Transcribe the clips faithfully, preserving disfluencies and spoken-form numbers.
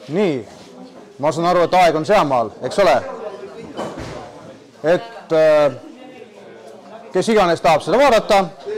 nii, ma saan aru, et aeg on seamaal, eks ole? Et äh, kes iganes tahab seda vaadata.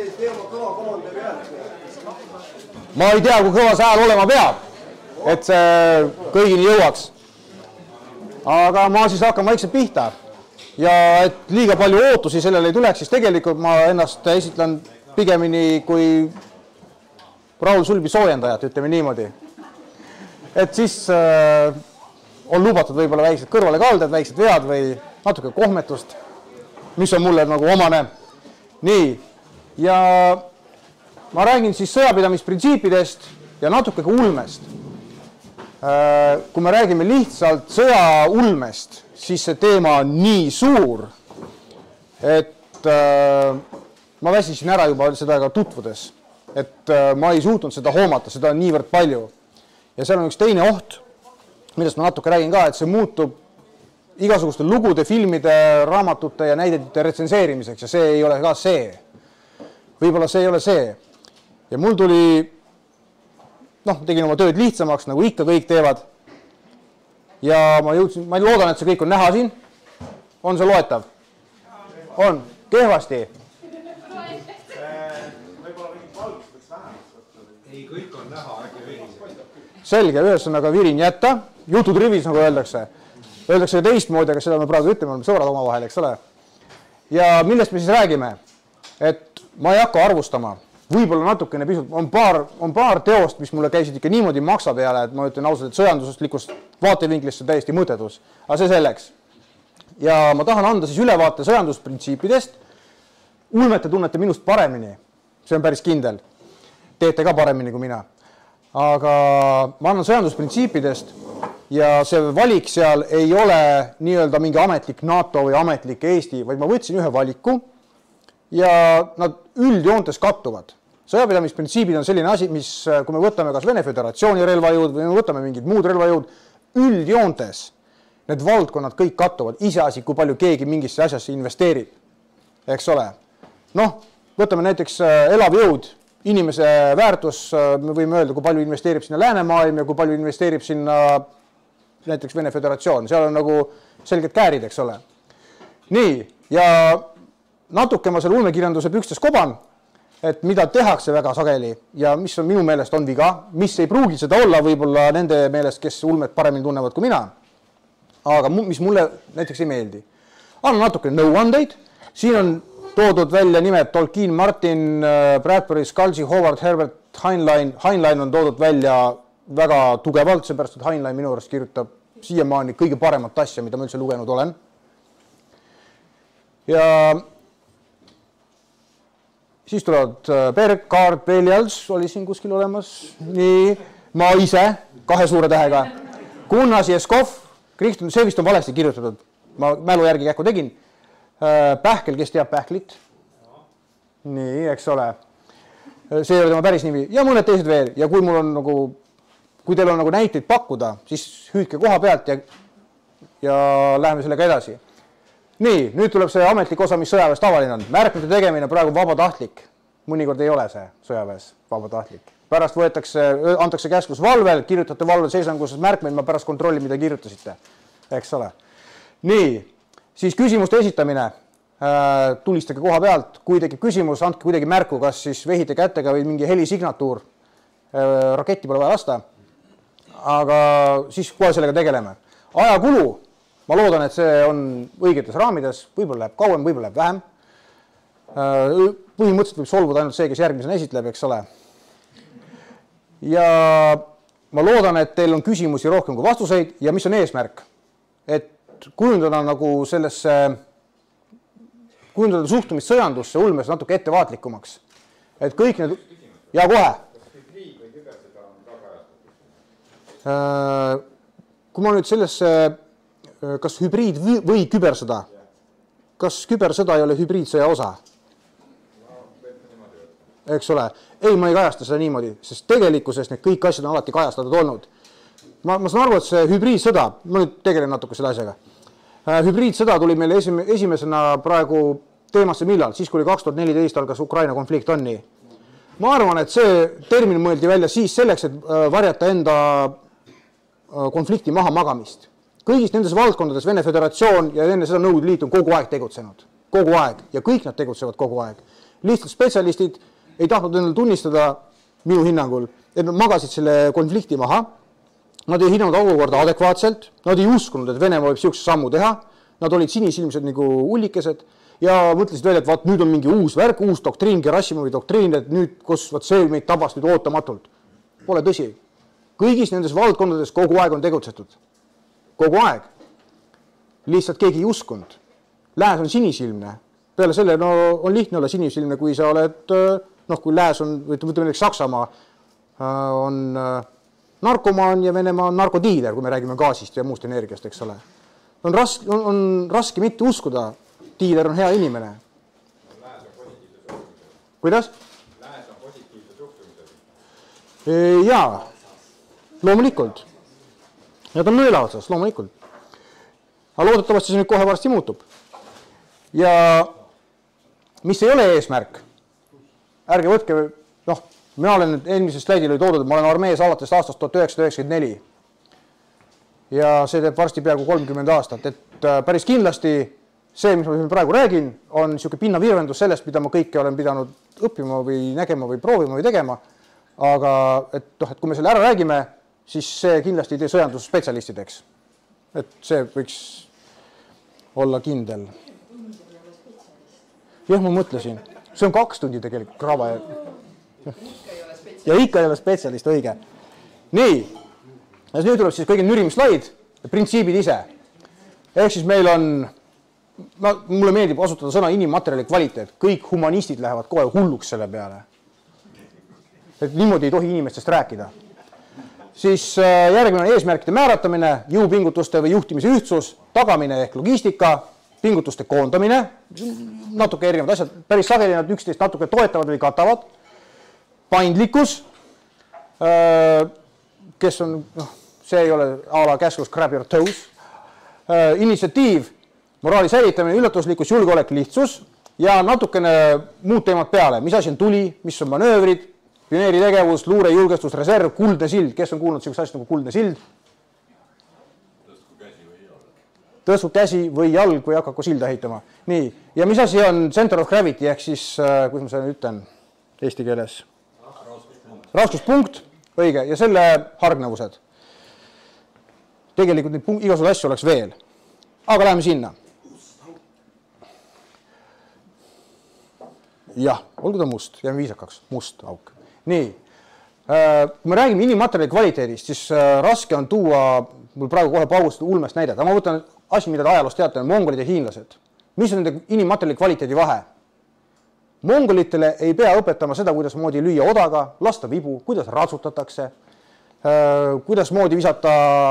Ma ei tea, kui kõva see hääl olema peab, et see kõigini jõuaks. Aga ma siis hakkan vaikselt pihta. Ja et liiga palju ootusi sellele ei tuleks, siis tegelikult ma ennast esitlen pigemini kui Raul Sulbi soojendajat, ütleme niimoodi. Et siis äh, on lubatud võib-olla väiksed kõrvalekalded, väiksed vead või natuke kohmetust, mis on mulle nagu omane. Nii, ja ma räägin siis sõjapidamisprintsiipidest ja natuke ka ulmest. Äh, kui me räägime lihtsalt sõjaulmest, siis see teema on nii suur, et äh, ma väsisin ära juba seda ka tutvudes. Et äh, ma ei suutnud seda hoomata, seda on niivõrd palju. Ja seal on üks teine oht, millest ma natuke räägin ka, et see muutub igasuguste lugude, filmide, raamatute ja näidetite retsenseerimiseks ja see ei ole ka see. Võib-olla see ei ole see. Ja mul tuli, noh, tegin oma tööd lihtsamaks, nagu ikka kõik teevad. Ja ma jõudsin, ma loodan, et see kõik on näha siin. On see loetav? On. Kehvasti? Ei, kõik on näha, äkki virin. Selge, ühesõnaga virin jätta. Jutud rivis, nagu öeldakse. Öeldakse teistmoodi, aga seda me praegu ütleme, oleme sõbrad oma vahel, eks ole. Ja millest me siis räägime? Et ma ei hakka arvustama. Võib-olla natukene pisut, on paar, on paar teost, mis mulle käisid ikka niimoodi maksa peale, et ma ütlen ausalt, et sõjanduslikust vaatevinklist on täiesti mõttetus. Aga see selleks. Ja ma tahan anda siis ülevaate sõjandusprintsiipidest. Ulmete tunnete minust paremini. See on päris kindel. Teete ka paremini kui mina. Aga ma annan sõjandusprintsiipidest ja see valik seal ei ole nii-öelda mingi ametlik NATO või ametlik Eesti, vaid ma võtsin ühe valiku ja nad üldjoontes kattuvad. Sõjapidamisprintsiibid on selline asi, mis kui me võtame kas Vene Föderatsiooni relvajõud või me võtame mingid muud relvajõud, üldjoontes need valdkonnad kõik kattuvad, iseasi, kui palju keegi mingisse asjasse investeerib. Eks ole? Noh, võtame näiteks elav jõud, inimese väärtus, me võime öelda, kui palju investeerib sinna läänemaailm ja kui palju investeerib sinna näiteks Vene Föderatsioon. Seal on nagu selged käärid, eks ole. Nii, ja natuke ma selle ulmekirjanduse pükstes koban, et mida tehakse väga sageli ja mis on minu meelest on viga, mis ei pruugi seda olla võib-olla nende meelest, kes ulmet paremini tunnevad kui mina, aga mis mulle näiteks ei meeldi. Anna natuke nõuandeid, siin on toodud välja nimed Tolkien, Martin, Bradbury, Scalzi, Howard, Herbert, Heinlein. Heinlein on toodud välja väga tugevalt, seepärast, et Heinlein minu arust kirjutab siiamaani kõige paremat asja, mida ma üldse lugenud olen. Ja siis tulevad Berg, Kaart, Beljals oli siin kuskil olemas. Nii, ma ise, kahe suure tähega. Kunnas, Jeskov, Krihtun, see vist on valesti kirjutatud. Ma mälu järgi kähku tegin. Pähkel, kes teab Pähklit. Nii, eks ole. See ei ole tema päris nimi. Ja mõned teised veel. Ja kui mul on nagu, kui teil on nagu näiteid pakkuda, siis hüüdke koha pealt ja, ja läheme sellega edasi. Nii, nüüd tuleb see ametlik osa, mis sõjaväes tavaline on. Märkmete tegemine praegu vabatahtlik. Mõnikord ei ole see sõjaväes vabatahtlik. Pärast võetakse, antakse käsklus valvel, kirjutate valvel seisanguses märkmeid, ma pärast kontrolli, mida kirjutasite. Eks ole. Nii. Siis küsimuste esitamine, tulistage koha pealt, kui tekib küsimus, andke kuidagi märku, kas siis vehite kätega või mingi helisignatuur, raketti pole vaja lasta, aga siis kohe sellega tegeleme. Ajakulu, ma loodan, et see on õigetes raamides, võib-olla läheb kauem, võib-olla läheb vähem. Põhimõtteliselt võib solvuda ainult see, kes järgmisena esitleb, eks ole. Ja ma loodan, et teil on küsimusi rohkem kui vastuseid ja mis on eesmärk, et kujundada nagu sellesse, kujundada suhtumist sõjandusse ulmes natuke ettevaatlikukumaks. Et kõik need, ja kohe. Kas hübriid või kübersõda on ka kajastatud? Kui ma nüüd sellesse, kas hübriid või kübersõda, kas kübersõda ei ole hübriidsõja osa? Eks ole. Ei, ma ei kajasta seda niimoodi, sest tegelikkuses need kõik asjad on alati kajastatud olnud. Ma, ma saan aru, et see hübriidsõda, ma nüüd tegelen natuke selle asjaga. Hübriidsõda tuli meil esimesena praegu teemasse millal, siis kui oli kaks tuhat neliteist algas Ukraina konflikt on nii. Ma arvan, et see termin mõeldi välja siis selleks, et varjata enda konflikti maha magamist. Kõigis nendes valdkondades Vene Föderatsioon ja enne seda Nõukogude Liit on kogu aeg tegutsenud. Kogu aeg. Ja kõik nad tegutsevad kogu aeg. Lihtsalt spetsialistid ei tahtnud endale tunnistada minu hinnangul, et nad magasid selle konflikti maha. Nad ei hinnanud olukorda adekvaatselt. Nad ei uskunud, et Venemaa võib siukse sammu teha. Nad olid sinisilmsed nagu ullikesed ja mõtlesid välja, et vaat nüüd on mingi uus värk, uus doktriin, Gerassimovi doktriin, et nüüd, kus vaat see meid tabas nüüd ootamatult. Pole tõsi. Kõigis nendes valdkondades kogu aeg on tegutsetud. Kogu aeg. Lihtsalt keegi ei uskunud. Lääs on sinisilmne. Peale selle no, on lihtne olla sinisilmne, kui sa oled, noh, kui lääs on, võtame näiteks Saksamaa, on narkomaan ja Venemaa on narkodiiler, kui me räägime gaasist ja muust energiast, eks ole. On raske, on, on raske mitte uskuda. Diiler on hea inimene. Lääs on positiivse suhtumisel. Kuidas? Lääs on positiivse suhtumisel. Jaa, loomulikult. Need on nõela otsas, loomulikult. Aga loodetavasti see nüüd kohe varsti muutub. Ja mis ei ole eesmärk? Ärge võtke, noh, mina olen eelmises slaidil oli toodud, et ma olen armees alates aastast tuhat üheksasada üheksakümmend neli. Ja see teeb varsti peaaegu kolmkümmend aastat, et päris kindlasti see, mis ma praegu räägin, on niisugune pinnavirvendus sellest, mida ma kõike olen pidanud õppima või nägema või proovima või tegema. Aga et, noh, et kui me selle ära räägime, siis see kindlasti ei tee sõjandusspetsialistideks. Et see võiks olla kindel. Jah, ma mõtlesin. See on kaks tundi tegelikult krava. Ja ikka ei ole spetsialist, õige. Nii, ja nüüd tuleb siis kõige nürim slaid, printsiibid ise. Ehk siis meil on, ma, mulle meeldib asutada sõna inimmaterjali kvaliteet. Kõik humanistid lähevad kohe hulluks selle peale. Et niimoodi ei tohi inimestest rääkida. Siis järgmine eesmärkide määratamine, jõupingutuste või juhtimise ühtsus, tagamine ehk logistika, pingutuste koondamine, natuke erinevad asjad, päris sageli nad üksteist natuke toetavad või katavad, paindlikkus, kes on, noh, see ei ole a la käsklus grab your toes, initsiatiiv, moraali säilitamine, üllatuslikkus, julgeolek, lihtsus ja natukene muud teemad peale, mis asi on tuli, mis on manöövrid, pioneeri tegevus, luure, julgestus, reserv, kuldne sild. Kes on kuulnud sellist asja nagu kuldne sild? Tõstku käsi või jalg või hakaku silda ehitama. Nii. Ja mis asi on center of gravity, ehk siis, kuidas ma selle ütlen eesti keeles? Raskuspunkt. Raskuspunkt, õige. Ja selle hargnevused. Tegelikult neid igasugused asju oleks veel. Aga läheme sinna. Jah, olgu ta must. Jääme viisakaks. Must auk. Nii, kui me räägime inimmaterjali kvaliteedist, siis raske on tuua, mul praegu kohe paugust ulmest näidata, ma võtan asi, mida te ajaloost teate, on mongolid ja hiinlased. Mis on nende inimmaterjali kvaliteedi vahe? Mongolitele ei pea õpetama seda, kuidas moodi lüüa odaga, lasta vibu, kuidas ratsutatakse, kuidas moodi visata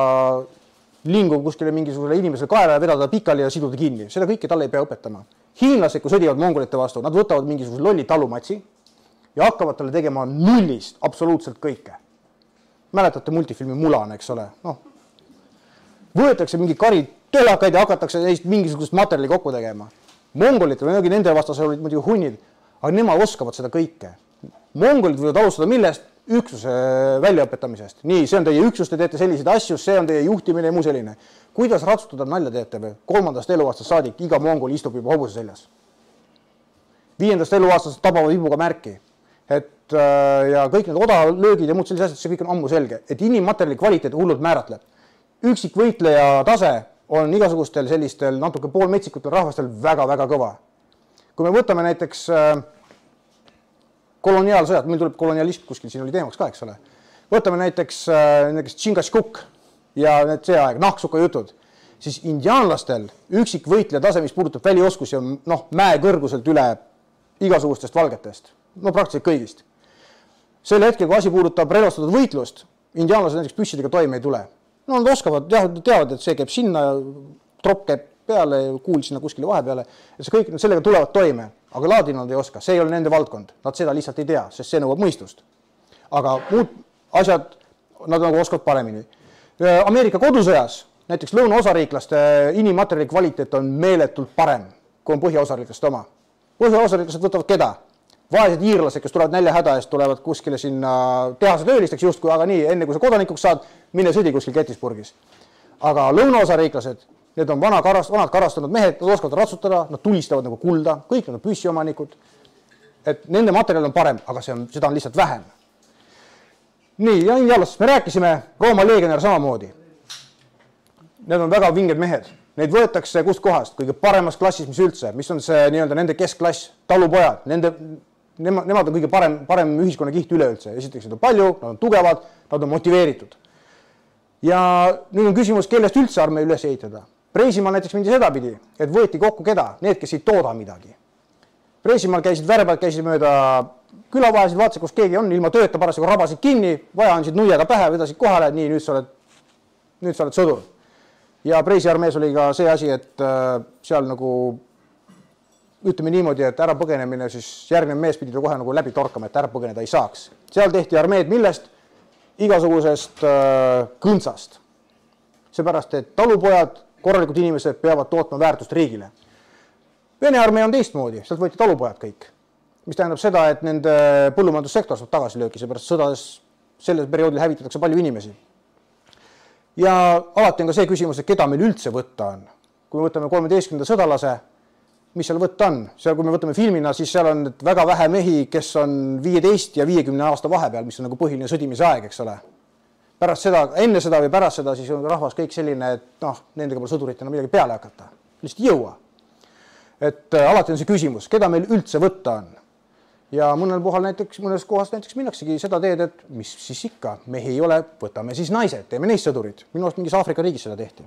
lingu kuskile mingisugusele inimesele kaela ja vedada pikali ja siduda kinni. Seda kõike talle ei pea õpetama. Hiinlased, kui sõdivad mongolite vastu, nad võtavad mingisuguse lolli talumatsi ja hakkavad talle tegema nullist absoluutselt kõike. Mäletate multifilmi Mulan, eks ole? No. Võetakse mingi kari tölakaid ja hakatakse neist mingisugust materjali kokku tegema. Mongolid, või nende vastas olid muidugi hunnid, aga nemad oskavad seda kõike. Mongolid võivad alustada millest? Üksuse väljaõpetamisest. Nii, see on teie üksus, te teete selliseid asju, see on teie juhtimine ja muu selline. Kuidas ratsutada nalja teete või? Kolmandast eluaastast saadik, iga mongol istub juba hobuse seljas. Viiendast eluaastast tabavad vibuga märki. Et, ja kõik need odalöögid ja muud sellised asjad, see kõik on ammu selge, et inimmaterjali kvaliteet hullult määratleb. Üksik võitleja tase on igasugustel sellistel natuke poolmetsikutel rahvastel väga-väga kõva. Kui me võtame näiteks koloniaalsõjad, meil tuleb kolonialism kuskil, siin oli teemaks ka, eks ole. Võtame näiteks, näiteks Tšingashkuk ja need see aeg, nahksuka jutud, siis indiaanlastel üksik võitleja tase, mis puudutab välioskusi, on noh, mäe kõrguselt üle igasugustest valgetest. No praktiliselt kõigist. Selle hetkel, kui asi puudutab relvastatud võitlust, indiaanlased näiteks püssidega toime ei tule. No nad oskavad, teavad, et see käib sinna, tropp käib peale, kuul sinna kuskile vahepeale, et see kõik sellega tulevad toime, aga laadina nad ei oska, see ei ole nende valdkond, nad seda lihtsalt ei tea, sest see nõuab mõistust. Aga muud asjad, nad nagu oskavad paremini. Ameerika kodusõjas, näiteks lõunaosariiklaste inimmaterjali kvaliteet on meeletult parem, kui on põhjaosariiklaste oma. Põhjaosariiklased võtavad keda? Vaesed iirlased, kes tulevad nälja häda eest, tulevad kuskile sinna tehase töölisteks justkui, aga nii, enne kui sa kodanikuks saad, mine sõdi kuskil Gettysburgis. Aga lõunaosa riiklased, need on vana karast, vanad karastunud mehed, nad oskavad ratsutada, nad tulistavad nagu kulda, kõik nad on püssiomanikud. Et nende materjal on parem, aga see on, seda on lihtsalt vähem. Nii, ja indiaanlastest me rääkisime, Rooma leegionär samamoodi. Need on väga vinged mehed. Neid võetakse kust kohast, kõige paremas klassis, mis üldse, mis on see nii-öelda nende keskklass, talupojad, nende, nemad, nemad on kõige parem, parem ühiskonnakiht üleüldse. Esiteks, nad on palju, nad on tugevad, nad on motiveeritud. Ja nüüd on küsimus, kellest üldse armee üles ehitada. Preisimaal näiteks mindi sedapidi, et võeti kokku keda, need, kes ei tooda midagi. Preisimaal käisid värbad, käisid mööda külavahesid, vaatasid, kus keegi on, ilma tööta parasjagu rabasid kinni, vaja andsid nuiaga pähe, vedasid kohale, nii, nüüd sa oled, nüüd sa oled sõdur. Ja Preisi armees oli ka see asi, et seal nagu, ütleme niimoodi, et ära põgenemine, siis järgnev mees pidi kohe nagu läbi torkama, et ära põgeneda ei saaks. Seal tehti armeed millest? Igasugusest kõntsast. Seepärast, et talupojad, korralikud inimesed peavad tootma väärtust riigile. Vene armee on teistmoodi, sealt võeti talupojad kõik. Mis tähendab seda, et nende põllumajandussektor saab tagasi lööki, seepärast sõdades sellel perioodil hävitatakse palju inimesi. Ja alati on ka see küsimus, et keda meil üldse võtta on. Kui me võtame kolmeteistkümnenda sõdalase, mis seal võtta on? Seal, kui me võtame filmina, siis seal on väga vähe mehi, kes on viieteist ja viiekümne aasta vahepeal, mis on nagu põhiline sõdimise aeg, eks ole. Pärast seda, enne seda või pärast seda, siis on rahvas kõik selline, et noh, nendega pole sõduritena midagi peale hakata. Lihtsalt ei jõua. Et äh, alati on see küsimus, keda meil üldse võtta on. Ja mõnel puhul näiteks, mõnes kohas näiteks minnaksegi seda teed, et mis siis ikka, mehi ei ole, võtame siis naised, teeme neist sõdurid. Minu arust mingis Aafrika riigis seda tehti.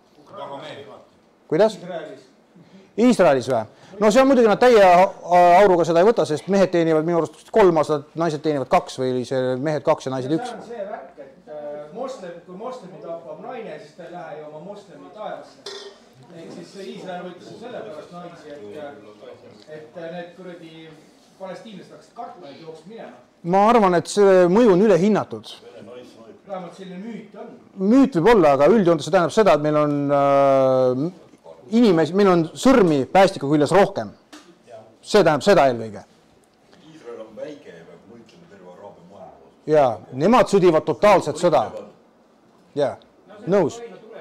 Kuidas? Iisraelis või? No see on muidugi nad täie auruga seda ei võta, sest mehed teenivad minu arust kolm aastat, naised teenivad kaks või see mehed kaks ja naised üks. See on see värk, et moslem, kui moslemi tapab naine, siis ta ei lähe ju oma moslemi taevasse. Ehk siis Iisrael võitis ju selle pärast naisi, et, et need kuradi palestiinlased hakkasid kartma, et jooks minema. Ma arvan, et see mõju on üle hinnatud. Vähemalt selline müüt on. Müüt võib olla, aga üldjoontes see tähendab seda, et meil on äh, inimesi, meil on sõrmi päästiku küljes rohkem. See tähendab seda eelkõige. Iisrael on väike ja peab võitlema terve araabia maailma. Ja, nemad sõdivad totaalset sõda. Ja, nõus.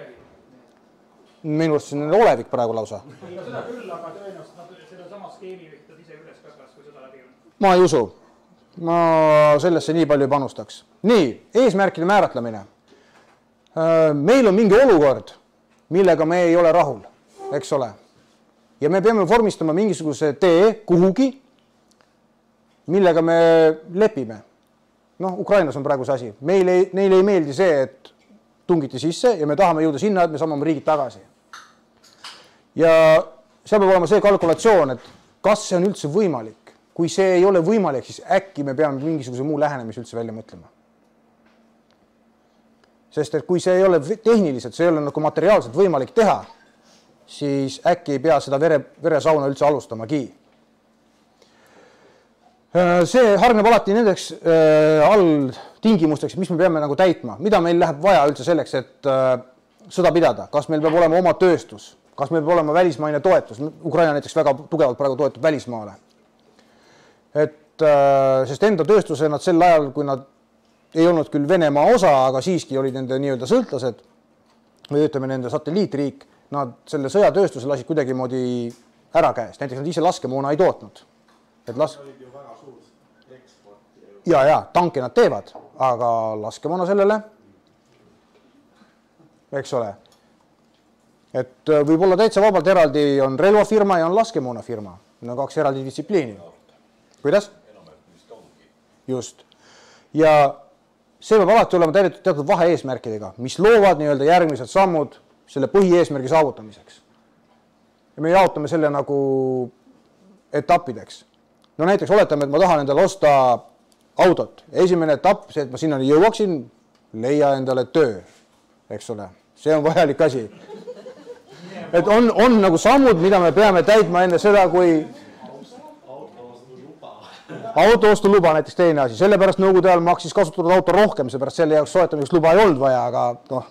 Minu arust see on olevik praegu lausa. Seda küll, aga tõenäoliselt nad seda sama skeemi võiktad ise üles pärast, kui seda läbi on. Ma ei usu. Ma sellesse nii palju ei panustaks. Nii, eesmärkide määratlemine. Meil on mingi olukord, millega me ei ole rahul, eks ole. Ja me peame vormistama mingisuguse tee kuhugi, millega me lepime. Noh, Ukrainas on praegu see asi. Meil ei, neile ei meeldi see, et tungiti sisse ja me tahame jõuda sinna, et me saame oma riigid tagasi. Ja seal peab olema see kalkulatsioon, et kas see on üldse võimalik. Kui see ei ole võimalik, siis äkki me peame mingisuguse muu lähenemise üldse välja mõtlema. Sest et kui see ei ole tehniliselt, see ei ole nagu materiaalselt võimalik teha, siis äkki ei pea seda vere, veresauna üldse alustamagi. See hargneb alati nendeks äh, all tingimusteks, mis me peame nagu täitma, mida meil läheb vaja üldse selleks, et äh, sõda pidada. Kas meil peab olema oma tööstus, kas meil peab olema välismaine toetus, Ukraina näiteks väga tugevalt praegu toetub välismaale. Et, äh, sest enda tööstuse nad sel ajal, kui nad ei olnud küll Venemaa osa, aga siiski olid nende nii-öelda sõltlased, või ütleme nende satelliitriik, nad selle sõjatööstuse lasid kuidagi moodi ära käest. Näiteks nad ise laskemoona ei tootnud. Et las... Ja, ja, tanke nad teevad, aga laskemoona sellele, eks ole. Et võib olla täitsa vabalt eraldi on relvafirma ja on laskemoonafirma. Need on kaks eraldi distsipliini. Kuidas? Just. Ja see peab alati olema täidetud teatud vahe-eesmärkidega, mis loovad nii-öelda järgmised sammud selle põhieesmärgi saavutamiseks. Ja me jaotame selle nagu etappideks. No näiteks oletame, et ma tahan endale osta autot. Esimene etapp, see, et ma sinna jõuaksin, leia endale töö, eks ole. See on vajalik asi. Et on, on nagu sammud, mida me peame täitma enne seda, kui autoostu luba näiteks teine asi. Sellepärast nõukogude ajal maksis kasutatud auto rohkem, seepärast selle jaoks soetamiseks luba ei olnud vaja, aga noh.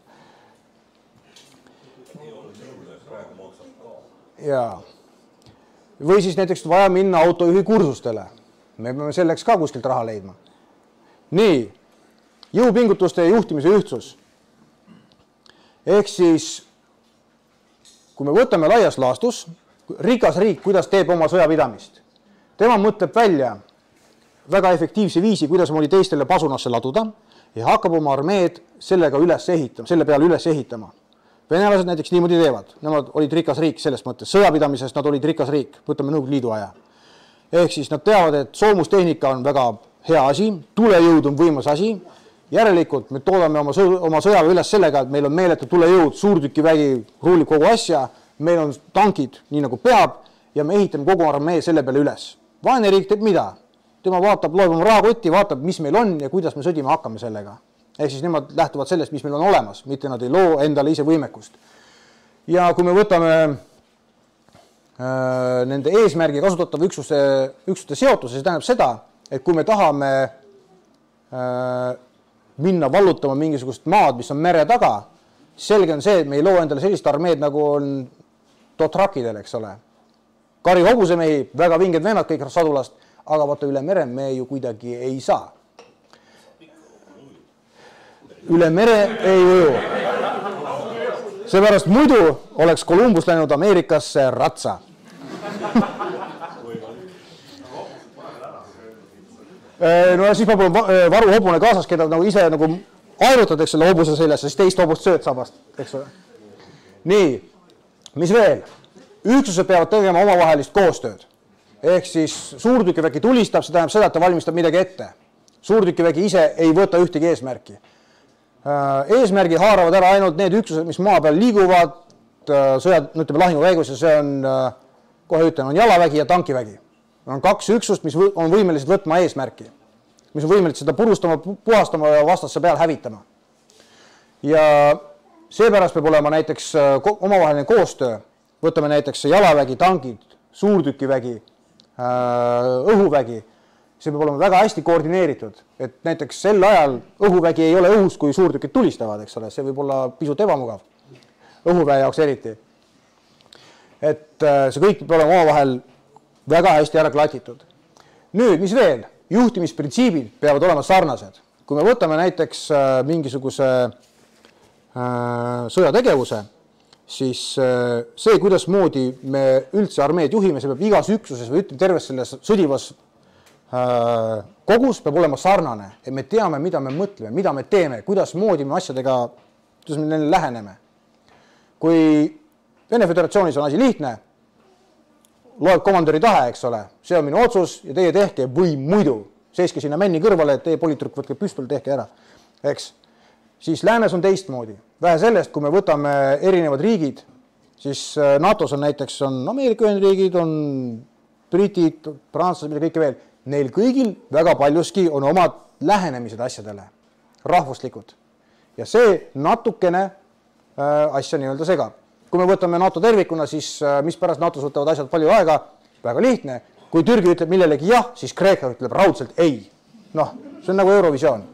Ja. Või siis näiteks vaja minna autojuhi kursustele. Me peame selleks ka kuskilt raha leidma. Nii. jõupingutuste ja juhtimise ühtsus. Ehk siis, kui me võtame laias laastus, rikas riik, kuidas teeb oma sõjapidamist. Tema mõtleb välja väga efektiivse viisi, kuidas moodi teistele pasunasse laduda ja hakkab oma armeed sellega üles ehitama, selle peale üles ehitama. Venelased näiteks niimoodi teevad. Nemad olid rikas riik selles mõttes. Sõjapidamisest nad olid rikas riik. Võtame Nõukogude Liidu aja. Ehk siis nad teavad, et soomustehnika on väga hea asi, tulejõud on võimas asi. Järelikult me toodame oma, sõu, oma sõjaväe üles sellega, et meil on meeletu tulejõud, suurtükivägi ruulib kogu asja, meil on tankid nii nagu peab ja me ehitame kogu armee selle peale üles. Vaene riik teeb mida? Tema vaatab, loeb oma rahakotti, vaatab, mis meil on ja kuidas me sõdima hakkame sellega. Ehk siis nemad lähtuvad sellest, mis meil on olemas, mitte nad ei loo endale ise võimekust. Ja kui me võtame äh, nende eesmärgi kasutatava üksuste, üksuste seotuse, see tähendab seda, et kui me tahame äh, minna vallutama mingisugust maad, mis on mere taga, selge on see, et me ei loo endale sellist armeed, nagu on dotrakidel, eks ole. Kari hobusemehi, väga vinged vennad kõik sadulast, aga vaata üle mere me ju kuidagi ei saa. Üle mere ei uju. Seepärast muidu oleks Kolumbus läinud Ameerikasse ratsa. No ja siis ma polun varu hobune kaasas, keda nagu ise nagu aerutad selle hobuse seljasse, siis teist hobust sööd sabast, eks ole. Nii, mis veel? Üksused peavad tegema omavahelist koostööd. Ehk siis suurtükivägi tulistab, see tähendab seda, et ta valmistab midagi ette. Suurtükivägi ise ei võta ühtegi eesmärki. Eesmärgi haaravad ära ainult need üksused, mis maa peal liiguvad, sõjad, ütleme lahingu käigus ja see on, kohe ütlen, on jalavägi ja tankivägi. On kaks üksust, mis on võimelised võtma eesmärki, mis on võimelised seda purustama, puhastama ja vastasse peal hävitama. Ja seepärast peab olema näiteks omavaheline koostöö, võtame näiteks jalavägi, tankid, suurtükivägi, õhuvägi, see peab olema väga hästi koordineeritud, et näiteks sel ajal õhuvägi ei ole õhus, kui suurtükid tulistavad, eks ole, see võib olla pisut ebamugav, õhuväe jaoks eriti. Et see kõik peab olema omavahel väga hästi ära klatitud. Nüüd, mis veel? Juhtimisprintsiibid peavad olema sarnased. Kui me võtame näiteks mingisuguse sõjategevuse, siis see, kuidas moodi me üldse armeed juhime, see peab igas üksuses või ütleme terves selles sõdivas kogus peab olema sarnane, et me teame, mida me mõtleme, mida me teeme, kuidas moodi me asjadega, kuidas me neile läheneme. Kui Vene Föderatsioonis on asi lihtne, loeb komandöri tahe, eks ole, see on minu otsus ja teie tehke või muidu. Seiske sinna männi kõrvale, et teie poliitrükk võtke püstol, tehke ära. Eks? Siis läänes on teistmoodi. Vähe sellest, kui me võtame erinevad riigid, siis NATOs on näiteks on Ameerika Ühendriigid, on britid, prantslased, mida kõike veel. Neil kõigil väga paljuski on omad lähenemised asjadele, rahvuslikud. Ja see natukene äh, asja nii-öelda segab. Kui me võtame NATO tervikuna, siis äh, mis pärast NATOs võtavad asjad palju aega, väga lihtne. Kui Türgi ütleb millelegi jah, siis Kreeka ütleb raudselt ei. Noh, see on nagu Eurovisioon.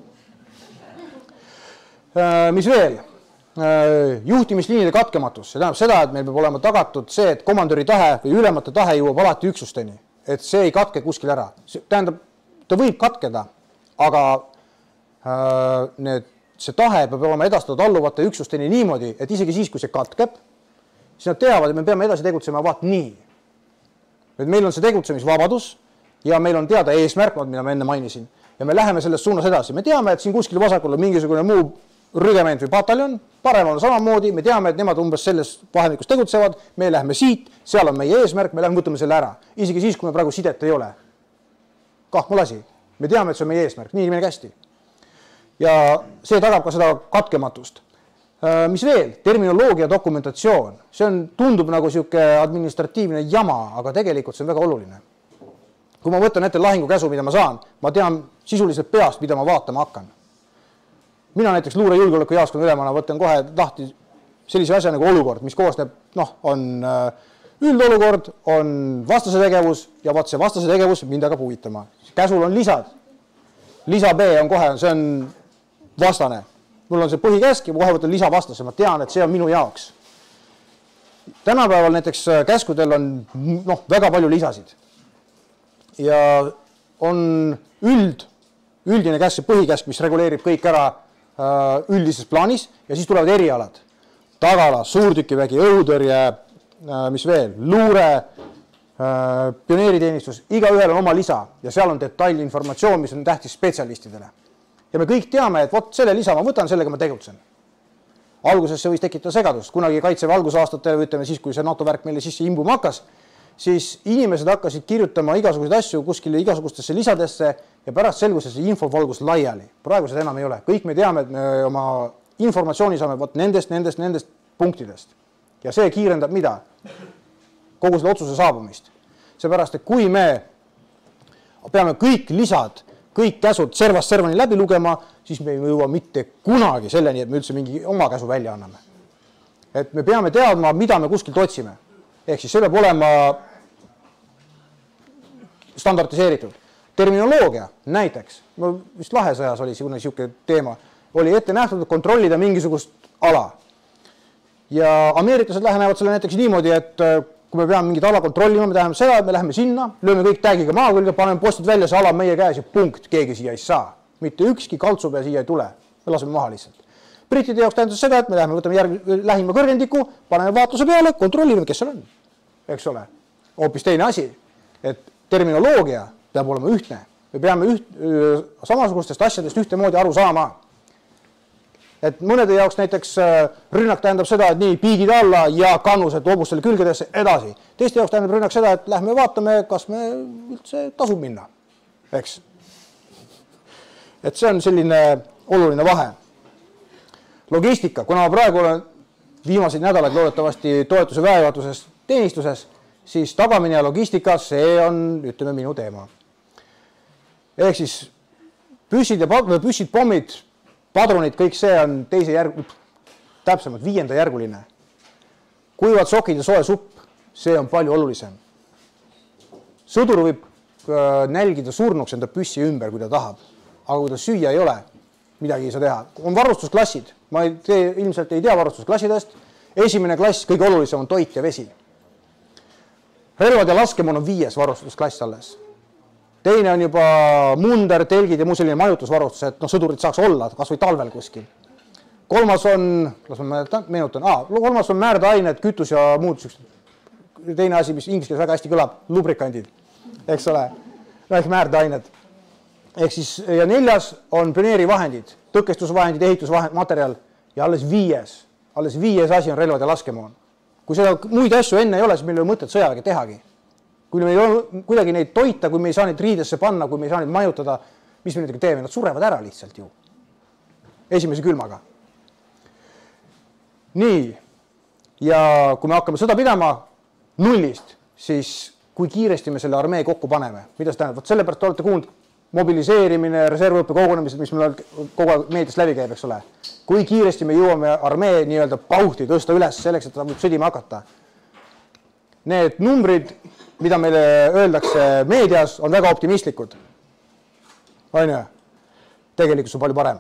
Äh, mis veel? Äh, juhtimisliinide katkematus. See tähendab seda, et meil peab olema tagatud see, et komandöri tahe või ülemate tahe jõuab alati üksusteni. Et see ei katke kuskil ära. See tähendab, ta võib katkeda, aga äh, need, see tahe peab olema edastatud alluvate üksusteni niimoodi, et isegi siis, kui see katkeb, siis nad teavad, et me peame edasi tegutsema vaat nii. Et meil on see tegutsemisvabadus ja meil on teada eesmärk, mida ma enne mainisin, ja me läheme selles suunas edasi. Me teame, et siin kuskil vasakul on mingisugune muu rügement või pataljon, parem on samamoodi, me teame, et nemad umbes selles vahemikus tegutsevad, me läheme siit, seal on meie eesmärk, me läheme võtame selle ära. Isegi siis, kui me praegu sidet ei ole. Kah, mul asi. Me teame, et see on meie eesmärk, nii meil kästi. Ja see tagab ka seda katkematust. Mis veel? Terminoloogia dokumentatsioon. See on, tundub nagu siuke administratiivne jama, aga tegelikult see on väga oluline. Kui ma võtan ette lahingukäsu, mida ma saan, ma tean sisuliselt peast, mida ma vaatama hakkan. Mina näiteks luure julgeoleku jaoskonna ülemana võtan kohe lahti sellise asja nagu olukord, mis koosneb, noh, on üldolukord, on vastase tegevus ja vaat see vastase tegevus mind hakkab huvitama. Käsul on lisad. Lisa B on kohe, see on vastane. Mul on see põhikäsk ja kohe võtan lisa vastase, ma tean, et see on minu jaoks. Tänapäeval näiteks käskudel on noh, väga palju lisasid. Ja on üld üldine käsk, põhikäsk, mis reguleerib kõik ära äh, üldises plaanis ja siis tulevad erialad. Tagala, suurtükivägi, õhutõrje, äh, mis veel, luure, äh, pioneeriteenistus, igaühel on oma lisa ja seal on detailinformatsioon, mis on tähtis spetsialistidele. Ja me kõik teame, et vot selle lisa ma võtan, sellega ma tegutsen. Alguses see võis tekitada segadust, kunagi Kaitseväe algusaastatel, ütleme siis, kui see NATO värk meile sisse imbuma hakkas, siis inimesed hakkasid kirjutama igasuguseid asju kuskile igasugustesse lisadesse ja pärast selgus, et see info valgus laiali. Praegu seda enam ei ole. Kõik me teame, et me oma informatsiooni saame vot nendest, nendest, nendest punktidest. Ja see kiirendab mida? Kogu selle otsuse saabumist. Seepärast, et kui me peame kõik lisad, kõik käsud servast servani läbi lugema, siis me ei jõua mitte kunagi selleni, et me üldse mingi oma käsu välja anname. Et me peame teadma, mida me kuskilt otsime. Ehk siis see peab olema standardiseeritud. Terminoloogia näiteks, vist Lahesõjas oli siuke teema, oli ette nähtud kontrollida mingisugust ala. Ja ameeriklased lähenevad selle näiteks niimoodi, et kui me peame mingit ala kontrollima, me tähendame seda, et me läheme sinna, lööme kõik tag'iga maa külge, paneme postid välja, see ala meie käes ja punkt, keegi siia ei saa. Mitte ükski kaltsupea siia ei tule, me laseme maha lihtsalt. Brittide jaoks tähendas seda, et me läheme, võtame järg, lähima kõrgendiku, paneme vaatluse peale, kontrollime, kes seal on. Eks ole, hoopis teine asi, et terminoloogia peab olema ühtne. Me peame üht, samasugustest asjadest ühtemoodi aru saama. Et mõnede jaoks näiteks rünnak tähendab seda, et nii piigid alla ja kannused hobustele külgedesse edasi. Teiste jaoks tähendab rünnak seda, et lähme vaatame, kas me üldse tasub minna. Eks? Et see on selline oluline vahe. Logistika, kuna ma praegu olen viimaseid nädalaid loodetavasti toetuse väejuhatuses teenistuses, siis tagamine ja logistika, see on, ütleme, minu teema. Ehk siis püssid ja püssid, pommid, padrunid, kõik see on teise järg, täpsemalt viienda järguline. Kuivad sokid ja soe supp, see on palju olulisem. Sõdur võib nälgida surnuks enda püssi ümber, kui ta tahab. Aga kui ta süüa ei ole, midagi ei saa teha. On varustusklassid. Ma ei tee, ilmselt ei tea varustusklassidest. Esimene klass, kõige olulisem on toit ja vesi. Relvad ja laskemoon on viies varustusklass alles. Teine on juba munder, telgid ja muu selline majutusvarustus, et no, sõdurid saaks olla kas või talvel kuskil. Kolmas on, las ma meenutan, ah, kolmas on määrdeained, kütus ja muud. Teine asi, mis inglise keeles väga hästi kõlab, lubrikandid, eks ole, ehk määrdeained. Ehk siis, ja neljas on pioneerivahendid, tõkestusvahendid, ehitusmaterjal ja alles viies, alles viies asi on relvad ja laskemoon. Kui seda muid asju enne ei ole, siis meil ei ole mõtet sõjaväge tehagi. Kui me ei ole kuidagi neid toita, kui me ei saa neid riidesse panna, kui me ei saa neid majutada, mis me nendega teeme? Nad surevad ära lihtsalt ju. Esimese külmaga. Nii, ja kui me hakkame sõda pidama nullist, siis kui kiiresti me selle armee kokku paneme, mida see tähendab? Võt sellepärast olete kuulnud mobiliseerimine, reservõppe kogunemised, mis meil kogu aeg meedias läbi käib, eks ole. Kui kiiresti me jõuame armee nii-öelda pauhti tõsta üles selleks, et ta võib sõdima hakata. Need numbrid, mida meile öeldakse meedias, on väga optimistlikud. On ju? Tegelikult on palju parem.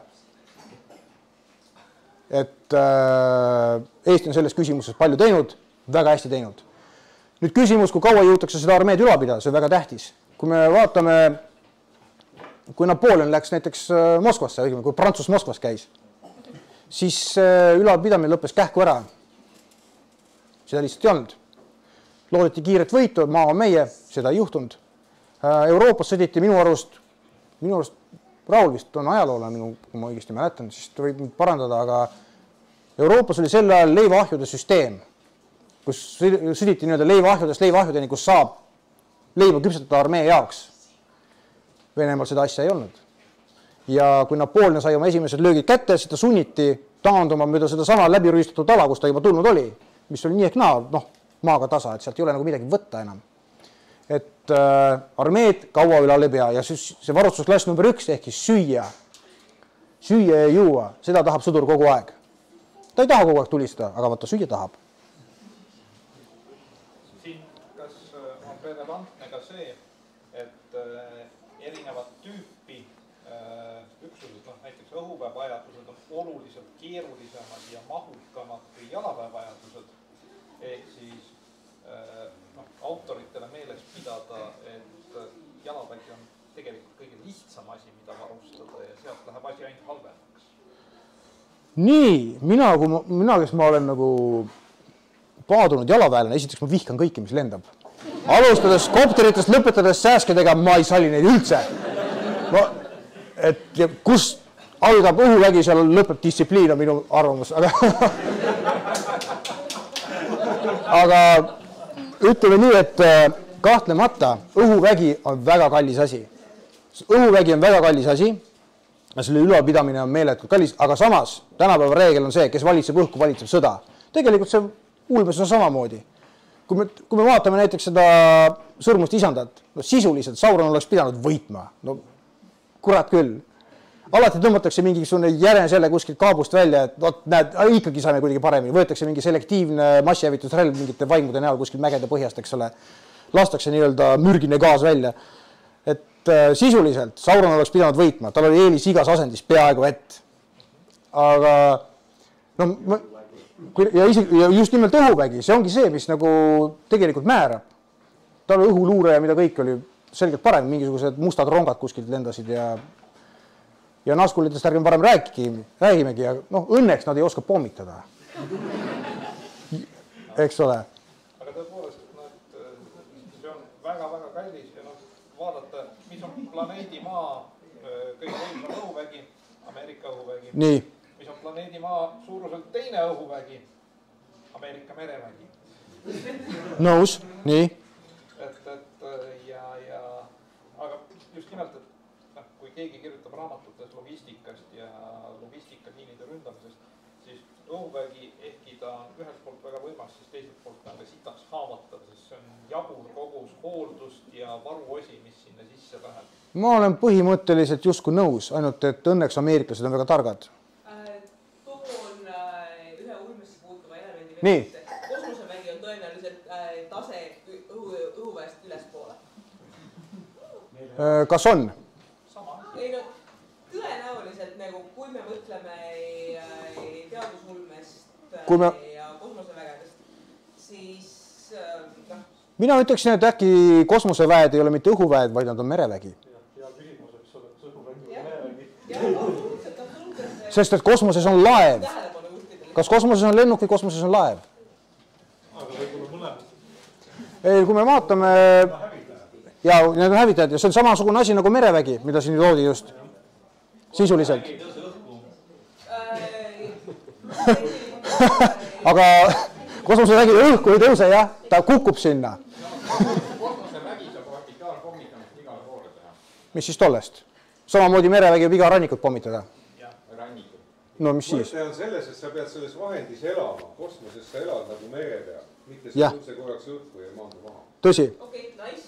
Et äh, Eesti on selles küsimuses palju teinud, väga hästi teinud. Nüüd küsimus, kui kaua jõutakse seda armeed üle pidada, see on väga tähtis. Kui me vaatame, kui Napoleon läks näiteks Moskvasse, kui Prantsus Moskvas käis, siis ülalpidamine lõppes kähku ära. Seda lihtsalt ei olnud. Loodeti kiiret võitu, maa on meie, seda ei juhtunud. Euroopas sõditi minu arust, minu arust Raul vist on ajaloolane, minu, kui ma õigesti mäletan, siis ta võib parandada, aga Euroopas oli sel ajal leivaahjude süsteem, kus sõditi nii-öelda leivaahjudest leivaahjudeni, kus saab leiva küpsetada armee jaoks. Venemaal seda asja ei olnud. Ja kui Napoleon sai oma esimesed löögid kätte, siis ta sunniti taanduma mööda seda sama läbirüüstatud ala, kus ta juba tulnud oli, mis oli nii ehk naa, noh, maaga tasa, et sealt ei ole nagu midagi võtta enam. Et äh, armeed kaua üle pea ja see varustusklass number üks ehk siis süüa. Süüa ja juua, seda tahab sõdur kogu aeg. Ta ei taha kogu aeg tulistada, aga vaata süüa tahab. Siin kas on relevantne ka see, et erinevat tüüpi üksused, no, näiteks õhuväevajadused on oluliselt keerulisemad ja mahukamad kui jalaväevajadused. Ehk siis no, autoritele meeles pidada, et jalavägi on tegelikult kõige lihtsam asi, mida varustada ja sealt läheb asi ainult halvemaks? Nii, mina, kui ma, mina, kes ma olen nagu paadunud jalaväelane, esiteks ma vihkan kõiki, mis lendab. Alustades kopteritest, lõpetades sääskedega, ma ei sali neid üldse. Ma, et ja kus algab õhuvägi, seal lõpeb distsipliin, on minu arvamus. Aga, aga ütleme nii, et kahtlemata õhuvägi on väga kallis asi. Õhuvägi on väga kallis asi ja selle ülalpidamine on meeletult kallis, aga samas tänapäeva reegel on see, kes valitseb õhku, valitseb sõda. Tegelikult see ulmes on samamoodi. Kui me, kui me vaatame näiteks seda Sõrmust isandat, no sisuliselt Sauron oleks pidanud võitma. No kurat küll. Alati tõmmatakse mingisugune järene selle kuskilt kaabust välja, et võt, näed, ikkagi saime kuidagi paremini. Võetakse mingi selektiivne massihävitusrelv mingite vaimude näol kuskil mägede põhjast, eks ole. Lastakse nii-öelda mürgine gaas välja. Et äh, sisuliselt Sauron oleks pidanud võitma. Tal oli eelis igas asendis peaaegu et. Aga no, kui, ja, isi, ja just nimelt õhuvägi, see ongi see, mis nagu tegelikult määrab. Tal oli õhuluure ja mida kõik oli selgelt parem. Mingisugused mustad rongad kuskilt lendasid ja Ja naskulitest ärgime parem rääkigi, räägimegi ja noh, õnneks nad ei oska pommitada. Eks ole. Aga tõepoolest, no, et see on väga-väga kallis ja noh, vaadata, mis on planeedi Maa kõige võimsam õhuvägi, Ameerika õhuvägi. Nii. Mis on planeedi Maa suuruselt teine õhuvägi, Ameerika merevägi. Nõus, nii. Et, et ja, ja, aga just nimelt, et kui keegi kirjutab raamatutes logistikast ja logistikaliinide ründamisest, siis õhuvägi, ehkki ta on ühelt poolt väga võimas, siis teiselt poolt ta on ka sitaks haavatav, sest see on jabur kogus hooldust ja varuosi, mis sinna sisse läheb. Ma olen põhimõtteliselt justkui nõus, ainult et õnneks ameeriklased on väga targad. Toon ühe ulmesse puutuva elemendi. Nii. Kosmosevägi on tõenäoliselt tase õhuväest ülespoole. Kas on? Ei no, tõenäoliselt nagu, kui me mõtleme teadusulmest me... ja kosmosevägedest, siis noh. Mina ütleksin, et äkki kosmoseväed ei ole mitte õhuväed, vaid nad on merevägi. Ja küsimuseks on, et õhuvägi on merevägi. Ja, absoluutselt, absoluutselt. Sest et kosmoses on laev. Kas kosmoses on lennuk või kosmoses on laev? Aga võib-olla mõlemad. Ei, kui me vaatame... Ja need on hävitajad ja see on samasugune asi nagu merevägi, mida siin toodi just sisuliselt. Aga kosmosevägi õhku ei tõuse, jah, ta kukub sinna. Kosmosevägi saab orbiitaalpommitamist igale poole teha. Mis siis tollest? Samamoodi merevägi võib iga rannikut pommitada. Rannikut. No mis siis? See on selles, et sa pead selles vahendis elama. Kosmoses sa elad nagu mere peal. Mitte see tõuse korraks õhku ja maandu maha. Tõsi. Okei, nice.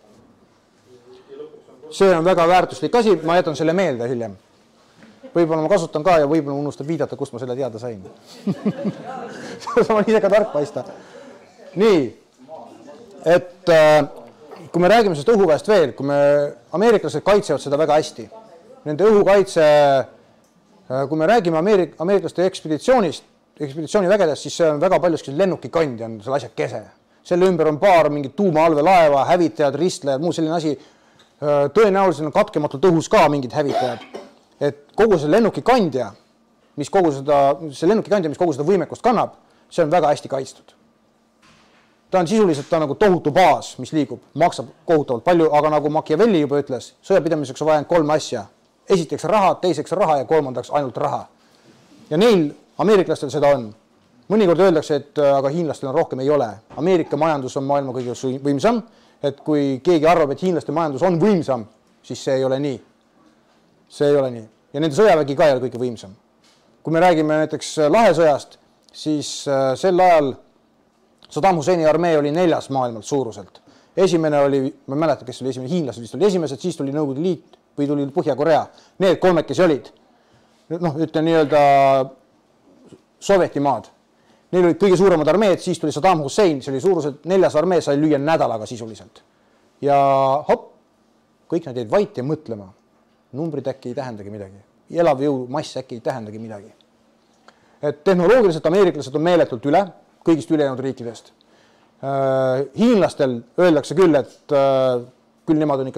See on väga väärtuslik asi, ma jätan selle meelde hiljem. Võib-olla ma kasutan ka ja võib-olla unustab viidata, kust ma selle teada sain. See on ise ka tark paista. Nii, et kui me räägime sellest õhuväest veel, kui me ameeriklased kaitsevad seda väga hästi. Nende õhukaitse, kui me räägime Ameerik, ameeriklaste ekspeditsioonist, ekspeditsioonivägedest, siis see on väga paljuski lennukikandi on selle asja kese. Selle ümber on paar mingit tuumaallveelaeva, hävitajad, ristlejad, muu selline asi. Tõenäoliselt on katkematult õhus ka mingid hävitajad. Et kogu see lennukikandja, mis kogu seda, see lennukikandja, mis kogu seda võimekust kannab, see on väga hästi kaitstud. Ta on sisuliselt ta nagu tohutu baas, mis liigub, maksab kohutavalt palju, aga nagu Machiavelli juba ütles, sõjapidamiseks on vaja kolm asja. Esiteks raha, teiseks raha ja kolmandaks ainult raha. Ja neil ameeriklastel seda on. Mõnikord öeldakse, et aga hiinlastel on rohkem, ei ole. Ameerika majandus on maailma kõige võimsam. Et kui keegi arvab, et hiinlaste majandus on võimsam, siis see ei ole nii. See ei ole nii. Ja nende sõjavägi ka ei ole kõige võimsam. Kui me räägime näiteks lahesõjast, siis sel ajal Saddam Husseini armee oli neljas maailmalt suuruselt. Esimene oli, ma ei mäleta, kes oli esimene, hiinlased vist oli esimesed, siis tuli Nõukogude Liit või tuli Põhja-Korea. Need kolmekesi olid. Noh, ütlen nii-öelda Sovjetimaad. Neil olid kõige suuremad armeed, siis tuli Saddam Hussein, see oli suuruselt neljas armee, sai lüüa nädalaga sisuliselt. Ja hopp, kõik nad jäid vait ja mõtlema. Numbrid äkki ei tähendagi midagi. Elav jõu mass äkki ei tähendagi midagi. Et tehnoloogiliselt ameeriklased on meeletult üle, kõigist ülejäänud riikidest. Hiinlastel öeldakse küll, et küll nemad on ikka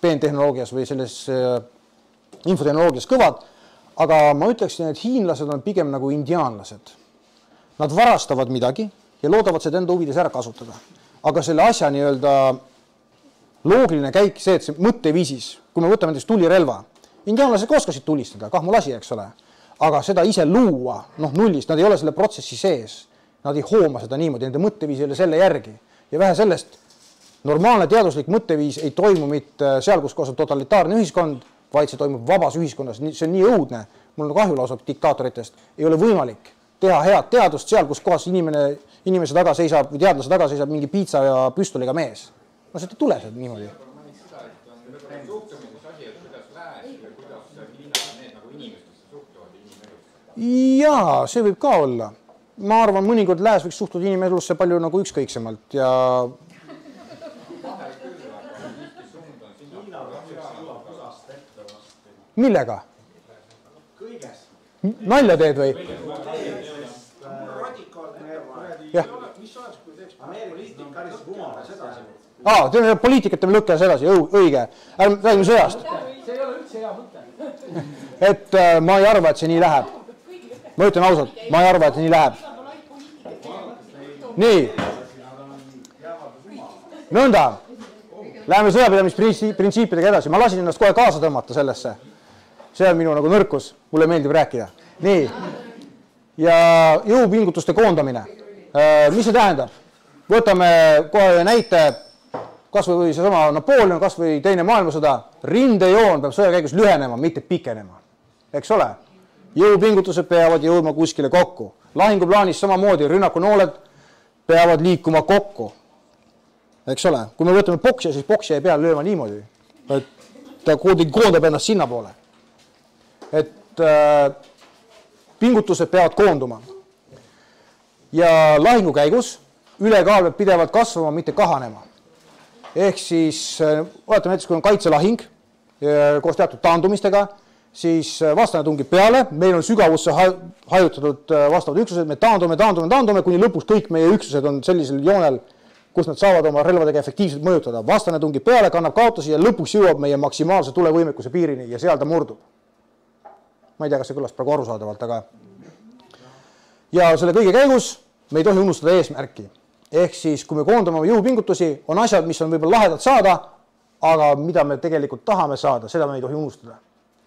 peentehnoloogias või selles infotehnoloogias kõvad, aga ma ütleksin, et hiinlased on pigem nagu indiaanlased. Nad varastavad midagi ja loodavad seda enda huvides ära kasutada. Aga selle asja nii-öelda loogiline käik, see, et see mõtteviisis, kui me võtame näiteks tulirelva, indiaanlased oskasid tulistada, kah mul asi, eks ole, aga seda ise luua, noh nullist, nad ei ole selle protsessi sees, nad ei hooma seda niimoodi, nende mõtteviis ei ole selle järgi ja vähe sellest, normaalne teaduslik mõtteviis ei toimu mitte seal, kus koos on totalitaarne ühiskond, vaid see toimub vabas ühiskonnas, see on nii õudne, mul on kahju lausa diktaatoritest, ei ole võimalik teha head teadust seal, kus kohas inimene, inimese taga seisab või teadlase taga seisab mingi piitsa ja püstoliga mees. No seda ei tule seda niimoodi. Jaa, see võib ka olla. Ma arvan, mõnikord lääs võiks suhtuda inimelusse palju nagu ükskõiksemalt ja millega? Nalja teed või? Jah. Aa, teeme poliitikat teeme lõkkes edasi, õige. Räägime sõjast. See ei ole üldse hea mõte. Et ma ei arva, et see nii läheb. Ma ütlen ausalt, ma ei arva, et see nii läheb. Nii. Nõnda. Läheme sõjapidamisprintsiipidega edasi. Ma lasin ennast kohe kaasa tõmmata sellesse. See on minu nagu nõrkus. Mulle meeldib rääkida. Nii. Ja jõupingutuste koondamine. Mis see tähendab? Võtame kohe näite, kas või see sama Napoleon, kas või teine maailmasõda. Rindejoon peab sõja käigus lühenema, mitte pikenema. Eks ole? Jõupingutused peavad jõudma kuskile kokku. Lahinguplaanis samamoodi rünnakunooled peavad liikuma kokku. Eks ole? Kui me võtame boksja, siis boksja ei pea lööma niimoodi. Ta koondab ennast sinna poole. Et äh, pingutused peavad koonduma. Ja lahingu käigus ülekaal peab pidevalt kasvama, mitte kahanema. Ehk siis, vaatame näiteks, kui on kaitselahing koos teatud taandumistega, siis vastane tungib peale, meil on sügavusse hajutatud vastavad üksused, me taandume, taandume, taandume, kuni lõpus kõik meie üksused on sellisel joonel, kus nad saavad oma relvadega efektiivselt mõjutada. Vastane tungib peale, kannab kaotusi ja lõpuks jõuab meie maksimaalse tulevõimekuse piirini ja seal ta murdub. Ma ei tea, kas see kõlas praegu arusaadavalt, aga ja selle kõige käigus me ei tohi unustada eesmärki. Ehk siis, kui me koondame jõupingutusi, on asjad, mis on võib-olla lahedalt saada, aga mida me tegelikult tahame saada, seda me ei tohi unustada.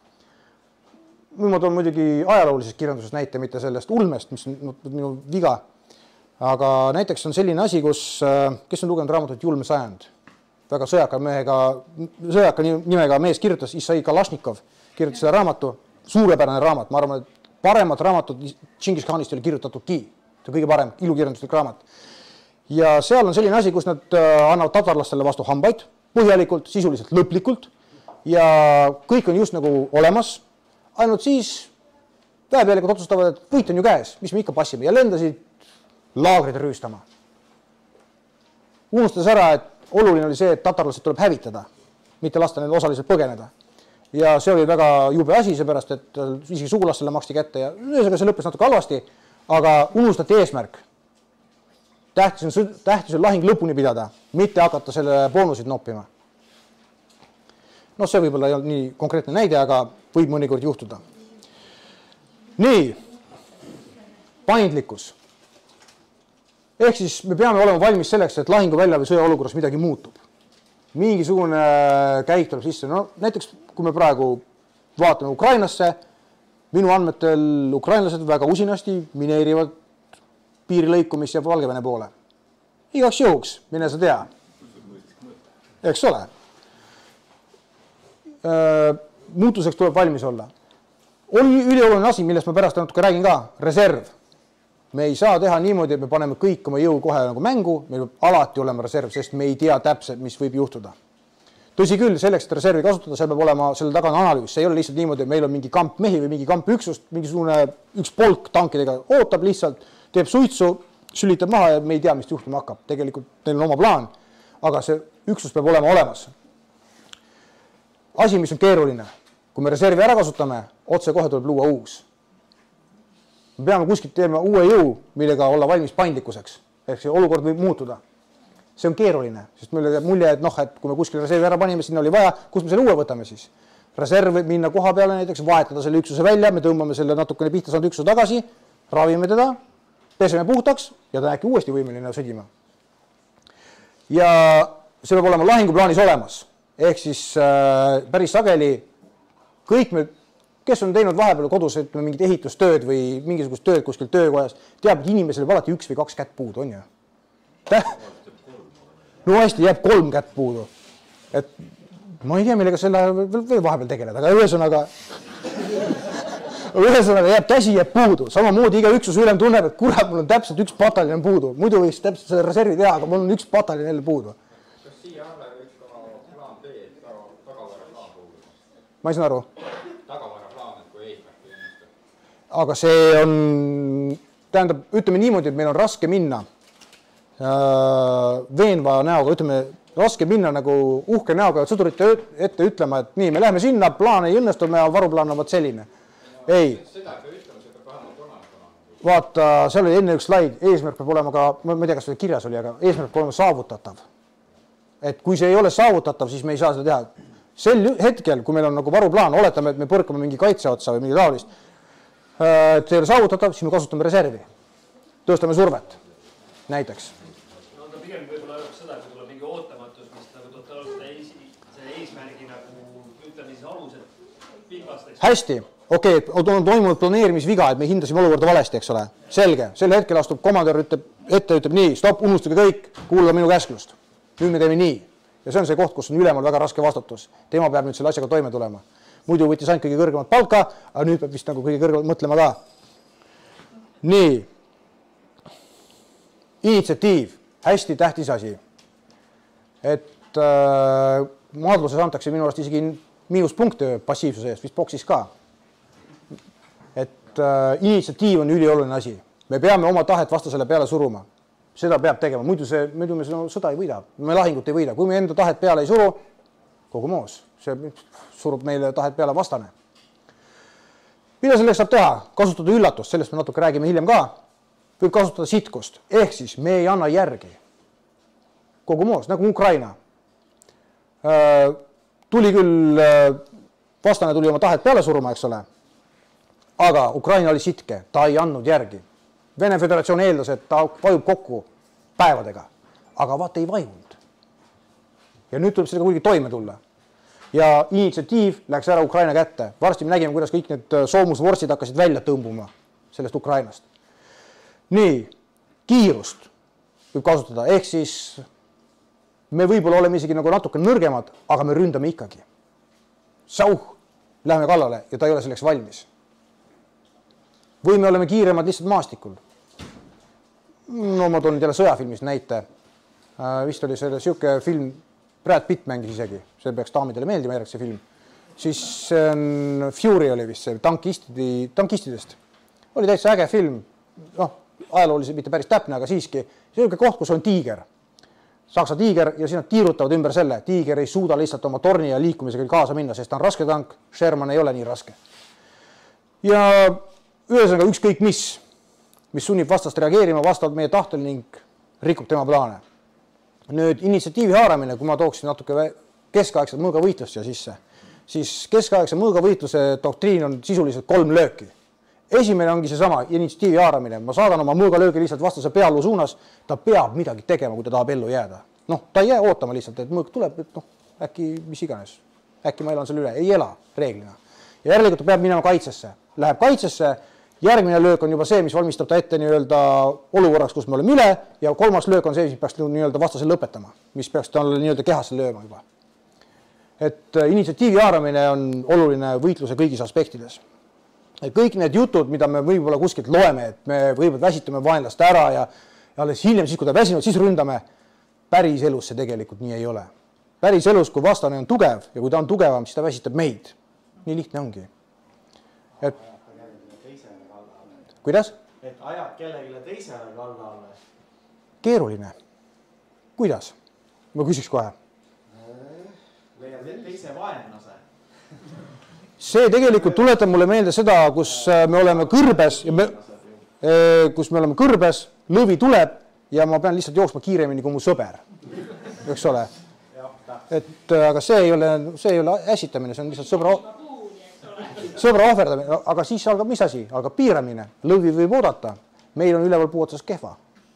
Ma toon muidugi ajaloolisest kirjandusest näite, mitte sellest ulmest, mis on minu viga. Aga näiteks on selline asi, kus, kes on lugenud raamatut Julm sajand. Väga sõjaka, mehega, sõjaka nimega mees kirjutas, Issai Kalašnikov kirjutas seda raamatu, suurepärane raamat, ma arvan, et paremat raamatut Džingis Khanist oli kirjutatudki. See on kõige parem ilukirjanduslik raamat. Ja seal on selline asi, kus nad annavad tatarlastele vastu hambaid, põhjalikult, sisuliselt lõplikult ja kõik on just nagu olemas, ainult siis väepealikud otsustavad, et võit on ju käes, mis me ikka passime ja lendasid laagrid rüüstama. Unustades ära, et oluline oli see, et tatarlased tuleb hävitada, mitte lasta neil osaliselt põgeneda. Ja see oli väga jube asi, seepärast, et isegi sugulastele maksti kätte ja ühesõnaga see lõppes natuke halvasti, aga unustati eesmärk. Tähtis on, tähtis on lahing lõpuni pidada, mitte hakata selle boonusid noppima. No see võib-olla ei olnud nii konkreetne näide, aga võib mõnikord juhtuda. Nii, paindlikkus. Ehk siis me peame olema valmis selleks, et lahingu välja või sõjaolukorras midagi muutub. Mingisugune käik tuleb sisse. No, näiteks, kui me praegu vaatame Ukrainasse, minu andmetel ukrainlased väga usinasti mineerivad piirilõikumis ja Valgevene poole. Igaks jõuks, mine sa tea. Eks ole. Muutuseks tuleb valmis olla. On ülioluline asi, millest ma pärast natuke räägin ka, reserv. Me ei saa teha niimoodi, et me paneme kõik oma jõu kohe nagu mängu, meil peab alati olema reserv, sest me ei tea täpselt, mis võib juhtuda. Tõsi küll, selleks, et reservi kasutada, seal peab olema selle taga analüüs, see ei ole lihtsalt niimoodi, et meil on mingi kamp mehi või mingi kamp üksust, mingisugune üks polk tankidega ootab lihtsalt, teeb suitsu, sülitab maha ja me ei tea, mis juhtuma hakkab. Tegelikult neil on oma plaan, aga see üksus peab olema olemas. Asi, mis on keeruline, kui me reservi ära kasutame, otse kohe tuleb luua uus. Me peame kuskilt teema uue jõu, millega olla valmis paindlikkuseks, ehk see olukord võib muutuda. see on keeruline, sest mulle jääb mulje, et noh, et kui me kuskil reservi ära panime, sinna oli vaja, kus me selle uue võtame siis? Reserv võib minna koha peale näiteks, vahetada selle üksuse välja, me tõmbame selle natukene pihta saanud üksuse tagasi, ravime teda, peseme puhtaks ja ta äkki uuesti võimeline sõdima. Ja see peab olema lahinguplaanis olemas, ehk siis äh, päris sageli kõik me, kes on teinud vahepeal kodus ütleme, mingit ehitustööd või mingisugust tööd kuskil töökojas, teab, et inimesel võib alati üks või kaks kätt puudu, on ju? No hästi, jääb kolm kätt puudu. Et ma ei tea, millega selle veel vahepeal tegeleda, aga ühesõnaga, ühesõnaga jääb käsi jääb puudu. Samamoodi iga üksuse ülem tunneb, et kurat, mul on täpselt üks pataljon puudu. Muidu võiks täpselt selle reservi teha, aga mul on üks pataljon jälle puudu. Kas siia alla võiks ka plaan B, tagavara plaan puudu? Ma ei saa aru. Tagavara plaan, et kui eesmärk ei õnnestu. Aga see on, tähendab, ütleme niimoodi, et meil on raske minna veenva näoga, ütleme, raske minna nagu uhke näoga sõdurite ette ütlema, et nii, me läheme sinna, plaan ei õnnestu, me varuplaan on vaat selline. Ei. Seda ei pea ütlema, seda vähemalt olemas. Vaata, seal oli enne üks slaid, eesmärk peab olema ka, ma ei tea, kas see kirjas oli, aga eesmärk peab olema saavutatav. Et kui see ei ole saavutatav, siis me ei saa seda teha. Sel hetkel, kui meil on nagu varuplaan, oletame, et me põrkame mingi kaitseotsa või mingi taolist, et see ei ole saavutatav, siis me kasutame reservi. Tõstame survet, näiteks. Pigem võib-olla öeldaks seda, kui tuleb mingi ootamatus, mis nagu totaalselt see eesmärgi nagu ütleme siis alused pikastaks. Hästi, okei, okay, on toimunud planeerimisviga, et me hindasime olukorda valesti, eks ole. Selge, sel hetkel astub komandör ütleb, ette, ütleb nii, stopp, unustage kõik, kuulda minu käsklust. Nüüd me teeme nii. Ja see on see koht, kus on ülemal väga raske vastutus. Tema peab nüüd selle asjaga toime tulema. Muidu võttis ainult kõige kõrgemat palka, aga nüüd peab vist nagu kõige kõrgemat mõtlema ka. Nii. Initsiatiiv. Hästi tähtis asi, et äh, maadluses antakse minu arust isegi miinuspunkte passiivsuse eest, vist boksis ka. Et äh, initsiatiiv on ülioluline asi. Me peame oma tahet vastasele peale suruma. Seda peab tegema, muidu, see, muidu me seda sõda ei võida, me lahingut ei võida. Kui me enda tahet peale ei suru, kogu moos, see surub meile tahet peale vastane. Mida selleks saab teha? Kasutada üllatust, sellest me natuke räägime hiljem ka. Võib kasutada sitkust, ehk siis me ei anna järgi. Kogu moos, nagu Ukraina. Tuli küll, vastane tuli oma tahet peale suruma, eks ole, aga Ukraina oli sitke, ta ei andnud järgi. Vene Föderatsioon eeldas, et ta vajub kokku päevadega, aga vaat ei vajunud. Ja nüüd tuleb sellega kuigi toime tulla. Ja initsiatiiv läks ära Ukraina kätte. Varsti me nägime, kuidas kõik need soomusvorstid hakkasid välja tõmbuma sellest Ukrainast. Nii, kiirust võib kasutada, ehk siis me võib-olla oleme isegi nagu natuke nõrgemad, aga me ründame ikkagi. Sauh, läheme kallale ja ta ei ole selleks valmis. Või me oleme kiiremad lihtsalt maastikul. No ma toon jälle sõjafilmist näite. Vist oli selle siuke film, Brad Pitt mängis isegi, see peaks daamidele meeldima järg see film. Siis Fury oli vist see tankistidi, tankistidest. Oli täitsa äge film, noh, ajaloolisi mitte päris täpne, aga siiski selline koht, kus on tiiger. Saksa tiiger ja siin nad tiirutavad ümber selle. Tiiger ei suuda lihtsalt oma torni ja liikumisega kaasa minna, sest ta on raske tank. Sherman ei ole nii raske. Ja ühesõnaga ükskõik mis, mis sunnib vastast reageerima vastavalt meie tahtel ning rikub tema plaane. Nüüd initsiatiivi haaramine, kui ma tooksin natuke keskaegset mõõgavõitlust siia sisse, siis keskaegse mõõgavõitluse doktriin on sisuliselt kolm lööki. Esimene ongi see sama initsiatiivi haaramine. Ma saadan oma mõõgalöögi lihtsalt vastase pealuu suunas. Ta peab midagi tegema, kui ta tahab ellu jääda. Noh, ta ei jää ootama lihtsalt, et mõõg tuleb, et noh, äkki mis iganes. Äkki ma elan selle üle. Ei ela reeglina. Ja järelikult ta peab minema kaitsesse. Läheb kaitsesse. Järgmine löök on juba see, mis valmistab ta ette nii-öelda olukorraks, kus me oleme üle. Ja kolmas löök on see, mis peaks nii-öelda vastase lõpetama. Mis peaks talle nii-öelda kehasse lööma juba. Et initsiatiivi haaramine on oluline võitluse kõigis aspektides. Kõik need jutud, mida me võib-olla kuskilt loeme, et me võib-olla väsitame vaenlast ära ja, ja alles hiljem, siis kui ta väsinud, siis ründame. Päris elus see tegelikult nii ei ole. Päris elus, kui vastane on tugev ja kui ta on tugevam, siis ta väsitab meid. Nii lihtne ongi. Et... Kuidas? Et ajad kellegile teisele kalla alle. Keeruline. Kuidas? Ma küsiks kohe. Leiad teise vaenlase. See tegelikult tuletab mulle meelde seda, kus me oleme kõrbes, ja me, kus me oleme kõrbes, lõvi tuleb ja ma pean lihtsalt jooksma kiiremini kui mu sõber, eks ole. Et aga see ei ole, see ei ole ässitamine, see on lihtsalt sõbra, sõbra ohverdamine, aga siis algab mis asi, algab piiramine, lõvi võib oodata, meil on üleval puu otsas kehva.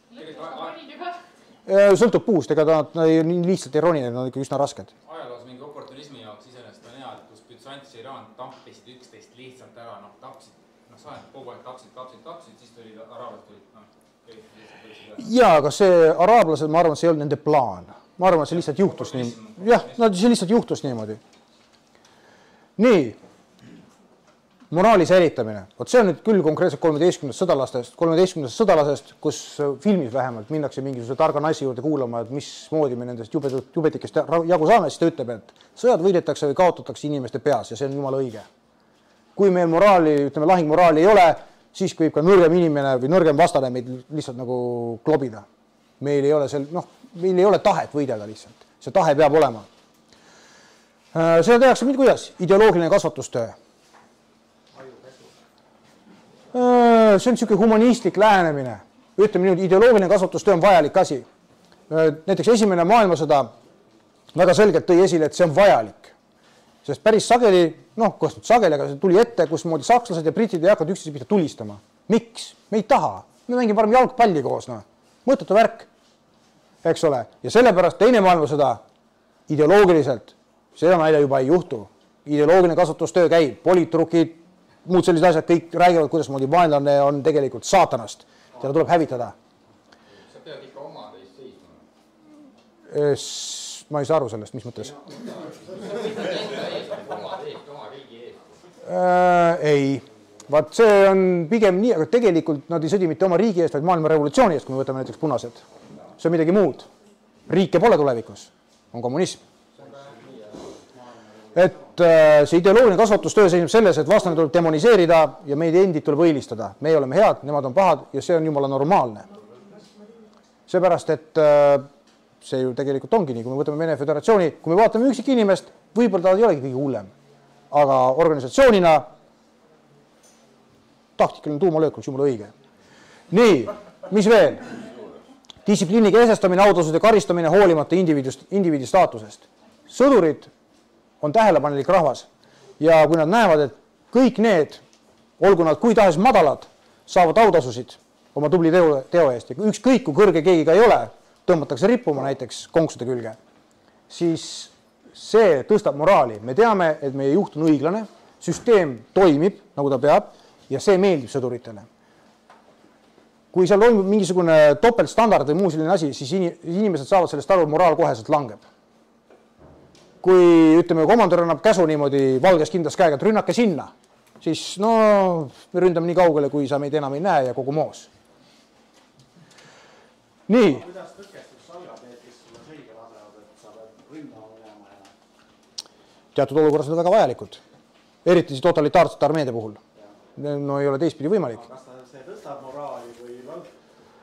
Sõltub puust, ega ta nii lihtsalt ei roni, need on ikka üsna rasked. Ajaloos mingi oportunismi jaoks iseenesest on hea, et kus Bütsants ja Iraan tampisid üksteist lihtsalt ära, noh tapsid, noh sajad kogu aeg tapsid, tapsid, tapsid, siis tulid araablased tulid, noh kõik lihtsalt võtsid ära. Jaa, aga see araablased, ma arvan, see ei olnud nende plaan. Ma arvan, et see lihtsalt juhtus nii. Jah, no see lihtsalt juhtus niimoodi. Nii. Moraali säilitamine. Vot see on nüüd küll konkreetselt kolmeteistkümnendast sõdalastest, kolmeteistkümnendast sõdalasest, kus filmis vähemalt minnakse mingisuguse targa naisi juurde kuulama, et mismoodi me nendest jubetikest jagu saame, siis ta ütleb, et sõjad võidetakse või kaotatakse inimeste peas ja see on jumala õige. Kui meil moraali, ütleme, lahingmoraali ei ole, siis võib ka nõrgem inimene või nõrgem vastane meid lihtsalt nagu klobida. Meil ei ole sel, noh, meil ei ole tahet võidelda lihtsalt. See tahe peab olema. Seda tehakse mind kuidas? Ideoloogiline kasvatustöö. See on niisugune humanistlik lähenemine. Ütleme nüüd, ideoloogiline kasvatustöö on vajalik asi. Näiteks esimene maailmasõda väga selgelt tõi esile, et see on vajalik. Sest päris sageli, noh, kus nüüd sageli, aga see tuli ette, kus moodi sakslased ja britid ei hakanud üksteise pihta tulistama. Miks? Me ei taha. Me mängime parem jalgpalli koos, noh. Mõttetu värk, eks ole. Ja sellepärast teine maailmasõda ideoloogiliselt, seda nalja juba ei juhtu. Ideoloogiline kasvatustöö käib, politrukid, muud sellised asjad, kõik räägivad, kuidas moodi vaenlane on tegelikult saatanast. Teda tuleb hävitada. Sa pead ikka oma teist seisma. Ma ei saa aru sellest, mis mõttes? Ei. Vaat see on pigem nii, aga tegelikult nad ei sõdi mitte oma riigi eest, vaid maailma revolutsiooni eest, kui me võtame näiteks punased. See on midagi muud. Riike pole tulevikus. On kommunism. Et see ideoloogiline kasvatustöö seisneb selles, et vastane tuleb demoniseerida ja meid endid tuleb õilistada. Me oleme head, nemad on pahad ja see on jumala normaalne. Seepärast, et see ju tegelikult ongi nii, kui me võtame Vene Föderatsiooni, kui me vaatame üksik inimest, võib-olla ta ei olegi kõige hullem. Aga organisatsioonina taktikaline tuumalöök oleks jumala õige. Nii, mis veel? Distsipliini keesestamine, autasude karistamine hoolimata indiviidi staatusest. Sõdurid on tähelepanelik rahvas ja kui nad näevad, et kõik need, olgu nad kui tahes madalad, saavad autasusid oma tubli teo, teo eest ja ükskõik kui kõrge keegi ka ei ole, tõmbatakse rippuma näiteks konksude külge, siis see tõstab moraali. Me teame, et meie juht on õiglane, süsteem toimib, nagu ta peab ja see meeldib sõduritele. Kui seal toimub mingisugune topeltstandard või muu selline asi, siis inimesed saavad sellest aru, moraal koheselt langeb. Kui, ütleme, komandör annab käsu niimoodi valges kindlas käega, et rünnake sinna, siis no, me ründame nii kaugele, kui sa meid enam ei näe ja kogu moos. Nii. Kuidas tõkestus algab need, kes sulle selge lasevad, et sa pead ründama minema ja... Teatud olukorras on väga vajalikud. Eriti siis totalitaarsete armeede puhul. No ei ole teistpidi võimalik. Kas ta see tõstab moraali või vald?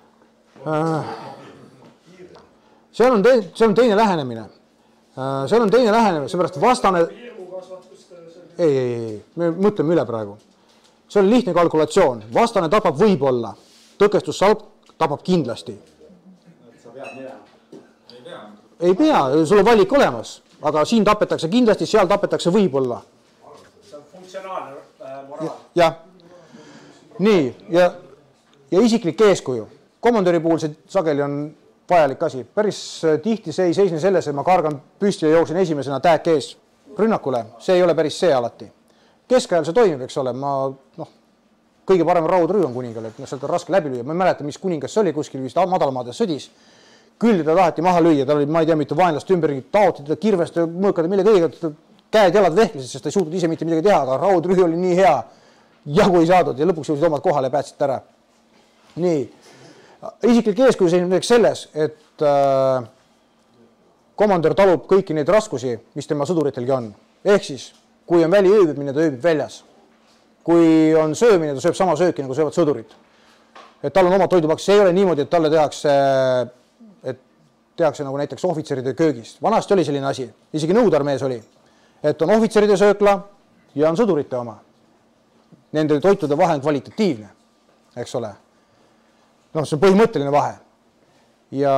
See on, te, see on teine lähenemine. See on teine lähenemine, seepärast vastane... Ei, ei, ei, me mõtleme üle praegu. See on lihtne kalkulatsioon. Vastane tapab võib-olla. Tõkestussalk tapab kindlasti. Sa pead minema. Ei pea. Ei pea, sul on valik olemas. Aga siin tapetakse kindlasti, seal tapetakse võib-olla. See on funktsionaalne moraal. Jah. Nii, ja, ja isiklik eeskuju. Komandöri puhul see sageli on vajalik asi. Päris tihti see ei seisne selles, et ma kargan püsti ja jooksin esimesena tääk ees rünnakule. See ei ole päris see alati. Keskajal see toimib, eks ole. Ma, noh, kõige parem raudrüü on kuningal, et sealt on raske läbi lüüa. Ma ei mäleta, mis kuningas see oli, kuskil vist madalamaades sõdis. Küll teda taheti maha lüüa, tal oli, ma ei tea, mitte vaenlast ümber, taoti teda kirvest, mõõkada mille kõiga, käed jalad vehklesid, sest ta ei suutnud ise mitte midagi teha, aga raudrüü oli nii hea, jagu ei saadud ja lõpuks jõusid omad kohale ja päätsid ära. Nii. Isiklik eeskuju seisneb näiteks selles, et äh, komandör talub kõiki neid raskusi, mis tema sõduritelgi on. Ehk siis, kui on väli ööbimine, ta ööbib väljas. Kui on söömine, ta sööb sama sööki, nagu söövad sõdurid. Et tal on oma toidupaks, see ei ole niimoodi, et talle tehakse, et tehakse nagu näiteks ohvitseride köögis. Vanasti oli selline asi, isegi nõudarmees oli, et on ohvitseride söökla ja on sõdurite oma. Nende toitude vahe on kvalitatiivne, eks ole. No, see on põhimõtteline vahe. ja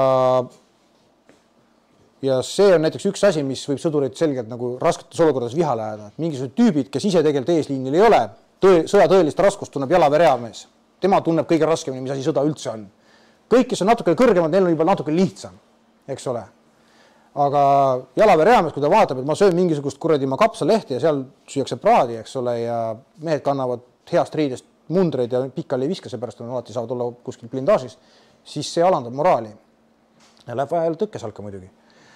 ja see on näiteks üks asi, mis võib sõdureid selgelt nagu rasketes olukordades vihale ajada. Mingisugused tüübid, kes ise tegelikult eesliinil ei ole, töö, sõja tõelist raskust tunneb jalaväereamees. Tema tunneb kõige raskemini, mis asi sõda üldse on. Kõik, kes on natuke kõrgemad, neil on juba natuke lihtsam, eks ole. Aga jalaväereamees, kui ta vaatab, et ma söön mingisugust kuradi ma kapsalehti ja seal süüakse praadi, eks ole, ja mehed kannavad heast riidest mundreid ja pikali ei viska, seepärast on alati saavad olla kuskil blindaažis, siis see alandab moraali. Ja läheb vaja tõkkesalka muidugi.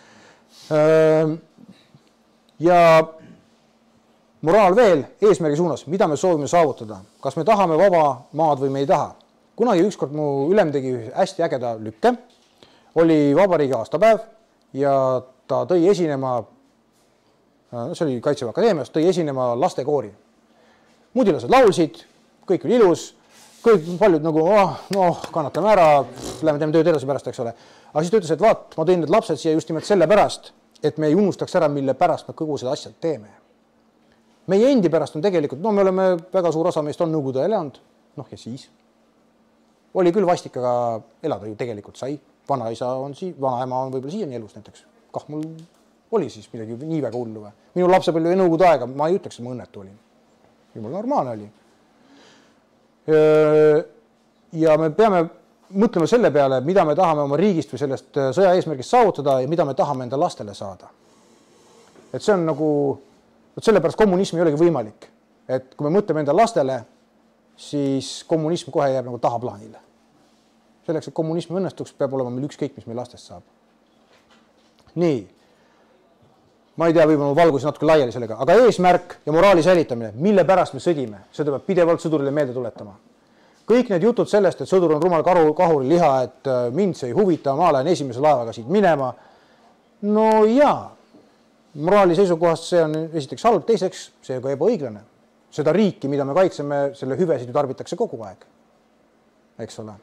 Ja moraal veel eesmärgi suunas, mida me soovime saavutada. Kas me tahame vaba maad või me ei taha? Kunagi ükskord mu ülem tegi hästi ägeda lükke. Oli vabariigi aastapäev ja ta tõi esinema, see oli Kaitseväe Akadeemias, tõi esinema lastekoori. Mudilased laulsid, kõik oli ilus, kõik paljud nagu, oh, no kannatame ära, lähme teeme tööd edasi pärast, eks ole. Aga siis ta ütles, et vaat, ma tõin need lapsed siia just nimelt selle pärast, et me ei unustaks ära, mille pärast me kõgu seda asjad teeme. Meie endi pärast on tegelikult, no me oleme väga suur osa meist on nõukogude elanud, noh ja siis. Oli küll vastik, aga elada ju tegelikult sai. Vanaisa on sii-, vanaema on võib-olla siiani elus näiteks. Kah mul oli siis midagi nii väga hullu või. Minu lapsepõlve või nõukogude aega, ma ei ütleks, et ma õnnetu olin. Mul normaalne oli. Ja me peame mõtlema selle peale, mida me tahame oma riigist või sellest sõja eesmärgist saavutada ja mida me tahame enda lastele saada. Et see on nagu, et sellepärast kommunism ei olegi võimalik. Et kui me mõtleme enda lastele, siis kommunism kohe jääb nagu tahaplaanile. Selleks, et kommunism õnnestuks, peab olema meil ükskõik, mis meil lastest saab. Nii. Ma ei tea, võib-olla ma valgusin natuke laiali sellega, aga eesmärk ja moraali säilitamine, mille pärast me sõdime, seda peab pidevalt sõdurile meelde tuletama. Kõik need jutud sellest, et sõdur on rumal karu, kahuri liha, et mind see ei huvita, ma lähen esimese laevaga siit minema. No jaa, moraali seisukohast see on esiteks halb, teiseks see ka ebaõiglane. Seda riiki, mida me kaitseme, selle hüvesid ju tarbitakse kogu aeg. Eks ole.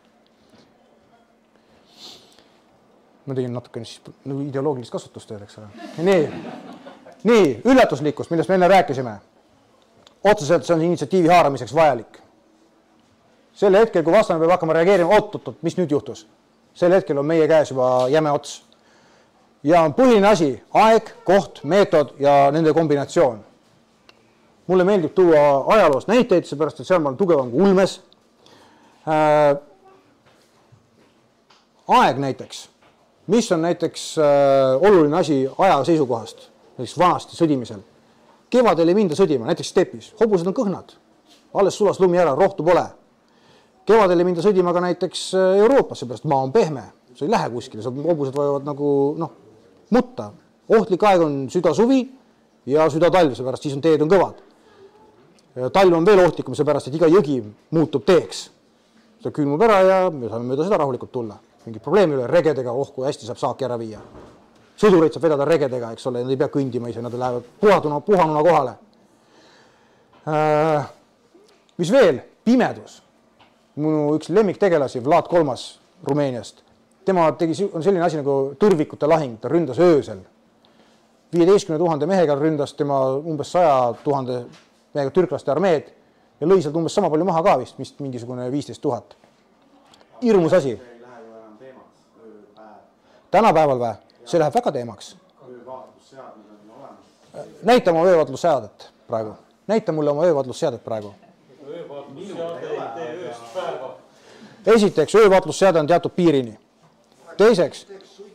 Ma tegin natuke siis ideoloogilist kasvatustööd, eks ole. Nii, nii, üllatuslikkus, millest me enne rääkisime. Otseselt see on initsiatiivi haaramiseks vajalik. Selle hetkel, kui vastane peab hakkama reageerima, oot, oot, oot, mis nüüd juhtus? Selle hetkel on meie käes juba jäme ots. Ja on põhiline asi, aeg, koht, meetod ja nende kombinatsioon. Mulle meeldib tuua ajaloost näiteid, seepärast, et seal ma olen tugevam kui ulmes. Äh, aeg näiteks. Mis on näiteks äh, oluline asi aja seisukohast, näiteks vanasti sõdimisel. Kevadel ei minda sõdima, näiteks stepis. Hobused on kõhnad. Alles sulas lumi ära, rohtu pole. Kevadel ei minda sõdima ka näiteks Euroopasse, pärast maa on pehme. See ei lähe kuskile, hobused vajuvad nagu noh, mutta. Ohtlik aeg on süda-suvi ja süda-talv, seepärast siis on teed on kõvad. Talv on veel ohtlikum, seepärast, et iga jõgi muutub teeks. See külmub ära ja me saame mööda seda rahulikult tulla. Mingid probleemi üle regedega, oh kui hästi saab saaki ära viia. Sõdureid saab vedada regedega, eks ole, nad ei pea kõndima ise, nad lähevad puhaduna, puhanuna kohale. Äh, mis veel? Pimedus. Minu üks lemmiktegelasi, Vlad kolmas Rumeeniast. Tema tegi, on selline asi nagu tõrvikute lahing, ta ründas öösel. viieteistkümne tuhande mehega ründas tema umbes saja tuhande mehega türklaste armeed ja lõi sealt umbes sama palju maha ka vist, vist mingisugune viisteist tuhat. Hirmus asi. Tänapäeval või? See läheb väga teemaks. Näita oma öövaatlusseadet praegu. Näita mulle oma öövaatlusseadet praegu. Esiteks, öövaatlusseade on teatud piirini. Teiseks,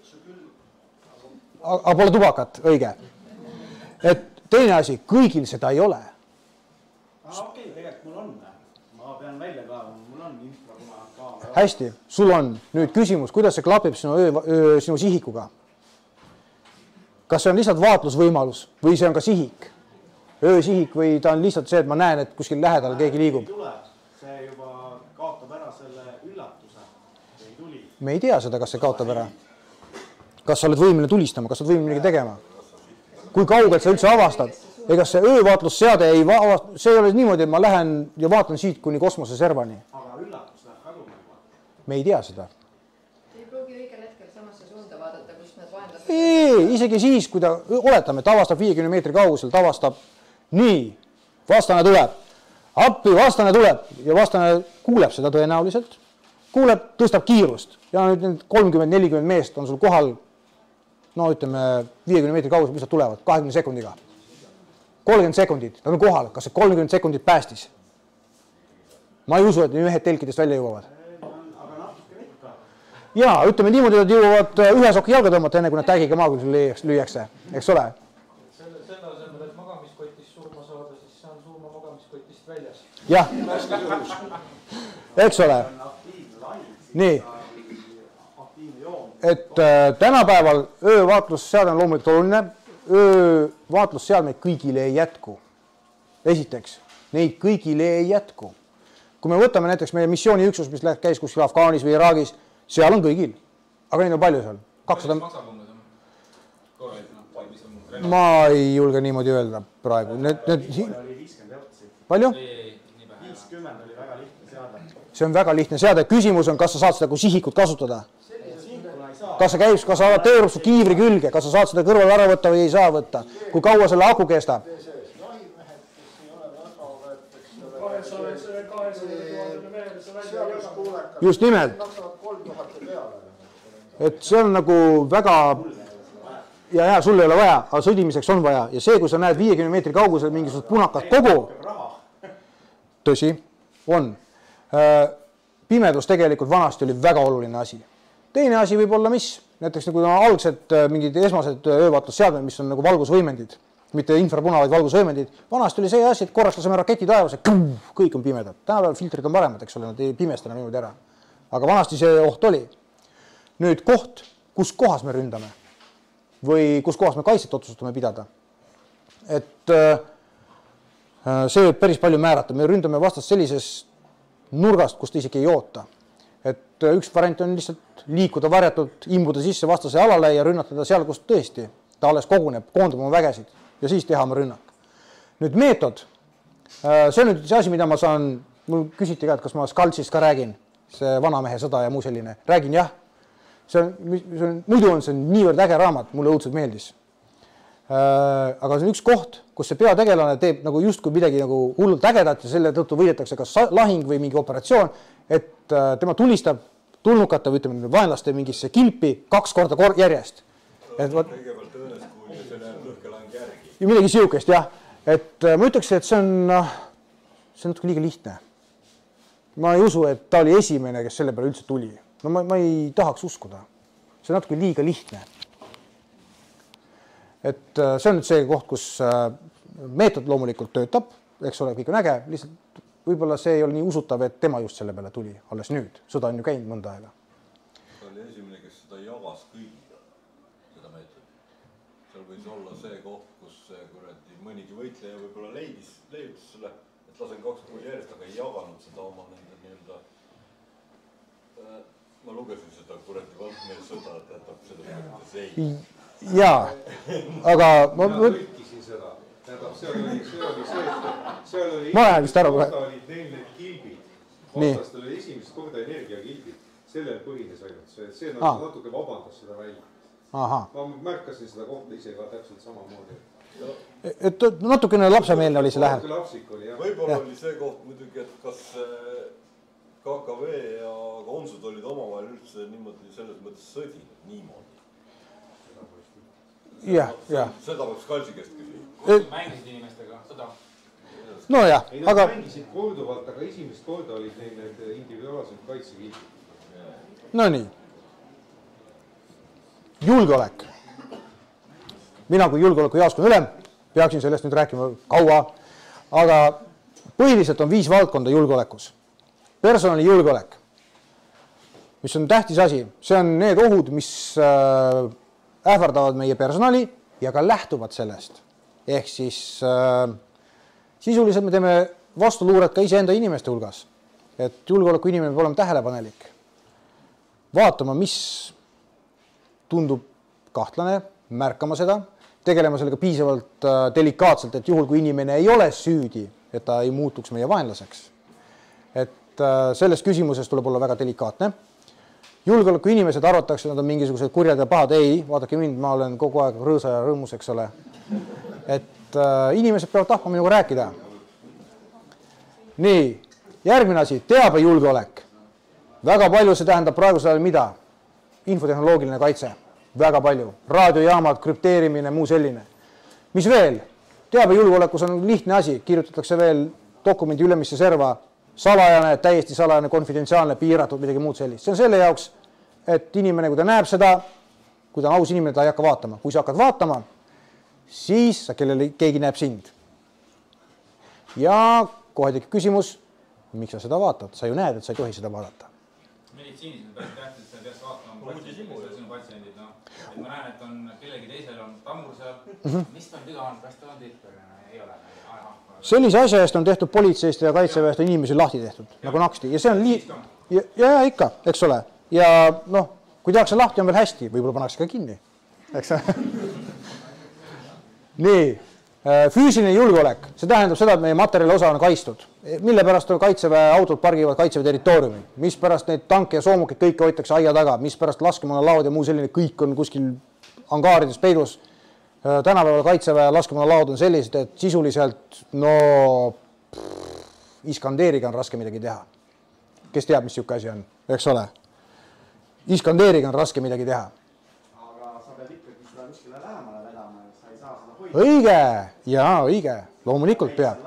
aga pole tubakat, õige. Et teine asi, kõigil seda ei ole. Okei, tegelikult mul on. Ma pean välja kaevama, mul on infra. Hästi, sul on nüüd küsimus, kuidas see klapib sinu, öö, öö, sinu sihikuga? Kas see on lihtsalt vaatlusvõimalus või see on ka sihik? Öösihik või ta on lihtsalt see, et ma näen, et kuskil lähedal keegi liigub? See juba kaotab ära selle üllatuse. Ei tuli. Me ei tea seda, kas see kaotab ära. Kas sa oled võimeline tulistama, kas sa oled võimeline tegema? Kui kaugelt sa üldse avastad? Ega see öövaatlusseade ei avast... See ei ole niimoodi, et ma lähen ja vaatan siit kuni kosmoseservani. Aga üllatus läheb kaduma. Me ei tea seda. Ei pruugi õigel hetkel samasse suunda vaadata, kus need vahendavad... Ei, isegi siis, kui ta, oletame, ta avastab viiekümne meetri kaugusel, ta avastab nii, vastane tuleb, appi, vastane tuleb ja vastane kuuleb seda tõenäoliselt kuuleb, tõstab kiirust ja nüüd kolmkümmend nelikümmend meest on sul kohal, no ütleme viiekümne meetri kaugusel, mis nad tulevad, kahekümne sekundiga. kolmkümmend sekundit, nad on kohal, kas see kolmkümmend sekundit päästis? Ma ei usu, et ühed telkidest välja jõuavad. Ja ütleme niimoodi, et jõuavad ühe soki jalga tõmmata, enne kui nad tägiga maaga lüüakse, eks ole? Selle asemel, et magamiskotist surma saada, siis saan surma magamiskotist väljas. Jah, eks ole. Nii, et tänapäeval öövaatlusseade on loomulikult oluline. Öövaatlusseadmeid kõigile ei jätku. Esiteks, neid kõigile ei jätku. Kui me võtame näiteks meie missiooniüksus, mis käis kuskil Afgaanis või Iraagis, seal on kõigil. Aga neid on palju seal. kakssada... Ma ei julge niimoodi öelda praegu. Need, need... Palju? viiskümmend oli väga lihtne seade. See on väga lihtne seade. Küsimus on, kas sa saad seda kui sihikut kasutada. Kas sa käib, kas sa teerub su kiivri külge, kas sa saad seda kõrval ära võtta või ei saa võtta. Kui kaua selle aku kestab? Just nimelt. Et see on nagu väga ja ja sul ei ole vaja, aga sõdimiseks on vaja ja see, kui sa näed viiekümne meetri kaugusel mingisugust punakat kogu, tõsi, on. Pimedus tegelikult vanasti oli väga oluline asi. Teine asi võib olla mis? Näiteks nagu algsed mingid esmased öövaatlusseadmed, mis on nagu valgusvõimendid, mitte infrapuna, vaid valgusvõimendid. Vanasti oli see asi, et korraks laseme raketi taevas ja kõik on pimedad. Tänapäeval filtrid on paremad, eks ole, nad ei pimesta enam niimoodi ära. Aga vanasti see oht oli. Nüüd koht, kus kohas me ründame või kus kohas me kaitset otsustame pidada. Et see võib päris palju määrata. Me ründame vastast sellises nurgast, kus ta isegi ei oota. Et üks variant on lihtsalt liikuda varjatult, imbuda sisse vastase alale ja rünnatada seal, kus tõesti ta alles koguneb, koondab oma vägesid ja siis teha oma rünnak. Nüüd meetod. See on nüüd see asi, mida ma saan, mul küsiti ka, et kas ma Skaltsist ka räägin, see vanamehe sõda ja muu selline. Räägin jah. See on, see on, muidu on see niivõrd äge raamat, mulle õudselt meeldis. Aga see on üks koht, kus see peategelane teeb nagu justkui midagi nagu hullult ägedat ja selle tõttu võidetakse kas lahing või mingi operatsioon, et tema tulistab tulnukate või ütleme vaenlaste mingisse kilpi kaks korda kor järjest. Et võt... Kõigepealt õõnes, kui see läheb lõhkelang järgi. Ja midagi siukest, jah. Et ma ütleks, et see on, see on natuke liiga lihtne. Ma ei usu, et ta oli esimene, kes selle peale üldse tuli. No ma, ma ei tahaks uskuda. See on natuke liiga lihtne. Et see on nüüd see koht, kus meetod loomulikult töötab, eks ole, kõik on äge, lihtsalt võib-olla see ei ole nii usutav, et tema just selle peale tuli alles nüüd. Sõda on ju käinud mõnda aega. Ta oli esimene, kes seda jagas kõigiga, seda meetodit. Seal võis olla see koht, kus kuradi mõnigi võitleja võib-olla leidis, leidis selle, et lasen kaks kuud järjest, aga ei jaganud seda oma nende nii-öelda. Ma lugesin seda kuradi valdmees sõda, et jätab seda mõttes ei. Jaa, aga... Ma tõlkisin seda. Tähendab, see oli see, oli see, et seal oli... Ma lähen vist aru. Vasta olid neil need kilbid. Vastastel oli esimest korda energiakilbid. Sellel põhines ainult see, et see ah. natuke vabandas seda välja. Aha. Ma märkasin seda kohta ise ka täpselt samamoodi. Et natukene lapsemeelne oli see läheb. Võib-olla oli see koht muidugi, et kas K K V ja konsud olid omavahel üldse niimoodi selles mõttes sõdinud niimoodi. Jah, jah. Seda võib Skalsi käest küsida. Kus mängisid inimestega sõda? No jah, ei, aga... Ei, mängisid korduvalt, aga esimest korda olid neil need individuaalsed kaitsekildid. No nii. Julgeolek. Mina kui julgeoleku jaoskonna ülem peaksin sellest nüüd rääkima kaua, aga põhiliselt on viis valdkonda julgeolekus. Personali julgeolek, mis on tähtis asi, see on need ohud, mis ähvardavad meie personali ja ka lähtuvad sellest. Ehk siis äh, sisuliselt me teeme vastuluuret ka iseenda inimeste hulgas, et julgeoleku inimene peab olema tähelepanelik. Vaatama, mis tundub kahtlane, märkama seda, tegelema sellega piisavalt äh, delikaatselt, et juhul kui inimene ei ole süüdi, et ta ei muutuks meie vaenlaseks. Et äh, selles küsimuses tuleb olla väga delikaatne. Julgeoleku inimesed arvatakse, et nad on mingisugused kurjad ja pahad. Ei, vaadake mind, ma olen kogu aeg rõõsa ja rõõmus, eks ole. Et äh, inimesed peavad tahma minuga rääkida. Nii, järgmine asi, teabejulgeolek. väga palju see tähendab praegusel ajal mida? Infotehnoloogiline kaitse, väga palju. Raadiojaamad, krüpteerimine, muu selline. Mis veel? Teabejulgeolekus on lihtne asi, kirjutatakse veel dokumendi ülemisse serva, salajane, täiesti salajane, konfidentsiaalne, piiratud, midagi muud sellist. See on selle jaoks, et inimene, kui ta näeb seda, kui ta on aus inimene, ta ei hakka vaatama. Kui sa hakkad vaatama, siis kellele keegi näeb sind. Ja kohe tekib küsimus, miks sa seda vaatad? Sa ju näed, et sa ei tohi seda vaadata. Meditsiinis on päris tähtis, et sa peaks vaatama sinu patsiendid. No. Et ma näen, et on kellegi teisel on tammur seal. Mm -hmm. Mis ta on viga on? Kas ta on tipperine? Ei ole. Sellise asja eest on tehtud politseist ja kaitseväest on inimesi lahti tehtud, ja. Nagu naksti. Ja see on lii... Ja, ja ikka, eks ole. Ja noh, kui tehakse lahti, on veel hästi. Võib-olla pannakse ka kinni. Eks Nii. Füüsiline julgeolek, see tähendab seda, et meie materjali osa on kaitstud. Mille pärast on kaitseväe autod pargivad kaitseväe territooriumil? Mis pärast neid tanke ja soomukid kõike hoitakse aia taga? Mis pärast laskemoona laod ja muu selline kõik on kuskil angaarides peidus? Tänapäeval kaitseväe laskemoona laod on sellised, et sisuliselt no pff, Iskandeeriga on raske midagi teha. Kes teab, mis siuke asi on? Eks ole? Iskandeeriga on raske midagi teha. Õige, jaa, õige, loomulikult peab.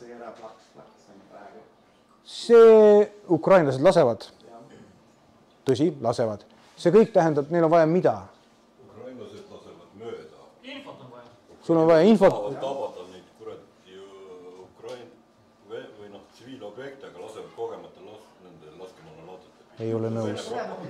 See ukrainlased lasevad. Tõsi, lasevad. See kõik tähendab, neil on vaja mida? Ukrainlased lasevad mööda. Infot on vaja. Sul on vaja infot. Tabada neid kuradi Ukraina või noh, tsiviilobjekte, aga lasevad kogemata nende laskemoona laadete. Ei ole nõus.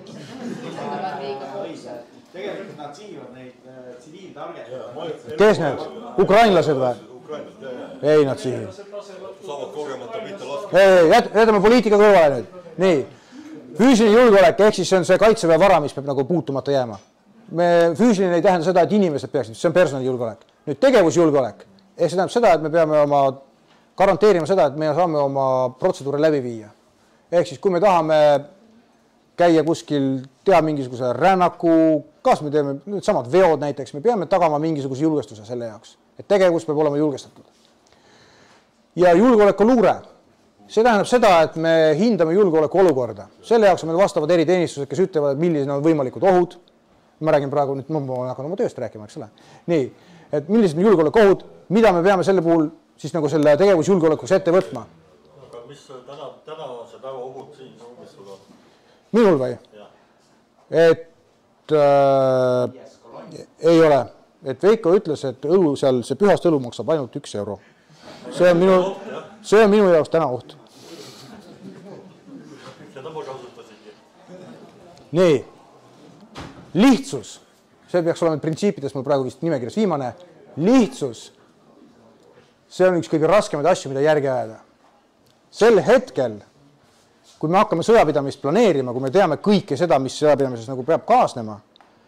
Tegelikult nad sihivad neid tsiviiltargeteid. Kes need? Ukrainlased või? Ukrainlased, jah, jah. Ei, nad sihivad. Saavad kogemata mitte laskema. Ei, jätame poliitika kõrvale nüüd. Nii. Füüsiline julgeolek, ehk siis see on see kaitseväe vara, mis peab nagu puutumata jääma. Me, füüsiline ei tähenda seda, et inimesed peaksid, see on personalijulgeolek. Nüüd tegevusjulgeolek. Ehk see tähendab seda, et me peame oma, garanteerima seda, et me saame oma protseduure läbi viia. Ehk siis, kui me tahame käia kuskil, teha mingisuguse rännaku, kas me teeme nüüd samad veod näiteks, me peame tagama mingisuguse julgestuse selle jaoks, et tegevus peab olema julgestatud. Ja julgeolekuluure, see tähendab seda, et me hindame julgeoleku olukorda. Selle jaoks on meil vastavad eriteenistused, kes ütlevad, et millised on võimalikud ohud. Ma räägin praegu nüüd, ma hakkan oma tööst rääkima, eks ole. Nii, et millised on julgeoleku ohud, mida me peame selle puhul siis nagu selle tegevusjulgeolekuks ette võtma. Aga mis täna, täna see päeva ohud siin on, mis sul on? Minul või? Et äh, ei ole. Et Veiko ütles, et õlu seal, see pühast õlu maksab ainult üks euro. See on minu, see on minu jaoks täna oht. Seda ma kasutasingi. Nii. Lihtsus. See peaks olema printsiipides mul praegu vist nimekirjas viimane. Lihtsus. See on üks kõige raskemaid asju, mida järgi ajada. Sel hetkel, kui me hakkame sõjapidamist planeerima, kui me teame kõike seda, mis sõjapidamises nagu peab kaasnema,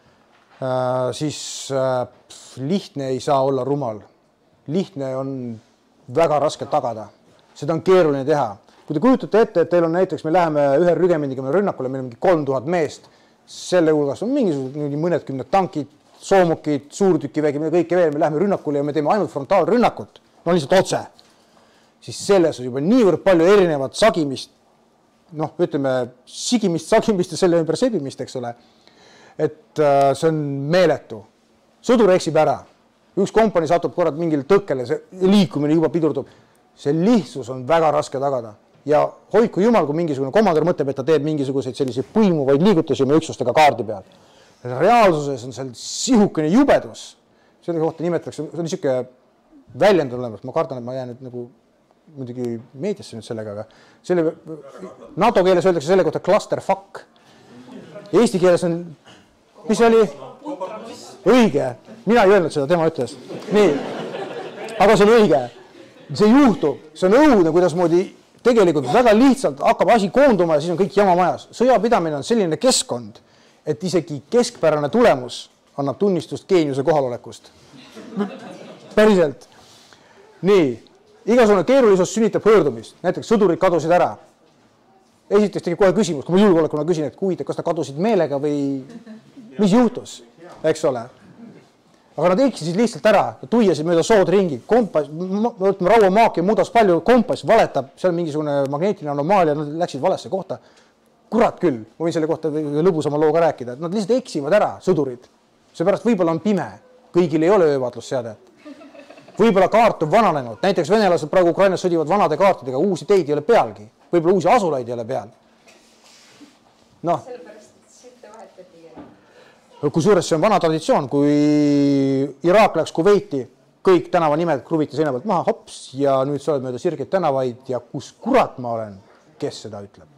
siis lihtne ei saa olla rumal. Lihtne on väga raske tagada. Seda on keeruline teha. Kui te kujutate ette, et teil on näiteks, me läheme ühe rügemendiga rünnakule, meil on mingi kolm tuhat meest, selle hulgas on mingisugused mõned kümned tankid, soomukid, suurtükivägi, kõike veel, me läheme rünnakule ja me teeme ainult frontaalrünnakut, no lihtsalt otse. Siis selles on juba niivõrd palju erinevat sagimist, noh, ütleme, sigimist, sagimist ja selle ümber sebimist, eks ole, et see on meeletu. Sõdur eksib ära. Üks kompani satub korrad mingil tõkkele, see liikumine juba pidurdub. See lihtsus on väga raske tagada. Ja hoidku jumal, kui mingisugune komandör mõtleb, et ta teeb mingisuguseid sellisi põimuvaid liigutusi oma üksustega kaardi peal. Reaalsuses on seal sihukene jubedus. Selle kohta nimetatakse, see on niisugune väljend olemas. Ma kardan, et ma jään nüüd nagu muidugi meediasse nüüd sellega, aga selle, NATO keeles öeldakse selle kohta clusterfuck. Eesti keeles on, mis oli? Õige. Mina ei öelnud seda, tema ütles. Nii. Aga see on õige. See juhtub. See on õudne, kuidas moodi tegelikult väga lihtsalt hakkab asi koonduma ja siis on kõik jama majas. Sõjapidamine on selline keskkond, et isegi keskpärane tulemus annab tunnistust geeniuse kohalolekust. Päriselt. Nii. Igasugune keerulisus sünnitab hõõrdumist. Näiteks sõdurid kadusid ära. Esiteks tegi kohe küsimus, kui ma julgeolekuna küsin, et kuid, kas ta kadusid meelega või mis juhtus, eks ole. Aga nad eksisid lihtsalt ära, tuiasid mööda sood ringi, kompass, rauamaak ja muudas palju, kompass valetab, seal on mingisugune magneetiline anomaalia, nad läksid valesse kohta. kurat küll, ma võin selle kohta lõbusama looga rääkida, et nad lihtsalt eksivad ära, sõdurid. Seepärast võib-olla on pime, kõigil ei ole öövaatlusseadet. Võib-olla kaart on vananenud, näiteks venelased praegu Ukrainas sõdivad vanade kaartidega, uusi teid ei ole pealgi, võib-olla uusi asulaid ei ole peal. Noh. Sellepärast, et sitte vahetati. Kusjuures see on vana traditsioon, kui Iraak läks Kuveiti, kõik tänavanimed kruviti seina pealt maha, hops, ja nüüd sa oled mööda sirgeid tänavaid ja kus kurat ma olen, kes seda ütleb?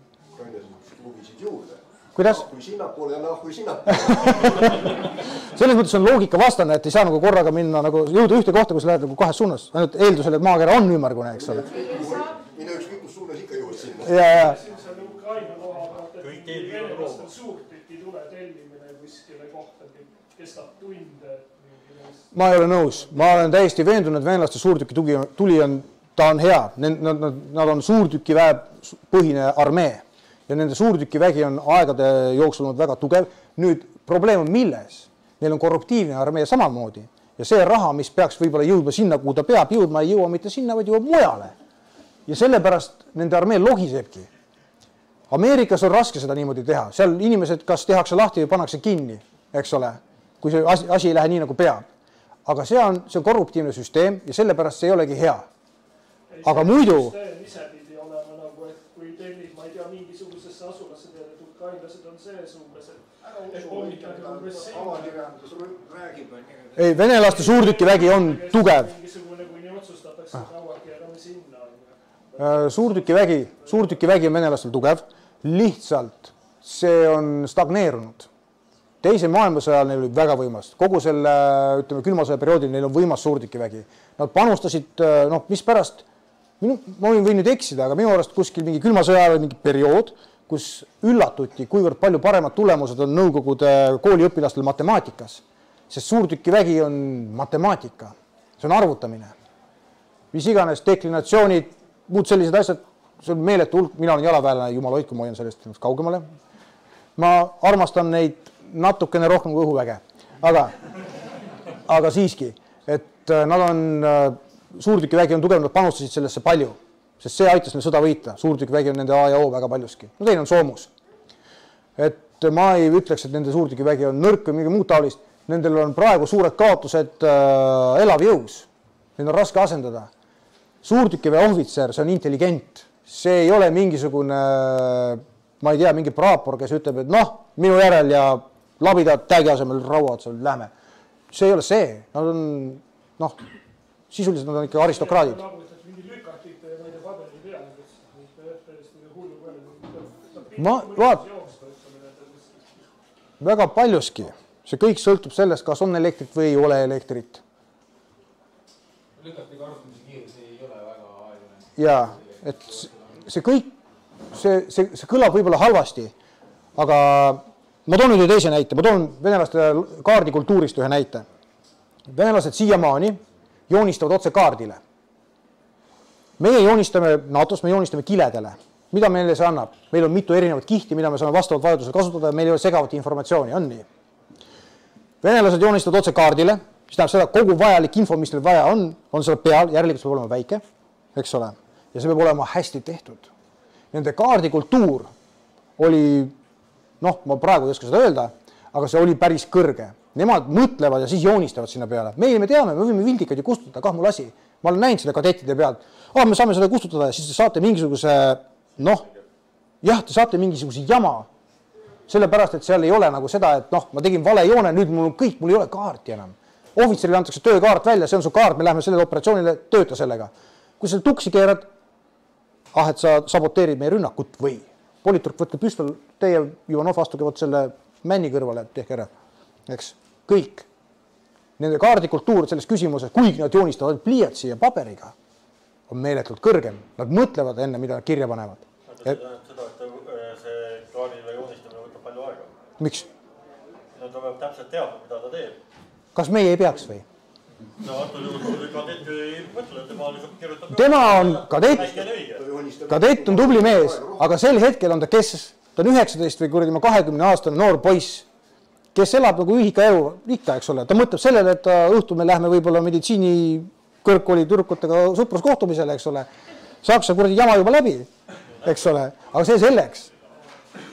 Kuidas? Kui sinnapoole ja kui sinnapoole. Selles mõttes on loogika vastane, et ei saa nagu korraga minna, nagu jõuda ühte kohta, kus lähed nagu kahes suunas. Ainult eeldusel, et maakera on ümmargune, eks ole. Mine üks kõik, kus suunas ikka jõud sinna. Ja, ja. See on Ukraina koha pealt, et venelastel suurtüki tule tellimine kuskile kohta kestab tunde. Ma ei ole nõus. Ma olen täiesti veendunud, et venelaste suurtüki tuli on, ta on hea. Nad, nad, nad on suurtükiväe põhine armee. Ja nende suurtükivägi on aegade jooksul olnud väga tugev. Nüüd probleem on milles? Neil on korruptiivne armee samamoodi. Ja see raha, mis peaks võib-olla jõudma sinna, kuhu ta peab jõudma, ei jõua mitte sinna, vaid jõuab mujale. Ja sellepärast nende armee lohisebki. Ameerikas on raske seda niimoodi teha. Seal inimesed kas tehakse lahti või pannakse kinni, eks ole, kui see asi, asi ei lähe nii, nagu peab. Aga see on, see on korruptiivne süsteem ja sellepärast see ei olegi hea. Aga muidu... mingisugusesse asulasse teada, et ukrainlased on sees umbes, et pommikad avakirjandus räägib. Ei, venelaste suurtükivägi on tugev. Mingisugune, kui nii otsustatakse, et avakirjame sinna. Suurtükivägi, suurtükivägi on venelastel tugev. Lihtsalt see on stagneerunud. Teise maailmasõjal neil oli väga võimast. Kogu selle, ütleme, külmasõja perioodil neil on võimas suurtükivägi. Nad panustasid, noh, mis pärast Minu, ma võin nüüd eksida, aga minu arust kuskil mingi külmasõja või mingi periood, kus üllatuti, kuivõrd palju paremad tulemused on nõukogude kooliõpilastel matemaatikas. Sest suurtükivägi on matemaatika, see on arvutamine. Mis iganes deklinatsioonid, muud sellised asjad, see on meeletu hulk, mina olen jalaväelane, jumal hoidku, ma hoian sellest kaugemale. Ma armastan neid natukene rohkem kui õhuväge, aga, aga siiski, et nad on... Suurtükivägi on tugev, nad panustasid sellesse palju, sest see aitas neil sõda võita. Suurtükivägi on nende A ja O väga paljuski. No teine on soomus. Et ma ei ütleks, et nende suurtükivägi on nõrk või mingi muud taolist. Nendel on praegu suured kaotused äh, elavjõus. Neid on raske asendada. Suurtükiväe ohvitser, see on intelligent. See ei ole mingisugune, ma ei tea, mingi praapor, kes ütleb, et noh, minu järel ja labidad tägi asemel rauad, seal lähme. See ei ole see. Nad on, noh, sisuliselt nad on ikka aristokraadid. Ma, vaat, väga paljuski. See kõik sõltub sellest, kas on elektrit või ei ole elektrit. Lükati kartumise kiirus ei ole väga aeglane. Ja, et see kõik, see, see, see kõlab võib-olla halvasti, aga ma toon nüüd teise näite. Ma toon venelaste kaardikultuurist ühe näite. Venelased siiamaani joonistavad otse kaardile. Meie joonistame NATO-s, me joonistame kiledele. Mida meile see annab? Meil on mitu erinevat kihti, mida me saame vastavalt vajadusel kasutada ja meil ei ole segavat informatsiooni, on nii. Venelased joonistavad otse kaardile, mis tähendab seda, kogu vajalik info, mis neil vaja on, on seal peal, järelikult see peab olema väike, eks ole, ja see peab olema hästi tehtud. Nende kaardikultuur oli, noh, ma praegu ei oska seda öelda, aga see oli päris kõrge. Nemad mõtlevad ja siis joonistavad sinna peale. Meie me teame, me võime vildikad ju kustutada, kah mul asi. Ma olen näinud seda kadettide pealt. Ah, me saame seda kustutada ja siis te saate mingisuguse, noh, jah, te saate mingisuguse jama. Sellepärast, et seal ei ole nagu seda, et noh, ma tegin vale joone, nüüd mul on kõik, mul ei ole kaarti enam. Ohvitserile antakse töökaart välja, see on su kaart, me läheme sellele operatsioonile, tööta sellega. Kui sa tuksi keerad, ah, et sa saboteerid meie rünnakut või politurk, võtke püstol, teie Ivanov astuge võt selle männi kõrvale, tehke ära. Eks, kõik. Nende kaardikultuur selles küsimuses, kuigi nad joonistavad pliiatsi ja paberiga, on meeletult kõrgem. Nad mõtlevad enne, mida nad kirja panevad. See tähendab seda, et see kaardile joonistamine võtab palju aega. Miks? No ta peab täpselt teadma, mida ta teeb. Kas meie ei peaks või? No vaata, kui kadett ei mõtle, tema lihtsalt kirjutab... Tema on kadett, kadett on tubli mees, aga sel hetkel on ta kes, ta on üheksateist või kuradi ma kahekümne aastane noor poiss, kes elab nagu ühika elu, ikka, eks ole. Ta mõtleb sellele, et õhtul me lähme võib-olla meditsiini kõrgkooli tüdrukutega sõpruskohtumisele, eks ole. Saaks see kuradi jama juba läbi, eks ole. Aga see selleks.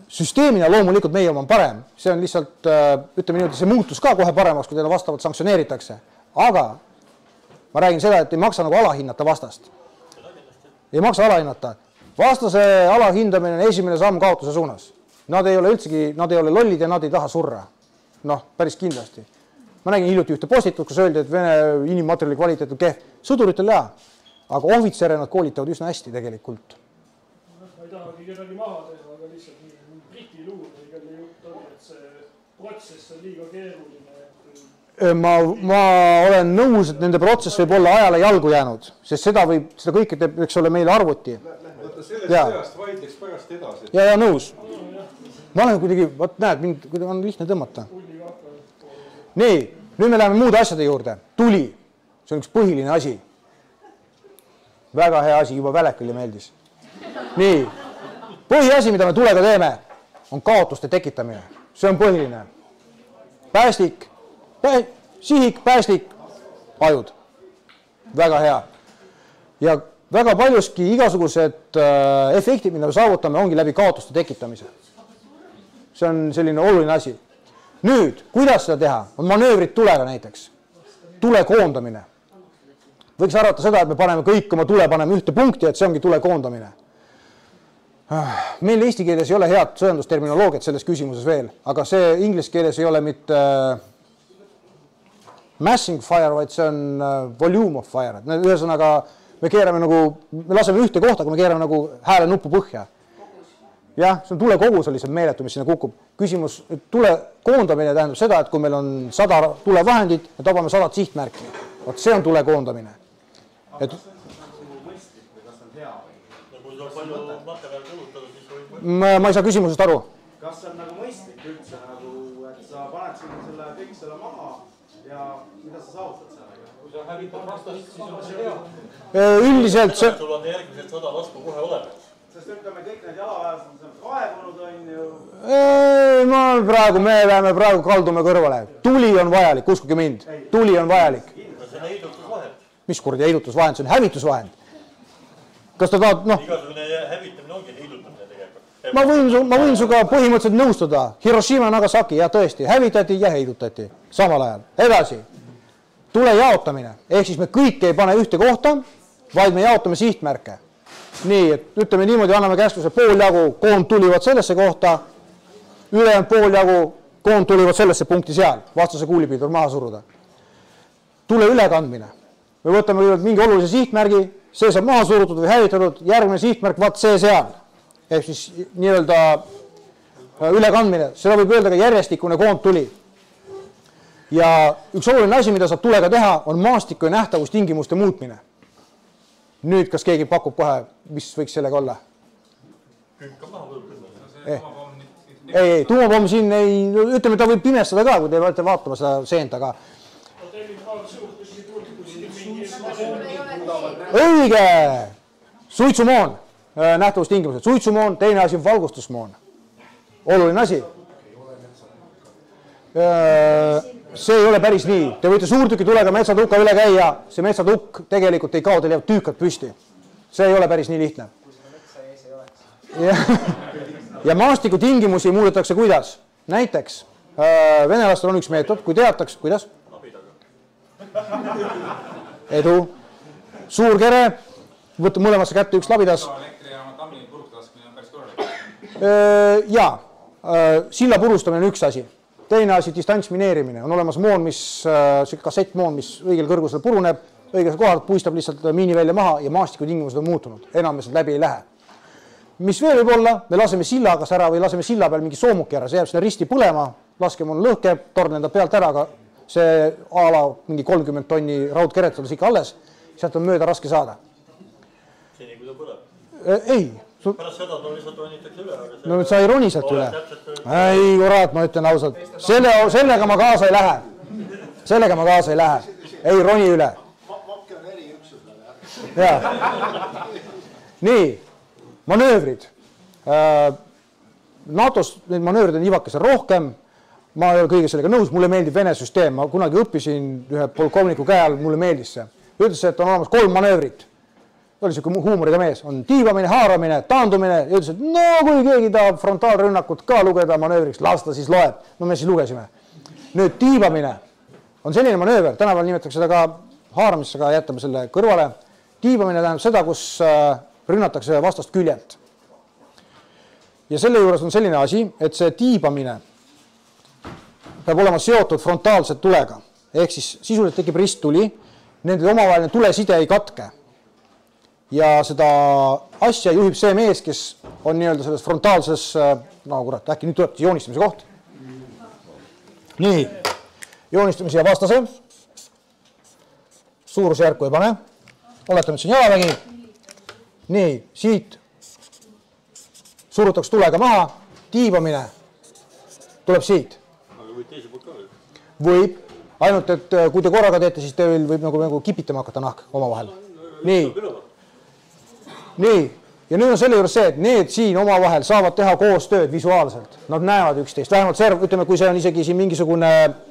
süsteemina loomulikult meie oma on parem, see on lihtsalt, ütleme niimoodi, see muutus ka kohe paremaks, kui teile vastavalt sanktsioneeritakse. Aga ma räägin seda, et ei maksa nagu alahinnata vastast. Ei maksa alahinnata. Vastase alahindamine on esimene samm kaotuse suunas. Nad ei ole üldsegi, nad ei ole lollid ja nad ei taha surra. Noh, päris kindlasti. Ma nägin hiljuti ühte postitut, kus öeldi, et Vene inimmaterjali kvaliteet on kehv. Sõduritel jaa, aga ohvitsere nad koolitavad üsna hästi tegelikult. Ma ei tahagi kedagi maha teha, aga lihtsalt nii Briti lugu, kelle jutt oli, et see protsess on liiga keeruline. Ma, ma olen nõus, et nende protsess võib olla ajale jalgu jäänud, sest seda võib, seda kõike teeb, eks ole, meile arvuti. Võtta sellest sõjast vaidleks pärast edasi. Ja, ja nõus. Ma olen kuidagi, võt näed, mind on lihtne tõmmata. Nii, nüüd me läheme muude asjade juurde. Tuli, see on üks põhiline asi. Väga hea asi, juba välekali meeldis. Nii, põhiasi, mida me tulega teeme, on kaotuste tekitamine. See on põhiline. Päästik, pää, sihik, päästik, ajud. Väga hea. Ja väga paljuski igasugused äh, efektid, mida me saavutame, ongi läbi kaotuste tekitamise. See on selline oluline asi. Nüüd, kuidas seda teha? On manöövrid tulega näiteks. Tule koondamine. Võiks arvata seda, et me paneme kõik oma tule, paneme ühte punkti, et see ongi tule koondamine. Meil eesti keeles ei ole head sõjandusterminoloogiat selles küsimuses veel, aga see inglise keeles ei ole mitte massing fire, vaid see on volume of fire. Ühesõnaga, me keerame nagu, me laseme ühte kohta, aga me keerame nagu hääle nuppu põhja. Jah, see on tule kogus, on lihtsalt meeletu, mis sinna kukub. Küsimus, tule koondamine tähendab seda, et kui meil on sada tulevahendit, me tabame sadat sihtmärki. Vot see on tule koondamine. Et... Ma, ma ei saa küsimusest aru. Kas see on nagu mõistlik üldse, nagu, et sa paned sinna selle, kõik selle maha ja mida sa saavutad sellega? Kui sa hävitad vastast, siis on see hea. Üldiselt see... Sul on järgmised sada lasku kohe olemas. Sest ütleme, kõik need jalaväelased on kaevunud, on ju. Ei, ma praegu, me läheme praegu kaldume kõrvale. Tuli on vajalik, uskuge mind. Tuli on vajalik. See on heidutusvahend. Mis kurdi heidutusvahend? See on hävitusvahend. Kas ta tahad, noh... Igasugune hävitamine ongi heidutamine tegelikult. Ma võin, ma võin suga põhimõtteliselt nõustuda. Hiroshima, Nagasaki, ja tõesti, hävitati ja heidutati. Samal ajal. Edasi. Tule jaotamine. Ehk siis me kõik ei pane ühte kohta, vaid me jaotame sihtmärke. Nii, et ütleme niimoodi, anname käskluse pool jagu, koond tulivad sellesse kohta, ülejäänud pool jagu, koond tulivad sellesse punkti seal, vastase kuulipiidur maha suruda. Tule ülekandmine. Me võtame mingi olulise sihtmärgi, see saab maha surutud või hävitatud, järgmine sihtmärk, vaat see seal. Ehk siis nii-öelda ülekandmine, seda võib öelda ka järjestikune koond tuli. Ja üks oluline asi, mida saab tulega teha, on maastiku ja nähtavustingimuste muutmine. Nüüd, kas keegi pakub kohe, mis võiks sellega olla? Eh. Ei, ei, tuumapomm siin ei, ütleme, ta võib pimestada ka, kui te olete vaatama seda seent, aga... Õige! Suitsumoon, nähtavustingimused. Suitsumoon, teine asi on valgustusmoon. Oluline asi. See ei ole päris nii. Te võite suurtüki tulega metsatukka üle käia, see metsatukk tegelikult ei kao, teil jääb tüükad püsti. See ei ole päris nii lihtne. Ja, ja maastiku tingimusi muudetakse kuidas? Näiteks, venelastel on üks meetod, kui teataks, kuidas? Edu. Suur kere, võtta mõlemasse kätte üks labidas. Ja, silla purustamine on üks asi. Teine asi, distantsmineerimine. On olemas moon, mis, kassettmoon, mis õigel kõrgusel puruneb, õigel kohal puistab lihtsalt miini välja maha ja maastiku tingimused on muutunud. Enam me sealt läbi ei lähe. Mis veel võib olla? Me laseme silla kas ära või laseme silla peal mingi soomuki ära. See jääb sinna risti põlema, laskeme on lõhke, torn enda pealt ära, aga see ala mingi kolmkümmend tonni raudkeret on ikka alles. Sealt on mööda raske saada. Seni, kui ta põleb? Ei. Pärast seda ta lihtsalt ronitakse üle. No sa ei roni sealt üle. Ei, kurat, ma ütlen ausalt. Selle, sellega ma kaasa ei lähe. Sellega ma kaasa ei lähe. Ei roni üle. Makke on eri üksusele. Jaa. Nii, manöövrid. NATOs need manöövrid on ivakesel rohkem. Ma ei ole kõige sellega nõus. Mulle meeldib Vene süsteem. Ma kunagi õppisin ühe polkovniku käe all, mulle meeldis see. Ütles, et on olemas kolm manöövrit. oli niisugune huumoriga mees, on tiibamine, haaramine, taandumine ja ütles, et no kui keegi tahab frontaalrünnakut ka lugeda manöövriks, las ta siis loeb. No me siis lugesime. Nüüd tiibamine on selline manööver, tänapäeval nimetatakse seda ka haaramisse, aga jätame selle kõrvale. Tiibamine tähendab seda, kus rünnatakse vastast küljelt. Ja selle juures on selline asi, et see tiibamine peab olema seotud frontaalselt tulega. Ehk siis sisuliselt tekib risttuli, nende omavaheline tuleside ei katke. Ja seda asja juhib see mees, kes on nii-öelda selles frontaalses, no kurat, äkki nüüd tuleb joonistamise koht. Nii, joonistamise ja vastase. Suurusjärku ei pane. Oletame, et see on jalavägi. Nii, siit surutakse tulega maha, tiibamine tuleb siit. Aga võib teise poolt ka või? Võib, ainult et kui te korraga teete, siis teil võib nagu, nagu kipitama hakata nahk oma vahel. Nii, nii, ja nüüd on selle juures see, et need siin oma vahel saavad teha koostööd visuaalselt. Nad näevad üksteist, vähemalt serv, ütleme, kui see on isegi siin mingisugune,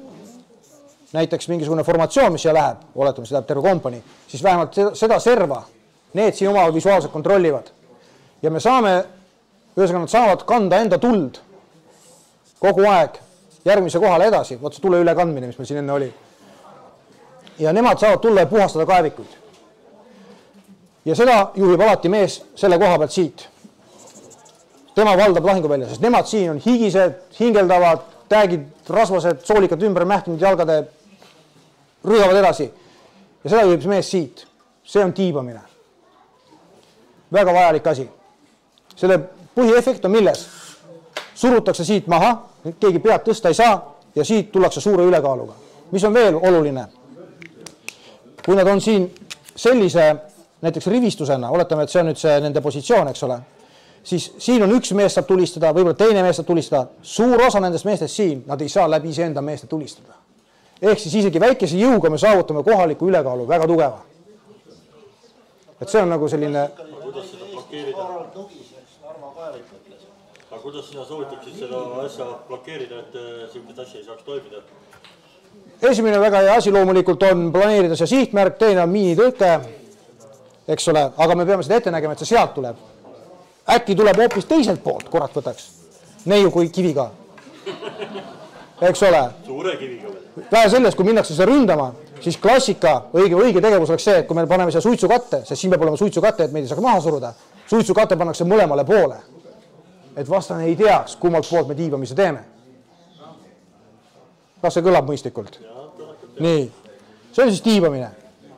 näiteks mingisugune formatsioon, mis siia läheb, oletame, see läheb terve kompanii, siis vähemalt seda serva, need siin oma visuaalselt kontrollivad. Ja me saame, ühesõnaga nad saavad kanda enda tuld kogu aeg järgmise kohale edasi, võt see tule ülekandmine, mis meil siin enne oli. Ja nemad saavad tulla ja puhastada kaevikuid. Ja seda juhib alati mees selle koha pealt siit. Tema valdab lahinguvälja, sest nemad siin on higised, hingeldavad, täägid, rasvased, soolikad ümber mähtinud jalgade, rühavad edasi. Ja seda juhib mees siit. See on tiibamine. Väga vajalik asi. Selle põhiefekt on milles? Surutakse siit maha, keegi pead tõsta ei saa ja siit tullakse suure ülekaaluga. Mis on veel oluline? Kui nad on siin sellise näiteks rivistusena, oletame, et see on nüüd see nende positsioon, eks ole, siis siin on üks mees saab tulistada, võib-olla teine mees saab tulistada. Suur osa nendest meestest siin, nad ei saa läbi iseenda meeste tulistada. Ehk siis isegi väikese jõuga me saavutame kohaliku ülekaalu väga tugeva. Et see on nagu selline... Kuidas seda blokeerida? Aga kuidas sina soovitaksid seda asja blokeerida, et sellist asja ei saaks toimida? Esimene väga hea asi loomulikult on planeerida see sihtmärk, teine on miinitõke, eks ole, aga me peame seda ette nägema, et see sealt tuleb. Äkki tuleb hoopis teiselt poolt, kurat võtaks. Neiu kui kiviga. Eks ole. Suure kiviga või? Vähe sellest, kui minnakse seda ründama, siis klassika, õige, õige tegevus oleks see, et kui me paneme siia suitsukatte, sest siin peab olema suitsukatte, et meid ei saaks maha suruda, suitsukatte pannakse mõlemale poole. Et vastane ei teaks, kummalt poolt me tiibamise teeme. Kas see kõlab mõistlikult? Nii, see on siis tiibamine.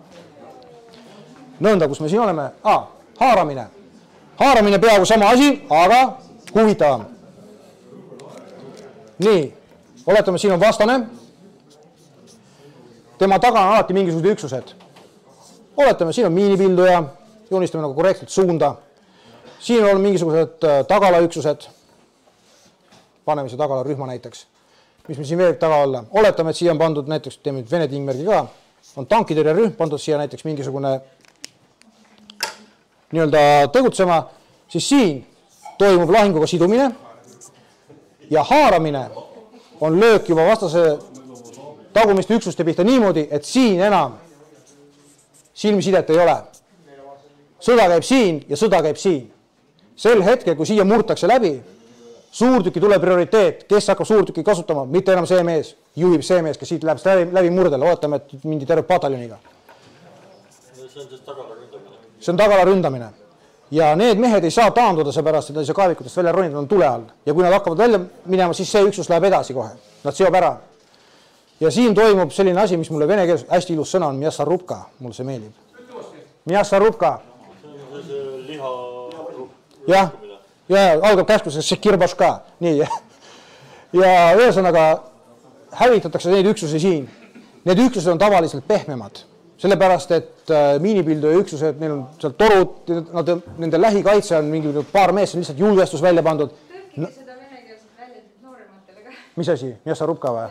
Nõnda, kus me siin oleme? Ah, haaramine. Haaramine peaaegu sama asi, aga huvitavam. Nii, oletame, siin on vastane. Tema taga on alati mingisugused üksused. Oletame, siin on miinipilduja, joonistame nagu korrektselt suunda. Siin on mingisugused tagala üksused. Paneme see tagala rühma näiteks. Mis me siin veel taga olla? Oletame, et siia on pandud näiteks, teeme Vene tingmärgi ka, on tankitõrje rühm pandud siia näiteks mingisugune nii-öelda tegutsema, siis siin toimub lahinguga sidumine ja haaramine on löök juba vastase tagumiste üksuste pihta niimoodi, et siin enam silmisidet ei ole. Sõda käib siin ja sõda käib siin. Sel hetkel, kui siia murtakse läbi, suurtüki tuleb prioriteet, kes hakkab suurtüki kasutama, mitte enam see mees, juhib see mees, kes siit läheb läbi, läbi murdele, ootame, et mindi terve pataljoniga. See on siis tagala ründamine. See on tagala ründamine. Ja need mehed ei saa taanduda seepärast, et nad ei saa kaevikutest välja ronida, nad on tule all. Ja kui nad hakkavad välja minema, siis see üksus läheb edasi kohe. Nad seob ära. Ja siin toimub selline asi, mis mulle vene keeles hästi ilus sõna on, mjassarubka, mulle see meeldib. Mjassarubka. See on see liha... Jah, ja algab käskusega see kirbaška. Nii. Ja ühesõnaga hävitatakse neid üksusi siin. Need üksused on tavaliselt pehmemad. Sellepärast, et miinipilduja üksused, neil on seal torud, nad, nende lähikaitse on mingi paar meest, on lihtsalt julgestus välja pandud. Tõlkige seda venekeelset väljendit noorematele ka. Mis asi? Mjassarubka või?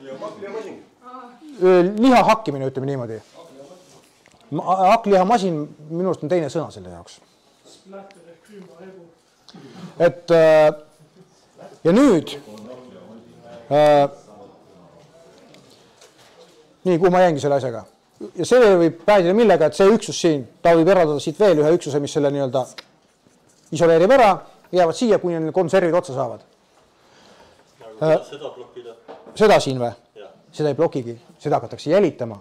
Liha hakkimine, ütleme niimoodi. Hakklihamasin minu arust on teine sõna selle jaoks. Et ja nüüd nii, kuhu ma jäingi selle asjaga? ja see võib päädida millega, et see üksus siin, ta võib eraldada siit veel ühe üksuse, mis selle nii-öelda isoleerib ära, jäävad siia, kuni neil kolm servid otsa saavad. Äh, seda blokkida? Seda siin või? Seda ei blokigi, seda hakatakse jälitama.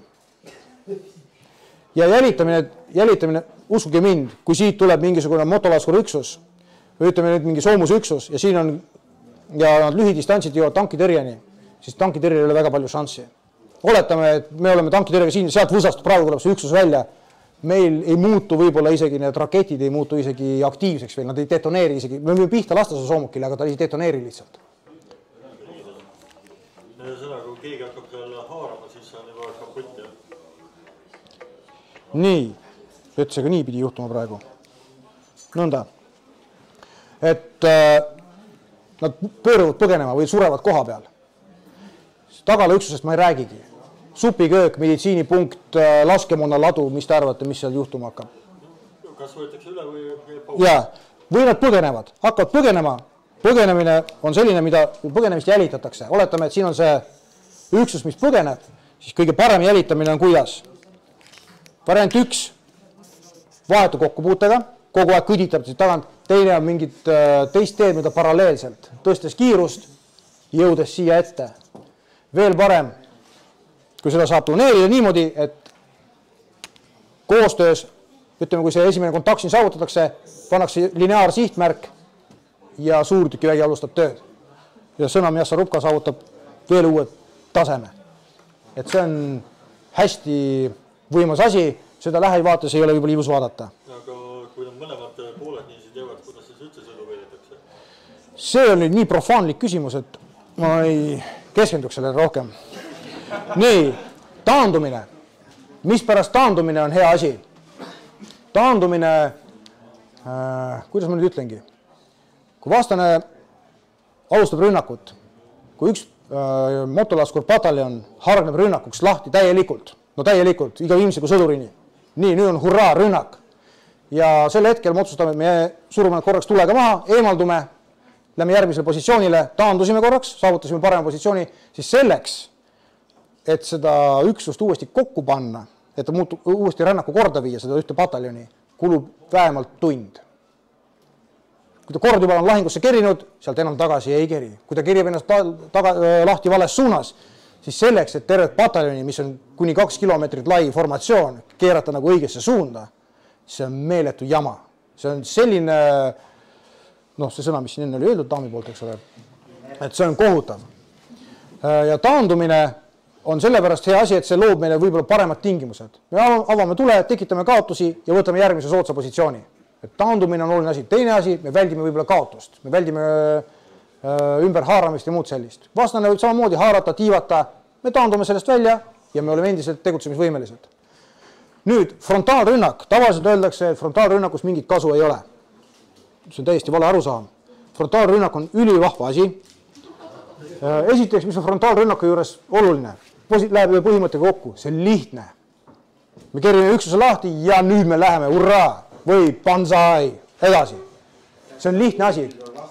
Ja jälitamine, jälitamine, uskuge mind, kui siit tuleb mingisugune motolaskuri üksus, või ütleme nüüd mingi soomuse üksus, ja siin on, ja nad lühidistantsid jõuavad tankitõrjeni, siis tankitõrjel ei ole väga palju šanssi. Oletame, et me oleme tankitõrjega siin, sealt võsast praegu tuleb see üksus välja, meil ei muutu võib-olla isegi need raketid ei muutu isegi aktiivseks veel, nad ei detoneeri isegi, me võime pihta lasta see soomukile, aga ta ei detoneeri lihtsalt. Seda, kui keegi hakkab seal haarama, siis on juba kaputt. Nii, ütlesega nii pidi juhtuma praegu. Nõnda. Et äh, nad pööruvad põgenema või surevad koha peal. Tagala üksusest ma ei räägigi. Supiköök, meditsiinipunkt, laskemoona ladu, mis te arvate, mis seal juhtuma hakkab? Kas võetakse üle või? Jaa, või nad põgenevad, hakkavad põgenema. Põgenemine on selline, mida põgenemist jälitatakse. Oletame, et siin on see üksus, mis põgeneb, siis kõige parem jälitamine on kuidas? Variant üks, vahetu kokkupuutega, kogu aeg kõditab siit tagant, teine on mingit teist teed, mida paralleelselt, tõstes kiirust, jõudes siia ette. Veel parem, kui seda saab planeerida niimoodi, et koostöös, ütleme, kui see esimene kontakt siin saavutatakse, pannakse lineaar sihtmärk ja suurtükivägi alustab tööd. Ja sõnam Jassarupka saavutab veel uue taseme. Et see on hästi võimas asi, seda lähivaates ei ole võib-olla ilus vaadata. Aga kui on mõlemad pooled nii siis teevad, kuidas siis üldse sõidu veedetakse? See on nüüd nii profaanlik küsimus, et ma ei keskenduks sellele rohkem. Nii, taandumine. Mis pärast taandumine on hea asi? Taandumine, äh, kuidas ma nüüd ütlengi? Kui vastane alustab rünnakut, kui üks äh, motolaskur pataljon hargneb rünnakuks lahti täielikult, no täielikult, iga viimsiku sõdurini. Nii, nüüd on hurraa, rünnak. Ja sel hetkel me otsustame, et me surume korraks tulega maha, eemaldume, lähme järgmisele positsioonile, taandusime korraks, saavutasime parema positsiooni, siis selleks, et seda üksust uuesti kokku panna, et ta muutub, uuesti rännaku korda viia, seda ühte pataljoni, kulub vähemalt tund. Kui ta kord juba on lahingusse kerinud, sealt enam tagasi ei keri. Kui ta kerib ennast taga, lahti vales suunas, siis selleks, et tervet pataljoni, mis on kuni kaks kilomeetrit lai formatsioon, keerata nagu õigesse suunda, see on meeletu jama. See on selline, noh, see sõna, mis siin enne oli öeldud daami poolt, eks ole, et see on kohutav. Ja taandumine on sellepärast hea asi, et see loob meile võib-olla paremad tingimused. Me avame tule, tekitame kaotusi ja võtame järgmise sootsa positsiooni. Et taandumine on oluline asi. Teine asi, me väldime võib-olla kaotust. Me väldime ümber haaramist ja muud sellist. Vastane võib samamoodi haarata, tiivata. Me taandume sellest välja ja me oleme endiselt tegutsemisvõimelised. Nüüd, frontaalrünnak. Tavaliselt öeldakse, et frontaalrünnakus mingit kasu ei ole. See on täiesti vale arusaam. Frontaalrünnak on ülivahva asi. Esiteks, mis on frontaalrünnaku juures oluline? Läheb ühe põhimõttega kokku. See on lihtne. Me kerime üksuse lahti ja nüüd me läheme, hurraa! Või pansai, edasi. See on lihtne asi.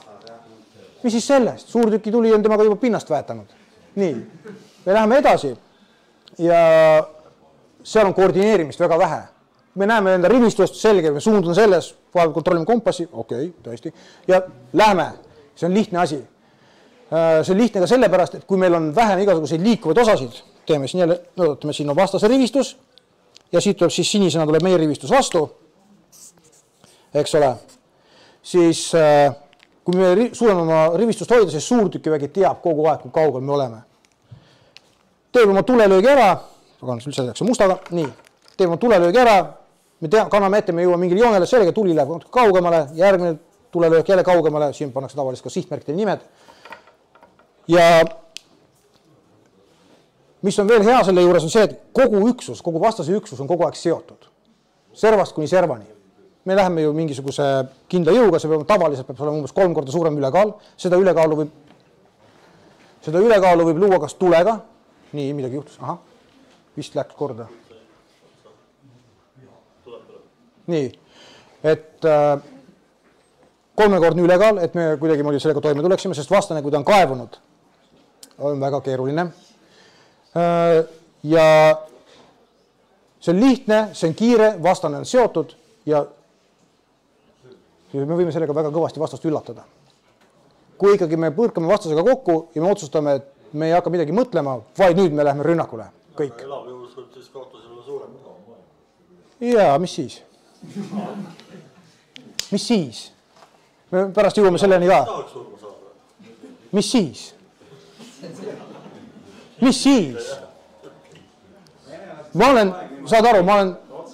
Mis siis sellest? Suurtüki tuli on temaga juba pinnast väetanud. Nii, me läheme edasi ja seal on koordineerimist väga vähe. Me näeme enda rivistust selge, me suundun selles, vahepeal kontrollime kompassi, okei, okay, tõesti, ja lähme. See on lihtne asi. See on lihtne ka sellepärast, et kui meil on vähem igasuguseid liikuvaid osasid, teeme siin jälle, ootame, siin on vastase rivistus ja siit tuleb siis sinisena tuleb meie rivistus vastu. Eks ole, siis kui me suudame oma rivistust hoida, siis suurtükivägi teab kogu aeg, kui kaugel me oleme. Teeme oma tulelöögi ära, aga üldse tehakse mustaga, nii, teeme oma tulelöögi ära, me tea, kanname ette, me jõuame mingil joonele, sellega tuli läheb kaugemale, järgmine tulelöök jälle kaugemale, siin pannakse tavaliselt ka sihtmärkide nimed. Ja mis on veel hea selle juures on see, et kogu üksus, kogu vastase üksus on kogu aeg seotud. Servast kuni servani. Me läheme ju mingisuguse kindla jõuga, see peab, tavaliselt peab olema umbes kolm korda suurem ülekaal. Seda ülekaalu võib, seda ülekaalu võib luua kas tulega. Nii, midagi juhtus. Aha, vist läks korda. Nii, et äh, kolmekordne ülekaal, et me kuidagi moodi sellega toime tuleksime, sest vastane, kui ta on kaevunud, on väga keeruline. Äh, ja see on lihtne, see on kiire, vastane on seotud ja me võime sellega väga kõvasti vastast üllatada. Kui ikkagi me põrkame vastasega kokku ja me otsustame, et me ei hakka midagi mõtlema, vaid nüüd me läheme rünnakule. Kõik. Elavjõus võib siis kaotusel olla suurem. Jaa, mis siis? Mis siis? Me pärast jõuame selleni ka. Mis siis? Mis siis? Ma olen, saad aru, ma olen...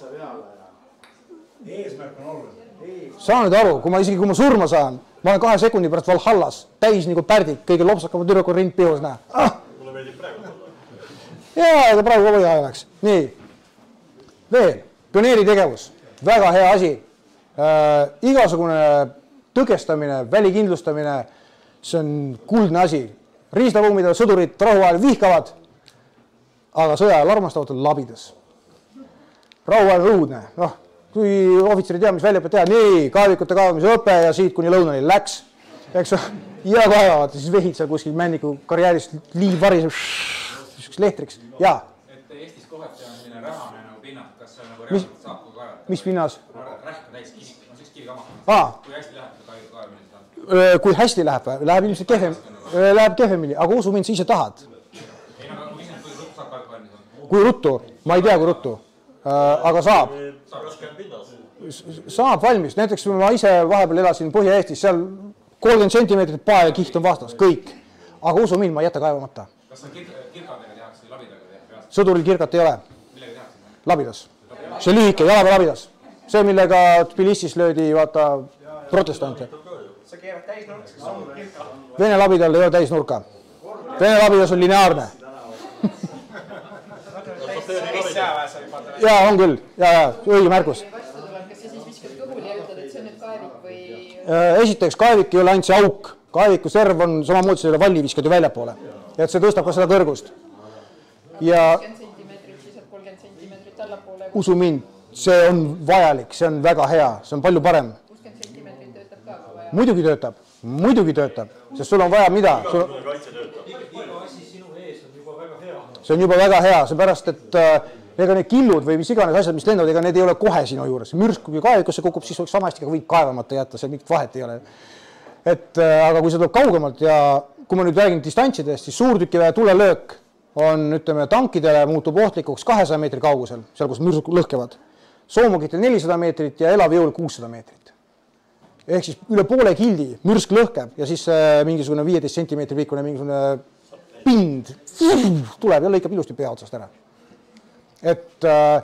Eesmärk on oluline. Saan nüüd aru, kui ma isegi kui ma surma saan, ma olen kahe sekundi pärast Valhallas, täis nagu pärdik, kõige lopsakama tüdruku rind pihus, näe. Ah! Mulle meeldib praegu olla. Jaa, aga praegu ka või oleks. Nii. Veel, pioneeri tegevus. Väga hea asi. Äh, igasugune tõkestamine, välikindlustamine, see on kuldne asi. Riistaruumide sõdurid rahuajal vihkavad, aga sõjaajal armastavad on labidas. Rahuajal õudne. No, kui ohvitseri tea, mis väljaõpet teha, nii, kaevikute kaevamise õpe ja siit kuni lõunani läks. Eks ja kaevavad, siis vehid seal kuskil männiku karjäärist liiv variseb lehtriks. Jaa. Et Eestis kohati on selline rähane nagu pinnad, kas see nagu reaalselt saab kui kaevata? Mis pinnas? Rähka täis kivi, on see üks kivi kama. Kui hästi läheb see kaevamine seda? Kui hästi läheb, läheb ilmselt kehvem, läheb kehvemini, aga usu mind, sa ise tahad. Ei, aga kui ise, kui ruttu saab kaevata valmis? Kui ruttu? Ma ei tea, kui ruttu. Aga saab. Saab valmis. Näiteks ma ise vahepeal elasin Põhja-Eestis, seal kolmkümmend sentimeetrit pae ja kiht on vastas, kõik. Aga usu mind, ma ei jäta kaevamata. Kas on kirkadega tehakse või labidaga tehakse? Sõduril kirkat ei ole. Millega tehakse? Labidas. See lühike, jalapea labidas. See, millega Tbilisis löödi, vaata, protestante. Sa keerad täis nurks, kas on kirka? Vene labidal ei ole täis nurka. Vene labidas on lineaarne. Jaa, on küll. Jaa, jaa, õige märkus. Kas sa siis viskad kõhuli ja ütled, et see on nüüd kaevik või... Esiteks, kaevik ei ole ainult see auk. Kaeviku serv on samamoodi selle valli viskad ju väljapoole. Ja et see tõstab ka seda kõrgust. Ja usu mind, see on vajalik, see on väga hea, see on palju parem. kuuskümmend sentimeetrit töötab ka, kui vaja. Muidugi töötab, muidugi töötab, sest sul on vaja mida? See on juba väga hea, seepärast, et ega need killud või mis iganes asjad, mis lendavad, ega need ei ole kohe sinu juures. Mürsk, kui kaevikusse kukub, siis oleks samasti, aga võib kaevamata jätta, seal mingit vahet ei ole. Et, aga kui see tuleb kaugemalt ja kui ma nüüd räägin distantsidest, siis suurtükiväe tulelöök on, ütleme, tankidele muutub ohtlikuks kahesaja meetri kaugusel, seal kus mürsk lõhkevad. Soomugitel nelisada meetrit ja elavjõul kuussada meetrit. Ehk siis üle poole kildi mürsk lõhkeb ja siis mingisugune viieteist sentimeetri pikkune mingisugune pind tuleb ja lõikab ilusti pea otsast ära. Et äh,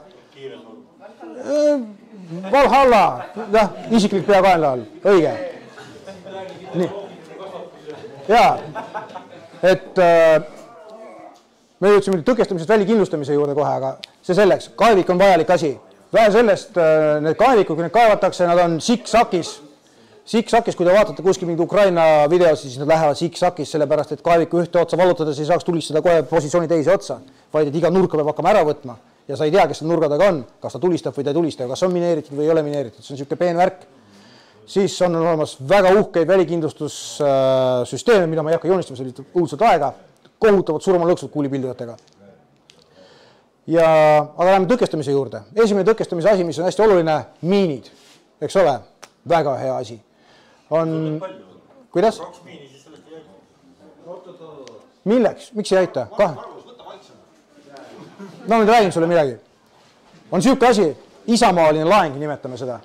Valhalla, jah, isiklik pea kaenla all, õige. Nii. Jaa, et äh, me jõudsime tõkestamisest välikindlustamise juurde kohe, aga see selleks, kaevik on vajalik asi. Vähe sellest, äh, need kaevikud, kui need kaevatakse, nad on siksakis. Siksakis, kui te vaatate kuskil mingi Ukraina videos, siis nad lähevad siksakis, sellepärast, et kaeviku ühte otsa valutades ei saaks tulistada kohe positsiooni teise otsa, vaid et iga nurka peab hakkama ära võtma ja sa ei tea, kes see nurga taga on, kas ta tulistab või ta ei tulista, kas on mineeritud või ei ole mineeritud, see on niisugune peen värk. Siis on olemas väga uhkeid välikindlustussüsteeme, mida ma ei hakka joonistama, see oli õudselt aega, kohutavad surmalõksud kuulipildujatega. Ja, aga läheme tõkestamise juurde. Esimene tõkestamise asi, mis on hästi oluline, miinid, eks ole, väga hea asi. On... Kuidas? Milleks? Miks ei aita? Kah? No nüüd räägin sulle midagi. On niisugune asi, isamaaline laeng, nimetame seda.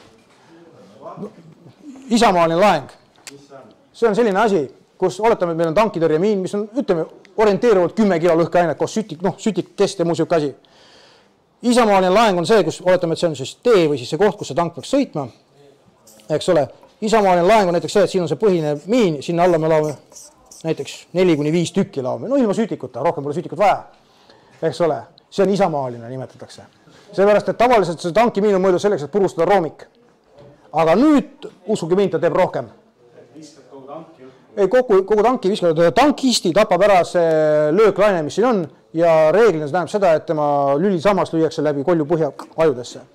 Isamaaline laeng. See on selline asi, kus oletame, et meil on tankitõrjemiin, mis on, ütleme, orienteeruvalt kümme kilo lõhkeainet koos sütik, noh, sütik, kest ja muu siuke asi. Isamaaline laeng on see, kus oletame, et see on siis tee või siis see koht, kus see tank peaks sõitma. Eks ole, isamaaline laeng on näiteks see, et siin on see põhine miin, sinna alla me laome näiteks neli kuni viis tükki laome. No ilma sütikuta, rohkem pole sütikut vaja. Eks ole, see on isamaaline, nimetatakse. Seepärast, et tavaliselt see tankimiin on mõeldud selleks, et purustada roomik. Aga nüüd, usuge mind, ta teeb rohkem. Ei, kogu, kogu tanki viskavad, tankisti tapab ära see lööklaine, mis siin on ja reeglina see tähendab seda, et tema lüli samas lüüakse läbi kolju põhja ajudesse.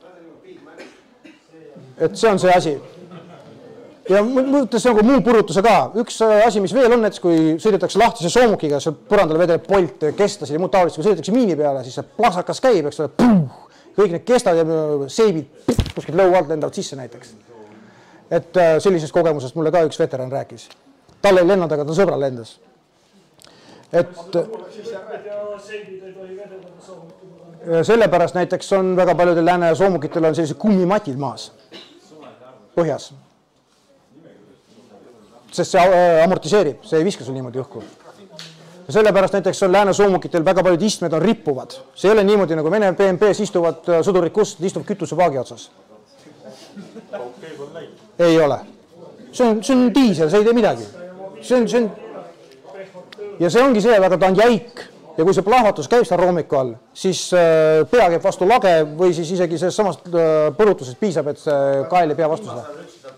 Et see on see asi. Ja mõttes nagu muu purutuse ka. Üks asi, mis veel on, et kui sõidetakse lahtise soomukiga, see põrandale vedeleb polt, kestasid ja muud taolist, kui sõidetakse miini peale, siis see plasakas käib, eks ole, puh, kõik need kestad ja seibid kuskilt lõu alt lendavad sisse näiteks. Et sellisest kogemusest mulle ka üks veteran rääkis. Tal ei lennanud, aga ta sõbral lendas. Et sellepärast näiteks on väga paljudel lääne soomukitel on sellised kummimatid maas põhjas. Sest see amortiseerib, see ei viska sul niimoodi õhku. Ja sellepärast näiteks on lääne soomukitel väga paljud istmed on rippuvad. See ei ole niimoodi nagu Vene B M P-s istuvad sõdurid kust, istuvad kütusepaagi otsas. Ei ole. See on, see on diisel, see ei tee midagi. See on, see on... Ja see ongi see, aga ta on jäik ja kui see plahvatus käib seda roomiku all, siis pea käib vastu lage või siis isegi sellest samast põrutusest piisab, et see kael ei pea vastu seda.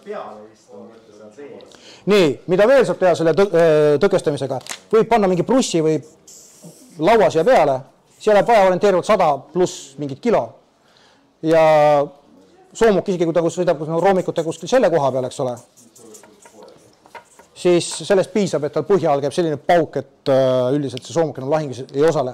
Nii, mida veel saab teha selle tõkestamisega? Võib panna mingi prussi või laua siia peale, seal jääb vaja orienteerivalt sada pluss mingit kilo ja soomuk isegi, kui ta sõidab roomikute kuskil selle koha peal, eks ole, siis sellest piisab, et tal põhja all käib selline pauk, et üldiselt see soomuk enam lahingus ei osale.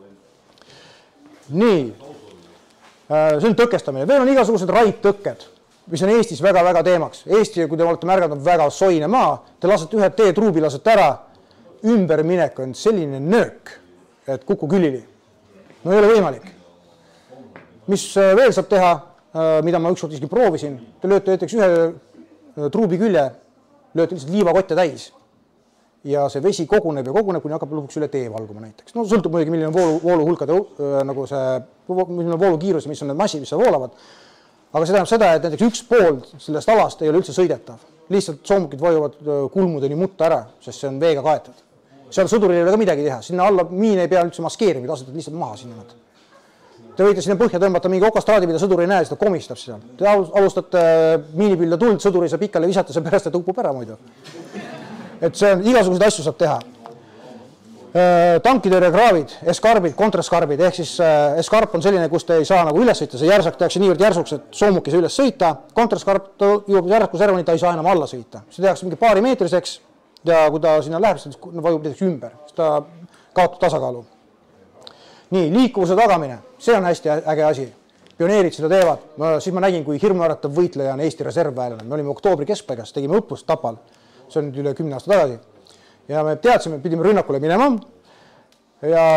Nii, see on tõkestamine. Veel on igasugused raidtõkked, mis on Eestis väga-väga teemaks. Eesti, kui te olete märganud, on väga soine maa. Te lasete ühe teetruubi, lasete ära. Ümberminek on selline nöök, et kuku külili. No ei ole võimalik. Mis veel saab teha, mida ma ükskord isegi proovisin, te lööte näiteks ühe truubi külje, lööte lihtsalt liivakotte täis ja see vesi koguneb ja koguneb, kuni hakkab lõpuks üle tee valguma näiteks. No sõltub muidugi, milline on voolu, vooluhulkade, nagu see, milline on voolukiirus ja mis on need massid, mis seal voolavad. Aga see tähendab seda, et näiteks üks pool sellest alast ei ole üldse sõidetav. Lihtsalt soomukid vajuvad kulmudeni mutta ära, sest see on veega kaetud. Seal sõduril ei ole ka midagi teha. Sinna alla miin ei pea üldse maskeerima, asetad lihtsalt maha sinna. Te võite sinna põhja tõmbata mingi okastraadi, mida sõdur ei näe, seda komistab seal. Te alustate miinipilda tuld, sõdur ei saa pikale visata, see pärast ta upub ära muidu. Et see on, igasuguseid asju saab teha. Tankitõrjekraavid, eskarbid, kontraskarbid, ehk siis eskarp on selline, kus te ei saa nagu üles sõita, see järsak tehakse niivõrd järsuks, et soomuk ei saa üles sõita, kontraskarp jõuab järsakus ära, ta ei saa enam alla sõita. See tehakse mingi paari meetriseks ja kui ta sinna läheb, siis vajub näiteks ümber, siis ta kaotab tasakaalu. Nii, liikuvuse tagamine, see on hästi äge asi. Pioneerid seda teevad. Siis ma nägin, kui hirmuäratav võitleja on Eesti reservväelane. Me olime oktoobri keskpaigas, tegime õppust Tapal. See on üle kümne aasta tagasi. Ja me teadsime, et pidime rünnakule minema. Ja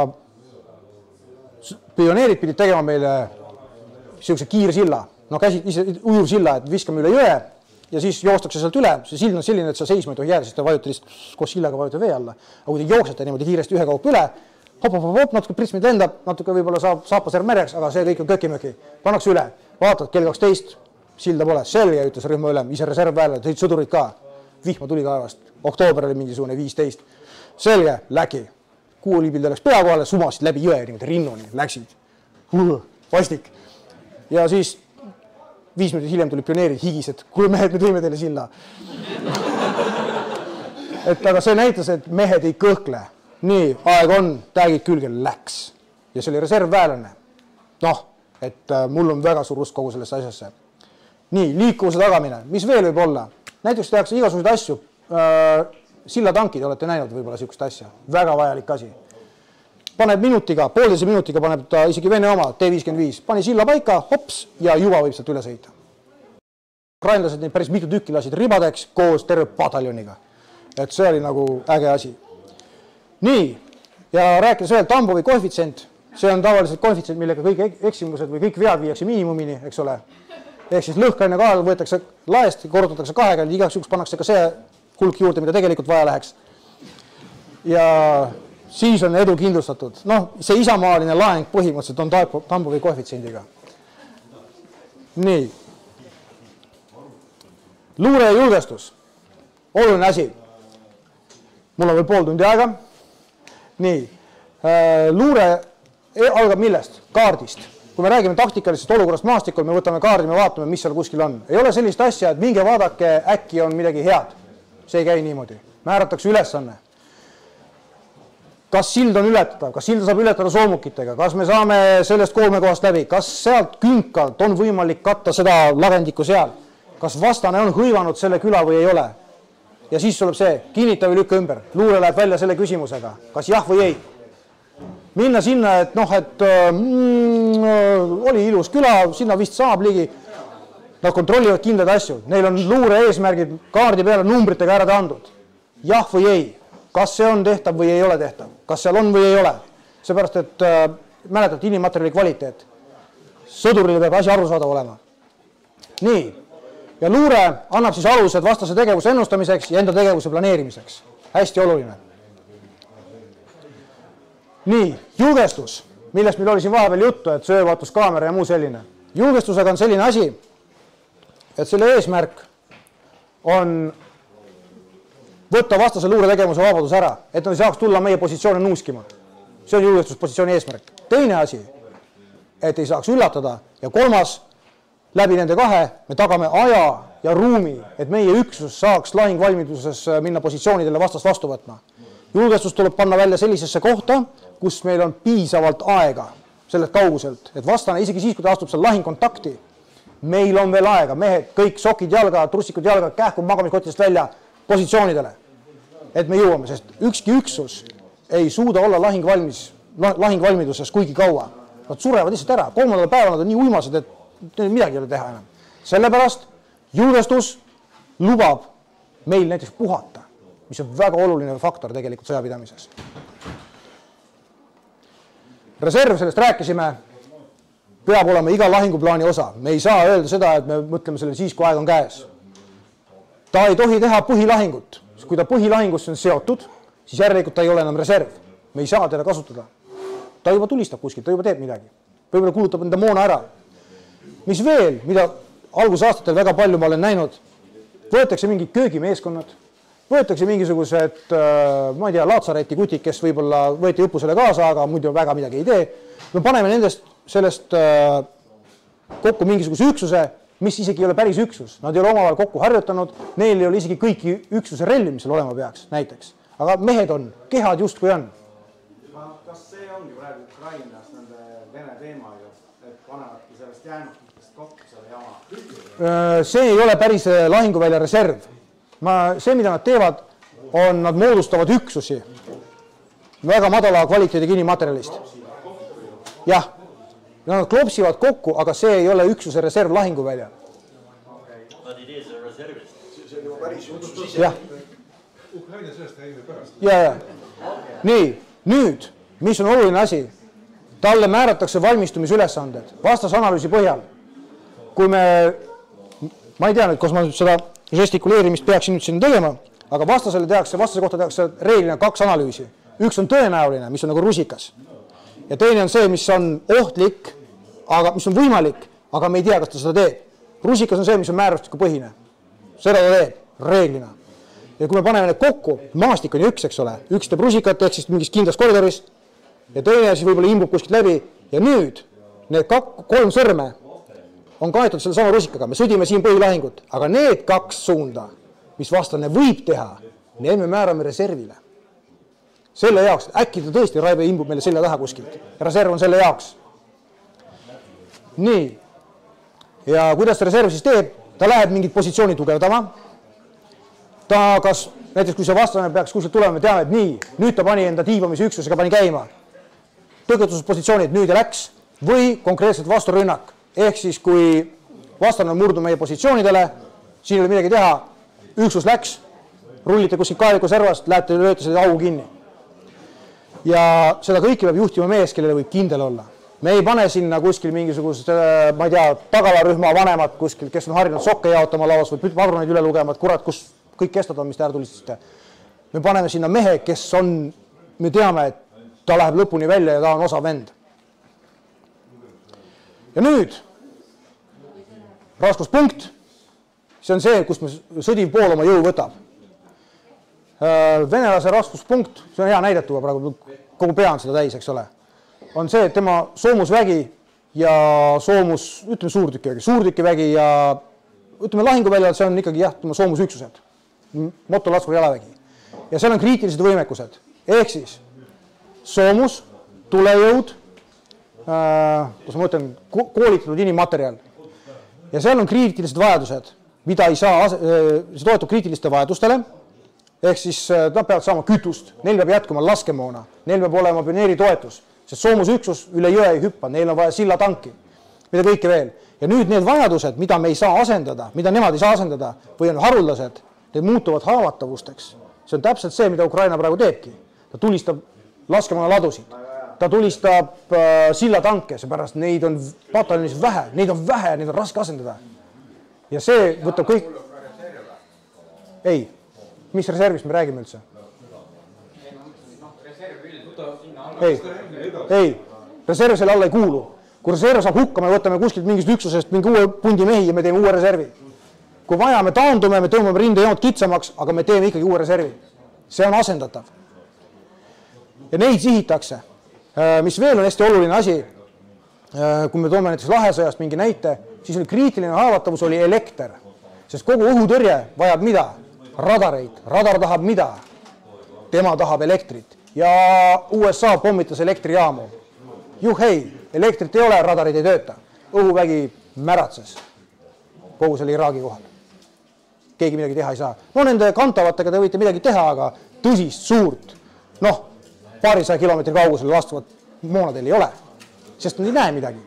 pioneerid pidid tegema meile siukse kiirsilla. No käsi, ujuv silla, et viskame üle jõe ja siis joostakse sealt üle. See sild on selline, et sa seisma ei tohi jääda, siis te vajute lihtsalt koos sillaga vajute vee alla. Aga kui te jooksete niimoodi kiiresti ühe kaup üle, hop, hop, hop, natuke pritsmeid lendab, natuke võib-olla saab saapaserv mereks, aga see kõik on kökimöki. Pannakse üle, vaatad kell kaksteist, silda pole, selge, ütles rühma ülem, ise reservväele, tõid sõdurid ka. Vihma tuli taevast, oktoober oli mingisugune viisteist. Selge, läki. Kuuliipilde läks pea kohale, sumasid läbi jõe, niimoodi rinnuni, läksid. Uh, vastik. Ja siis viis minutit hiljem tuli pioneerid higised, kuule mehed, me tõime teile silla. Et aga see näitas, et mehed ei kõhkle. Nii, aeg on, täägid külgel läks. Ja see oli reservväelane. Noh, et mul on väga suur usk kogu sellesse asjasse. Nii, liikuvuse tagamine. Mis veel võib olla? Näiteks tehakse igasuguseid asju. Sillatankid olete näinud võib-olla siukest asja. Väga vajalik asi. Paneb minutiga, poolteise minutiga paneb ta isegi Vene oma, T viiskümmend viis. Pani silla paika, hops, ja juba võib sealt üle sõita. Ukrainlased neid päris mitu tükki lasid ribadeks koos terve pataljoniga. Et see oli nagu äge asi. Nii, ja rääkides veel Tambovi koefitsient, see on tavaliselt koefitsient, millega kõik eksimused või kõik vead viiakse miinimumini, eks ole. Ehk siis lõhkaine kaal võetakse laest, korrutatakse kahega, igaks juhuks pannakse ka see hulk juurde, mida tegelikult vaja läheks. Ja siis on edu kindlustatud. Noh, see isamaaline laeng põhimõtteliselt on Tambovi koefitsiendiga. Nii. Luure ja julgestus. Oluline asi. Mul on veel pool tundi aega. Nii. Luure algab millest? Kaardist. Kui me räägime taktikalisest olukorrast maastikul, me võtame kaardi, me vaatame, mis seal kuskil on. Ei ole sellist asja, et minge vaadake, äkki on midagi head. See ei käi niimoodi. Määratakse ülesanne. Kas sild on ületatav? Kas silda saab ületada soomukitega? Kas me saame sellest kolmekohast läbi? Kas sealt künkalt on võimalik katta seda lagendikku seal? Kas vastane on hõivanud selle küla või ei ole? Ja siis tuleb see, kinnita või lükka ümber. Luure läheb välja selle küsimusega. Kas jah või ei? minna sinna, et noh, et mm, oli ilus küla, sinna vist saab ligi. Nad kontrollivad kindlaid asju, neil on luure eesmärgid kaardi peale numbritega ära andnud. Jah või ei, kas see on tehtav või ei ole tehtav, kas seal on või ei ole. Seepärast, et äh, mäletate inimmaterjali kvaliteet. Sõdurile peab asi arusaadav olema. Nii, ja luure annab siis alused vastase tegevuse ennustamiseks ja enda tegevuse planeerimiseks. Hästi oluline. Nii, julgestus, millest meil oli siin vahepeal juttu, et söövaatuskaamera ja muu selline. Julgestusega on selline asi, et selle eesmärk on võtta vastase luure tegevuse vabadus ära, et nad ei saaks tulla meie positsioone nuuskima. See on julgestuspositsiooni eesmärk. Teine asi, et ei saaks üllatada ja kolmas, läbi nende kahe me tagame aja ja ruumi, et meie üksus saaks lahingvalmiduses minna positsioonidele vastast vastu võtma. Julgestus tuleb panna välja sellisesse kohta, kus meil on piisavalt aega sellelt kauguselt, et vastane isegi siis, kui ta astub seal lahingkontakti, meil on veel aega, mehed, kõik sokid jalga, trussikud jalga, kähkud magamiskottidest välja positsioonidele, et me jõuame, sest ükski üksus ei suuda olla lahingvalmis, lahingvalmiduses kuigi kaua. Nad surevad lihtsalt ära, kolmandal päeval nad on nii uimased, et midagi ei ole teha enam. Sellepärast julgestus lubab meil näiteks puhata, mis on väga oluline faktor tegelikult sõjapidamises. Reserv, sellest rääkisime, peab olema iga lahinguplaani osa. Me ei saa öelda seda, et me mõtleme selle siis, kui aeg on käes. Ta ei tohi teha põhilahingut. Kui ta põhilahingusse on seotud, siis järelikult ta ei ole enam reserv. Me ei saa teda kasutada. Ta juba tulistab kuskilt, ta juba teeb midagi. Võib-olla kulutab enda moona ära. Mis veel, mida algusaastatel väga palju ma olen näinud, võetakse mingid köögimeeskonnad, võetakse mingisugused, ma ei tea, Laatsareti kutik, kes võib-olla võeti õppusele kaasa, aga muidu väga midagi ei tee. Me paneme nendest sellest kokku mingisuguse üksuse, mis isegi ei ole päris üksus. Nad ei ole omavahel kokku harjutanud, neil ei ole isegi kõiki üksuse relli, mis seal olema peaks, näiteks. Aga mehed on, kehad just kui on. Kas see ongi praegu Ukrainas nende Vene teema ju, et panevadki sellest jäänutitest kokku selle jama? See ei ole päris lahinguvälja reserv. Ma, see, mida nad teevad, on, nad moodustavad üksusi väga madala kvaliteediga inimmaterjalist. Jah. Nad klopsivad kokku, aga see ei ole üksuse reserv lahinguvälja. Nad ei tee selle reservist. See on juba päris üksus. Jah. Ukraina sellest räägime pärast. Ja, ja. Nii, nüüd, mis on oluline asi? Talle määratakse valmistumisülesanded vastasanalüüsi põhjal. Kui me, ma ei tea nüüd, kas ma seda žestikuleerimist peaksin nüüd siin tegema, aga vastasele tehakse, vastase kohta tehakse reeglina kaks analüüsi. Üks on tõenäoline, mis on nagu rusikas. Ja teine on see, mis on ohtlik, aga mis on võimalik, aga me ei tea, kas ta seda teeb. Rusikas on see, mis on määrustiku põhine. Seda ta teeb, reeglina. Ja kui me paneme need kokku, maastik on ju üks, eks ole, üks teeb rusikat ehk siis mingis kindlas koridoris ja teine siis võib-olla imbub kuskilt läbi ja nüüd need kak, kolm sõrme on kaetud selle sama rusikaga. Me sõdime siin põhilahingut, aga need kaks suunda, mis vastane võib teha, need me määrame reservile. Selle jaoks, äkki ta tõesti Raive imbub meile selja taha kuskilt. Reserv on selle jaoks. Nii. Ja kuidas ta reserv siis teeb? Ta läheb mingit positsiooni tugevdama. Ta kas, näiteks kui see vastane peaks kuskilt tulema, me teame, et nii, nüüd ta pani enda tiibamise üksusega pani käima. Tõketuspositsioonid nüüd ja läks või konkreetselt vasturünnak. Ehk siis, kui vastane on murdu meie positsioonidele, siin ei ole midagi teha, üksus läks, rullite kuskilt kaeliku servast, lähete ja lööte selle augu kinni. Ja seda kõike peab juhtima mees, kellele võib kindel olla. Me ei pane sinna kuskil mingisugust, ma ei tea, tagalarühma vanemad kuskil, kes on harjunud sokke jaotama lauas või padruneid üle lugema, et kurat, kus kõik kestad on, mis te ära tulistasite. Me paneme sinna mehe, kes on, me teame, et ta läheb lõpuni välja ja ta on osav vend. Ja nüüd, raskuspunkt, see on see, kus me sõdiv pool oma jõu võtab. Venelase raskuspunkt, see on hea näidetuva praegu, kogu pea on seda täis, eks ole, on see, et tema soomusvägi ja soomus, ütleme suurtükivägi, suurtükivägi ja ütleme lahinguväljal, see on ikkagi jah, tema soomusüksused, motolaskur jalavägi. Ja seal on kriitilised võimekused, ehk siis soomus, tulejõud, äh, kus ma mõtlen, koolitatud inimmaterjal. Ja seal on kriitilised vajadused, mida ei saa, see toetub kriitiliste vajadustele, ehk siis nad peavad saama kütust, neil peab jätkuma laskemoona, neil peab olema pioneeritoetus, sest soomusüksus üle jõe ei hüppa, neil on vaja sillatanki, mida kõike veel. Ja nüüd need vajadused, mida me ei saa asendada, mida nemad ei saa asendada või on haruldased, need muutuvad haavatavusteks. See on täpselt see, mida Ukraina praegu teebki. Ta tulistab laskemoona ladusid, ta tulistab äh, sillatanke, seepärast neid on pataljonis vähe, neid on vähe, neid on raske asendada. Ja see võtab kõik... Ei, mis reservist me räägime üldse? Ei, ei, reserv selle alla ei kuulu. Kui reserv saab hukka, me võtame kuskilt mingist üksusest mingi uue pundi mehi ja me teeme uue reservi. Kui vaja, me taandume, me tõmbame rindejoont kitsamaks, aga me teeme ikkagi uue reservi. See on asendatav. Ja neid sihitakse. Mis veel on hästi oluline asi, kui me toome näiteks lahesõjast mingi näite, siis oli kriitiline haavatavus oli elekter. Sest kogu õhutõrje vajab mida? Radareid. Radar tahab mida? Tema tahab elektrit. Ja U S A pommitas elektrijaamu. Juhei, elektrit ei ole, radarid ei tööta. Õhuvägi märatses kogu selle Iraagi kohal. Keegi midagi teha ei saa. No nende kantavatega te võite midagi teha, aga tõsist, suurt, noh, paarisaja kilomeetri kaugusel lastuvat moona teil ei ole, sest nad ei näe midagi.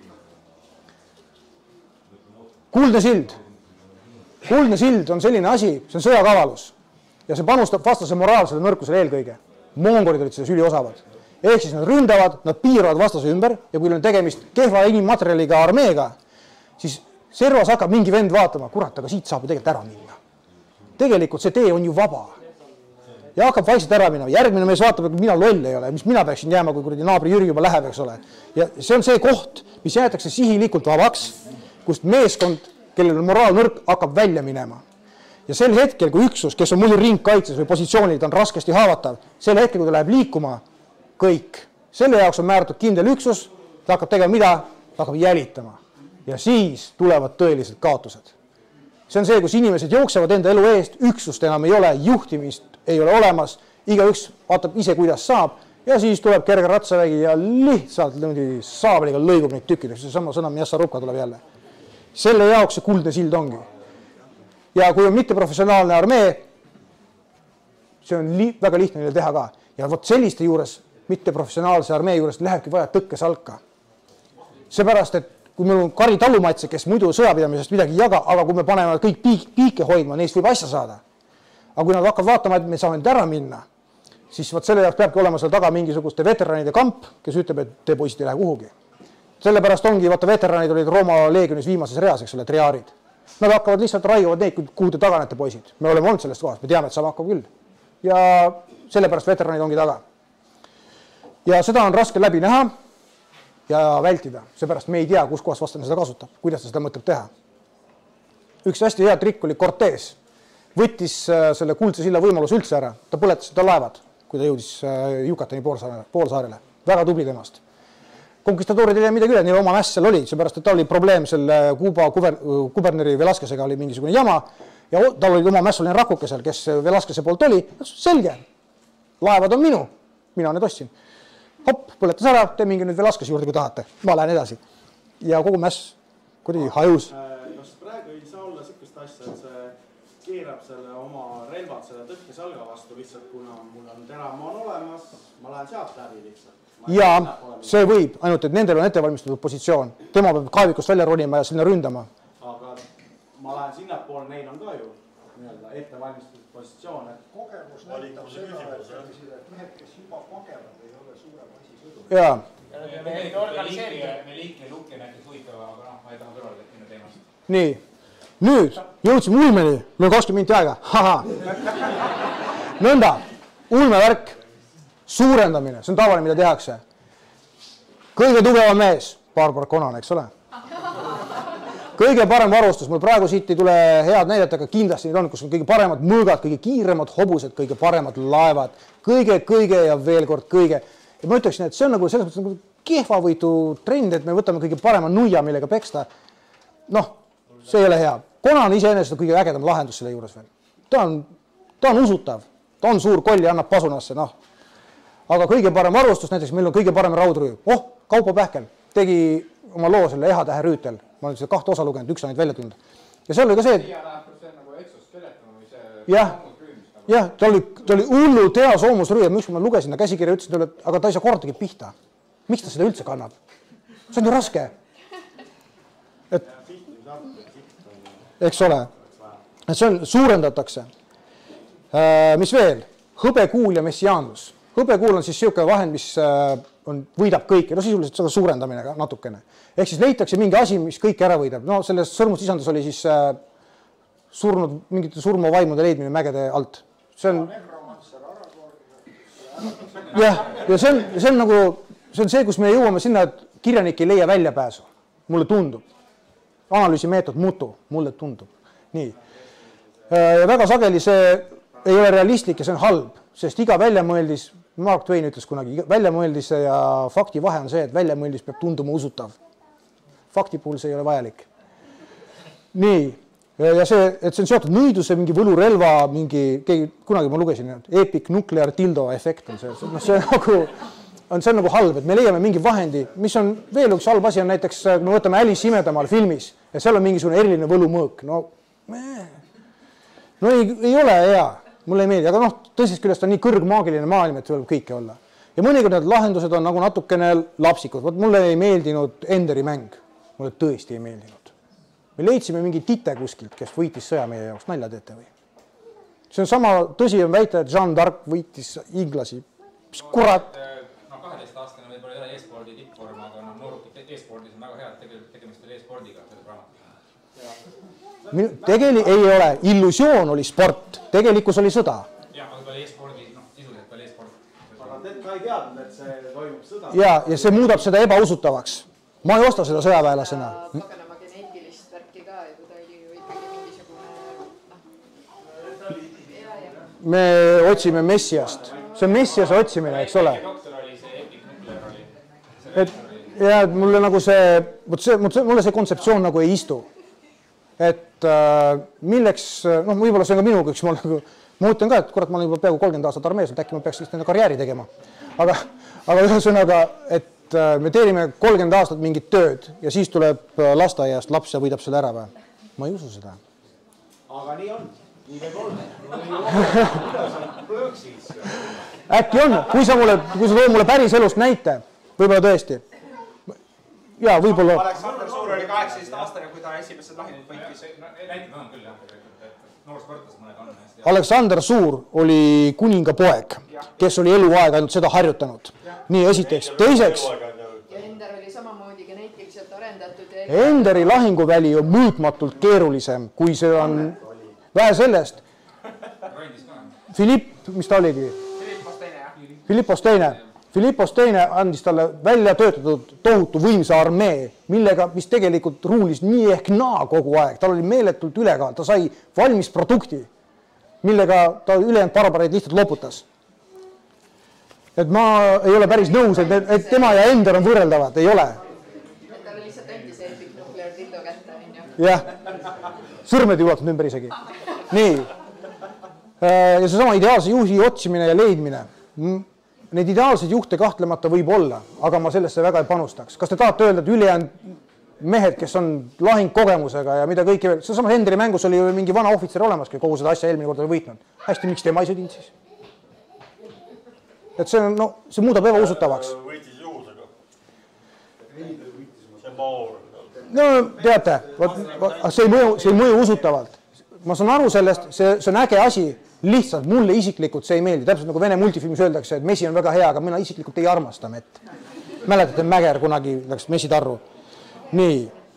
Kuldne sild. Kuldne sild on selline asi, see on sõjakavalus ja see panustab vastase moraalsele nõrkusele eelkõige. Mongorid olid selles üliosavad. Ehk siis nad ründavad, nad piiravad vastase ümber ja kui on tegemist kehva inimmaterjaliga armeega, siis servas hakkab mingi vend vaatama, kurat, aga siit saab ju tegelikult ära minna. Tegelikult see tee on ju vaba. Ja hakkab vaikselt ära minema. Järgmine mees vaatab, et mina loll ei ole, mis mina peaksin jääma, kui kuradi naabri Jüri juba läheb, eks ole. Ja see on see koht, mis jäetakse sihilikult vabaks, kust meeskond, kellel on moraal nõrk, hakkab välja minema. Ja sel hetkel, kui üksus, kes on muidu ringkaitses või positsioonid, on raskesti haavatav, sel hetkel, kui ta läheb liikuma, kõik. Selle jaoks on määratud kindel üksus, ta hakkab tegema mida? Ta hakkab jälitama. Ja siis tulevad tõelised kaotused. See on see, kus inimesed jooksevad enda elu eest, üksust enam ei ole, juhtimist ei ole olemas, igaüks vaatab ise, kuidas saab ja siis tuleb kerge ratsavägi ja lihtsalt saabeliga lõigub neid tükkideks. See sama sõna Mjassarupka tuleb jälle. Selle jaoks see kuldne sild ongi. Ja kui on mitteprofessionaalne armee, see on li väga lihtne neile teha ka. Ja vot selliste juures, mitteprofessionaalse armee juures lähebki vaja tõkkesalka. Seepärast, et kui meil on kari talumaitse, kes muidu sõjapidamisest midagi ei jaga, aga kui me paneme kõik piik, piike hoidma, neist võib asja saada. Aga kui nad hakkavad vaatama, et me saame ära minna, siis vot selle jaoks peabki olema seal taga mingisuguste veteranide kamp, kes ütleb, et te poisid ei lähe kuhugi. Sellepärast ongi, vaata veteranid olid Rooma leegionis viimases reas, eks ole, triaarid. Nad hakkavad lihtsalt raiuvad neid, kuhu te taganete poisid. Me oleme olnud sellest kohast, me teame, et saame hakkab küll. Ja sellepärast veteranid ongi taga. Ja seda on raske läbi näha ja vältida. Seepärast me ei tea, kus kohas vastane seda kasutab, kuidas ta seda mõtleb teha. Üks hästi hea trikk oli Cortés. Võttis selle kuldse silla võimalus üldse ära. Ta põletas seda laevad, kui ta jõudis Yucatani poolsaarele. Väga tubli temast. Konkistadoorid ei tea midagi üle, neil oma mäss seal oli, seepärast, et ta oli probleem selle Kuuba kuberneri Velasquezega oli mingisugune jama ja tal oli oma mässuline rakuke seal, kes Velasqueze poolt oli. Selge, laevad on minu, mina need ostsin. Hopp, põletas ära, tee mingi nüüd Velasqueze juurde, kui tahate. Ma lähen edasi. Ja kogu mäss kuidagi hajus. Kas praegu ei saa olla sikkust asja, et see keerab selle oma relvad selle tõhkesalga vastu lihtsalt, kuna mul on teramoon olemas, ma lähen sealt läbi lihtsalt. Ja see võib, ainult et nendel on ettevalmistatud positsioon. Tema peab kaevikust välja ronima ja sinna ründama. Aga ma lähen sinnapool, neil on ka ju ettevalmistatud positsioon. Kogemus näitab seda, et mehed, kes juba pagevad, ei ole suurem asi sõdu. Jaa. Me liikne lukki näiteks huvitava, aga noh, ma ei taha kõrvalda minna teemast. Nii, nüüd jõudsime ulmeni, meil on kakskümmend minti aega. Haha. Nõnda, ulmevärk. Suurendamine, see on tavaline, mida tehakse. Kõige tugevam mees, Barbara Conan, eks ole? Kõige parem varustus, mul praegu siit ei tule head näidet, aga kindlasti neid on, kus on kõige paremad mõõgad, kõige kiiremad hobused, kõige paremad laevad, kõige, kõige ja veel kord kõige. Ja ma ütleksin, et see on nagu selles mõttes nagu kehvavõitu trend, et me võtame kõige parema nuia, millega peksta. Noh, see ei ole hea. Conan iseenesest on kõige ägedam lahendus selle juures veel. Ta on, ta on usutav, ta on suur koll ja annab pasunasse, noh. Aga kõige parem arvustus, näiteks meil on kõige parem raudrüü. Oh, Kaupo Pähkel tegi oma loo selle Ehatähe rüütel. Ma olen seda kahte osa lugenud, üks on neid välja tulnud. Ja seal oli ka see, et... Siia läheb see nagu exoskeleton või see... Jah, jah, ta oli, ta oli hullult hea soomusrüüa, miks ma lugesin ta käsikirja, ütlesin talle, et aga ta ei saa kordagi pihta. Miks ta seda üldse kannab? See on ju raske. Et, eks ole, et see on, suurendatakse. Mis veel? Hõbekuul ja messiaanus. Hõbekuul on siis siuke vahend, mis on, võidab kõike, no sisuliselt seda suurendamine ka natukene. Ehk siis leitakse mingi asi, mis kõik ära võidab. No selles sõrmusisandus oli siis äh, surnud, mingite surmavaimude leidmine mägede alt. See on... jah, ja see on, see on nagu, see on see, kus me jõuame sinna, et kirjanik ei leia väljapääsu. Mulle tundub. Analüüsimeetod mutu, mulle tundub. Nii. Ja väga sageli see ei ole realistlik ja see on halb, sest iga väljamõeldis, Mark Twain ütles kunagi, väljamõeldise ja fakti vahe on see, et väljamõeldis peab tunduma usutav. Fakti puhul see ei ole vajalik. Nii, ja see, et see on seotud nõiduse, mingi võlurelva, mingi, keegi, kunagi ma lugesin, epic nuclear dildo efekt on see, no see on nagu, on see on nagu halb, et me leiame mingi vahendi, mis on veel üks halb asi on näiteks, kui me võtame Alice imedamaal filmis ja seal on mingisugune eriline võlumõõk, no, no ei, ei ole hea. Mulle ei meeldi, aga noh, tõsist küljest on nii kõrgmaagiline maailm, et võib kõike olla. Ja mõnikord need lahendused on nagu natukene lapsikud. Võt mulle ei meeldinud Enderi mäng. Mulle tõesti ei meeldinud. Me leidsime mingi tite kuskilt, kes võitis sõja meie jaoks. Nalja teete või? See on sama, tõsi on väita, et Jean d'Arc võitis inglasi. Mis kurat? No kaheteist aastane võib-olla ei ole e-spordi tippvorm, aga no noorukid e-spordis on väga head tegelikult tegemist oli e-spordiga selles raamatus. Tegeli ei ole, illusioon oli sport, tegelikkus oli sõda. Jah, aga oli e-spordi, noh, sisuliselt oli e-sport. Aga ta ei teadnud, et see toimub sõda. Ja, ja see muudab seda ebausutavaks. Ma ei osta seda sõjaväelasena. Paganama geneetilist värki ka, kui ta oli ju ikkagi mingisugune... Me otsime messiast. See on messiase otsimine, eks ole. Et, ja, mulle nagu see, mulle see kontseptsioon nagu ei istu. Et äh, milleks, noh, võib-olla see on ka minuga, üks ma, nagu, ma mõtlen ka, et kurat, ma olen juba peaaegu kolmkümmend aastat armees, et äkki ma peaks enda karjääri tegema. Aga, aga ühesõnaga, et äh, me teerime kolmkümmend aastat mingit tööd ja siis tuleb lasteaiast laps ja võidab selle ära või? Ma ei usu seda. Aga nii on. Nii võib olla. Äkki on, kui sa mulle, kui sa too mulle päris elust näite, võib-olla tõesti. Ja, võib-olla... Aleksander Suur oli kaheksateist aastane, kui ta esimesed lahingud võitis. Näited on küll, jah, et noor sportlas mõned on hästi. Aleksander Suur oli kuninga poeg, kes oli eluaeg ainult seda harjutanud. Nii, esiteks. Teiseks... Ja Ender oli samamoodi geneetiliselt arendatud. Enderi lahinguväli on mõõtmatult keerulisem, kui see on vähe sellest. Filipp, mis ta oligi? Filippos teine, jah. Filippos teine. Filippos teine andis talle välja töötatud tohutu võimsa armee, millega, mis tegelikult ruulis nii ehk naa kogu aeg. Tal oli meeletult ülekaal, ta sai valmis produkti, millega ta ülejäänud barbareid lihtsalt loputas. Et ma ei ole päris nõus, et, et tema ja Ender on võrreldavad, ei ole. Et talle lihtsalt andis epic nuclear dildo kätte, on ju. Jah, sõrmed ei ulatunud ümber isegi. Nii. Ja see sama ideaalse juhi otsimine ja leidmine. Neid ideaalseid juhte kahtlemata võib olla, aga ma sellesse väga ei panustaks. Kas te tahate öelda, et ülejäänud mehed, kes on lahingkogemusega ja mida kõike veel, see sama Hendri mängus oli ju mingi vana ohvitser olemaski, kogu seda asja eelmine kord oli võitnud. Hästi, miks tema ei sõdinud siis? Et see, no, see muudab ebausutavaks. Võitis juhusega. See maur. No, teate, see ei mõju, see ei mõju usutavalt. Ma saan aru sellest, see, see on äge asi. Lihtsalt mulle isiklikult see ei meeldi. Täpselt nagu Vene multifilmis öeldakse, et Messi on väga hea, aga mina isiklikult ei armasta Mett. Mäletate, Mäger kunagi läks Messi tarru. Nii.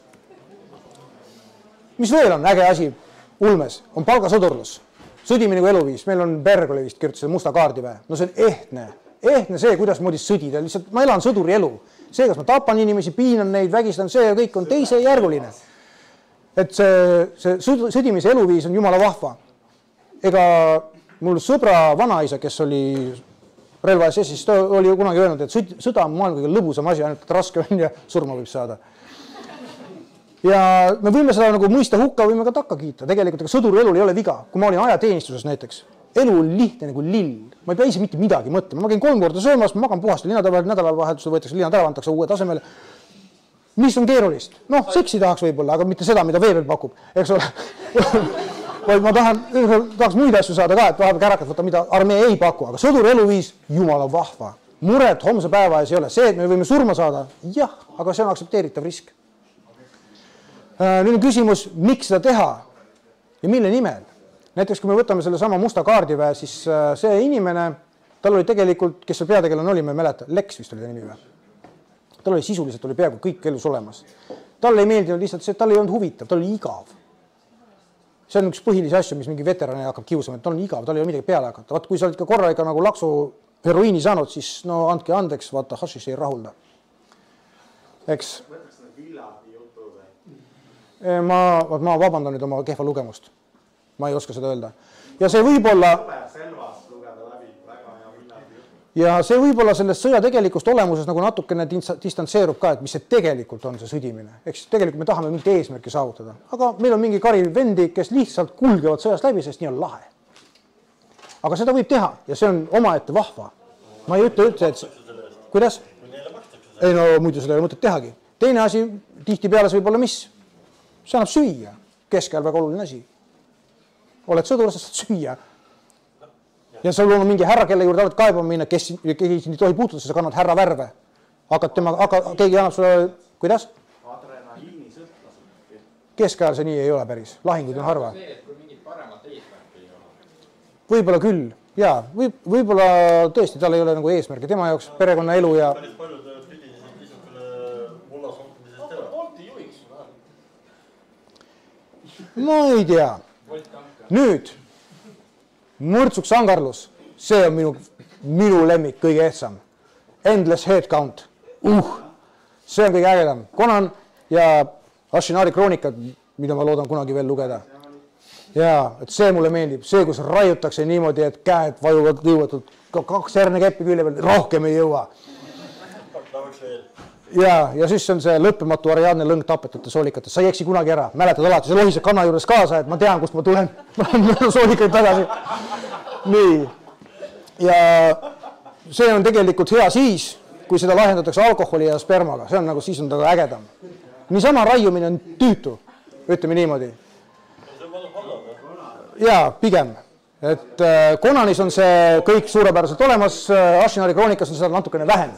Mis veel on äge asi ulmes? On palgasõdurlus. Sõdimine kui eluviis. Meil on Berg oli vist kirjutas musta kaardi või? No see on ehtne. Ehtne see, kuidas moodi sõdida. Lihtsalt ma elan sõduri elu. See, kas ma tapan inimesi, piinan neid, vägistan, see ja kõik on teise järguline. Et see, see sõdimise eluviis on jumala vahva. Ega mul sõbra vanaisa, kes oli relva S S-is, ta oli kunagi öelnud, et sõda on maailma kõige lõbusam asi, ainult et raske on ja surma võib saada. Ja me võime seda nagu mõista hukka, võime ka takka kiita. Tegelikult ega sõduri elul ei ole viga. Kui ma olin ajateenistuses näiteks, elu on lihtne nagu lill. Ma ei pea ise mitte midagi mõtlema. Ma käin kolm korda söömas, ma magan puhast linnad, nädalavahetusel võetakse linnad ära, antakse uue tasemele. Mis on keerulist? Noh, seksi tahaks võib-olla, aga mitte seda, mida veebel pakub. Eks ole? vaid ma tahan, tahaks muid asju saada ka, et vahepeal kärakat võtta, mida armee ei paku, aga sõduri eluviis, jumala vahva. Muret homse päeva ees ei ole. See, et me võime surma saada, jah, aga see on aktsepteeritav risk. Nüüd on küsimus, miks seda teha ja mille nimel? Näiteks, kui me võtame selle sama musta kaardiväe, siis see inimene, tal oli tegelikult, kes see peategelane oli, me ei mäleta, Lex vist oli ta nimi või? Tal oli sisuliselt oli peaaegu kõik elus olemas. Tal ei meeldinud lihtsalt see, et tal ei olnud huvitav, tal oli igav. See on üks põhilisi asju, mis mingi veterani hakkab kiusama, et tal on igav, tal ei ole midagi peale hakata. Vaat kui sa oled ka korra ikka nagu laksu heroiini saanud, siis no andke andeks, vaata, hašis ei rahulda. Eks? Ma, ma vabandan nüüd oma kehva lugemust. Ma ei oska seda öelda. Ja see võib olla... Ja see võib olla sellest sõja tegelikust olemuses nagu natukene distantseerub ka, et mis see tegelikult on see sõdimine. Eks tegelikult me tahame mingit eesmärki saavutada. Aga meil on mingi kari vendi, kes lihtsalt kulgevad sõjast läbi, sest nii on lahe. Aga seda võib teha ja see on omaette vahva. Ma ei ütle üldse, et... Kuidas? Ei no muidu seda ei ole mõtet tehagi. Teine asi, tihti peale see võib olla mis? See annab süüa. Keskel väga oluline asi. Oled sõdur, sa saad süüa. Ja sul on mingi härra, kelle juurde oled kaebama minna, kes keegi ei tohi puutuda, sa kannad härra värve. Hakkad tema, aga keegi annab sulle, kuidas? Keskajal see nii ei ole päris. Lahingud on harva. Võib-olla küll, jaa. Võib-olla tõesti tal ei ole nagu eesmärgi tema jaoks, perekonna elu ja... Ma ei tea. Nüüd, mõrtsuks angarlus, see on minu, minu lemmik kõige ehtsam. Endless head count. Uh, see on kõige ägedam. Conan ja Ashinari kroonikad, mida ma loodan kunagi veel lugeda. Jaa, et see mulle meeldib. See, kus raiutakse niimoodi, et käed vajuvad jõuvatult. Kaks hernekeppi külje peal, rohkem ei jõua. Ja, ja siis on see lõppematu Ariadne lõng tapetute soolikates. Sa ei eksi kunagi ära. Mäletad alati, see lohiseb kanna juures kaasa, et ma tean, kust ma tulen. Ma olen soolikaid tagasi. Nii. Ja see on tegelikult hea siis, kui seda lahendatakse alkoholi ja spermaga. See on nagu, siis on ta ägedam. Niisama raiumine on tüütu, ütleme niimoodi. Jaa, pigem. Et Conanis on see kõik suurepäraselt olemas, Ashinari kroonikas on seda natukene vähem.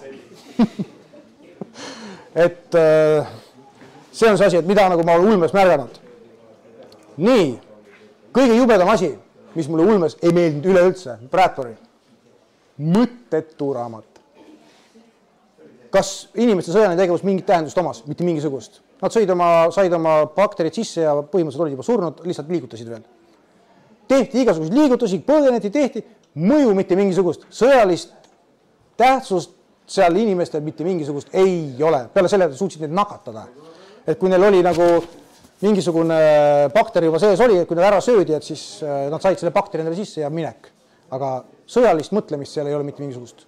Et see on see asi, et mida nagu ma olen ulmes märganud. Nii, kõige jubedam asi, mis mulle ulmes ei meeldinud üleüldse, Bradbury. Mõttetu raamat. Kas inimeste sõjaline tegevus mingit tähendust omas? Mitte mingisugust. Nad said oma, said oma bakterid sisse ja põhimõtteliselt olid juba surnud, lihtsalt liigutasid veel. Tehti igasugused liigutusi, põgeneti tehti, mõju mitte mingisugust. Sõjalist tähtsust seal inimestel mitte mingisugust ei ole. Peale selle, et suutsid neid nakatada. Et kui neil oli nagu mingisugune bakteri juba sees oli, et kui neil ära söödi, et siis nad said selle bakteri endale sisse ja minek. Aga sõjalist mõtlemist seal ei ole mitte mingisugust.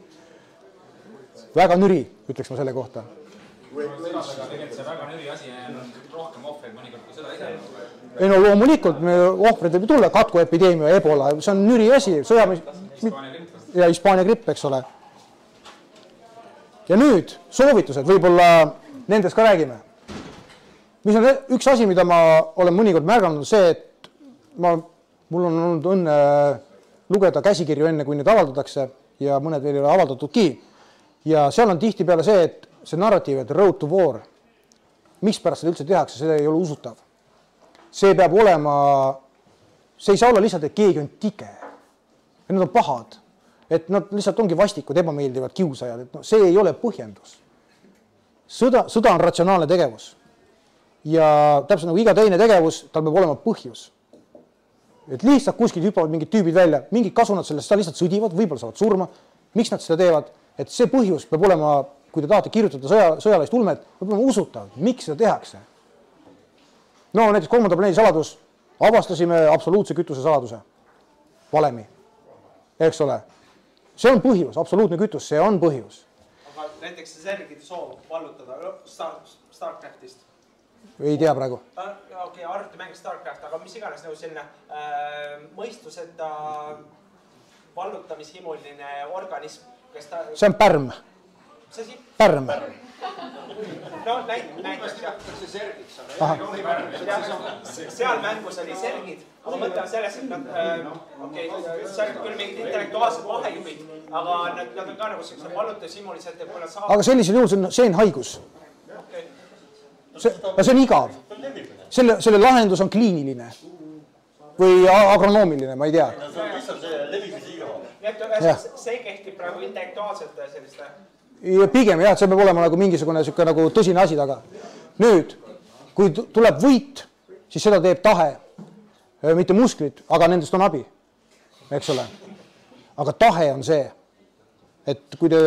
Väga nüri, ütleks ma selle kohta. Tegelikult see väga nüri asi on rohkem ohvreid mõnikord kui seda ise. Ei no loomulikult, ohvreid võib tulla, katkuepideemia, ebola, see on nüri asi. Ja Hispaania gripp, eks ole. Ja nüüd soovitused, võib-olla nendest ka räägime. Mis on üks asi, mida ma olen mõnikord märganud, on see, et ma, mul on olnud õnne lugeda käsikirju enne, kui need avaldatakse ja mõned veel ei ole avaldatudki. Ja seal on tihti peale see, et see narratiiv, et road to war, miks pärast seda üldse tehakse, see ei ole usutav. See peab olema, see ei saa olla lihtsalt, et keegi on tige. Ja nad on pahad. Et nad lihtsalt ongi vastikud, ebameeldivad kiusajad, et no, see ei ole põhjendus. Sõda, sõda on ratsionaalne tegevus. Ja täpselt nagu iga teine tegevus, tal peab olema põhjus. Et lihtsalt kuskilt hüppavad mingid tüübid välja, mingid kasu nad sellest, sa lihtsalt sõdivad, võib-olla saavad surma. Miks nad seda teevad? Et see põhjus peab olema, kui te tahate kirjutada sõja, sõjalist ulmet, peab olema usutav, miks seda tehakse. No näiteks kolmanda planeedi saladus, avastasime absoluutse kütuse saladuse. Valemi. Eks ole. See on põhjus, absoluutne kütus, see on põhjus. Aga näiteks see särgide soov vallutada Star, Starcraftist. Ei tea praegu. Okei, okay, arvuti mäng Starcraft, aga mis iganes nagu selline äh, mõistuseta vallutamishimuline organism. Kes ta... See on pärm. Pärm. No näiteks jah. See sergiks on. Seal mängus oli sergid, aga mõtleme selles, et nad, okei, seal on küll mingid intellektuaalsed vahejuhid, aga nad on ka nagu sellised valluta simulised, et kui nad saavad... Aga sellisel juhul see on, see on haigus. See, see on igav. Selle, selle lahendus on kliiniline või agronoomiline, ma ei tea. See on lihtsalt see levimise igav. See kehtib praegu intellektuaalselt selliste... Ja pigem jah, see peab olema nagu mingisugune siuke nagu tõsine asi taga. Nüüd, kui tuleb võit, siis seda teeb tahe. Mitte musklid, aga nendest on abi. Eks ole. Aga tahe on see, et kui te...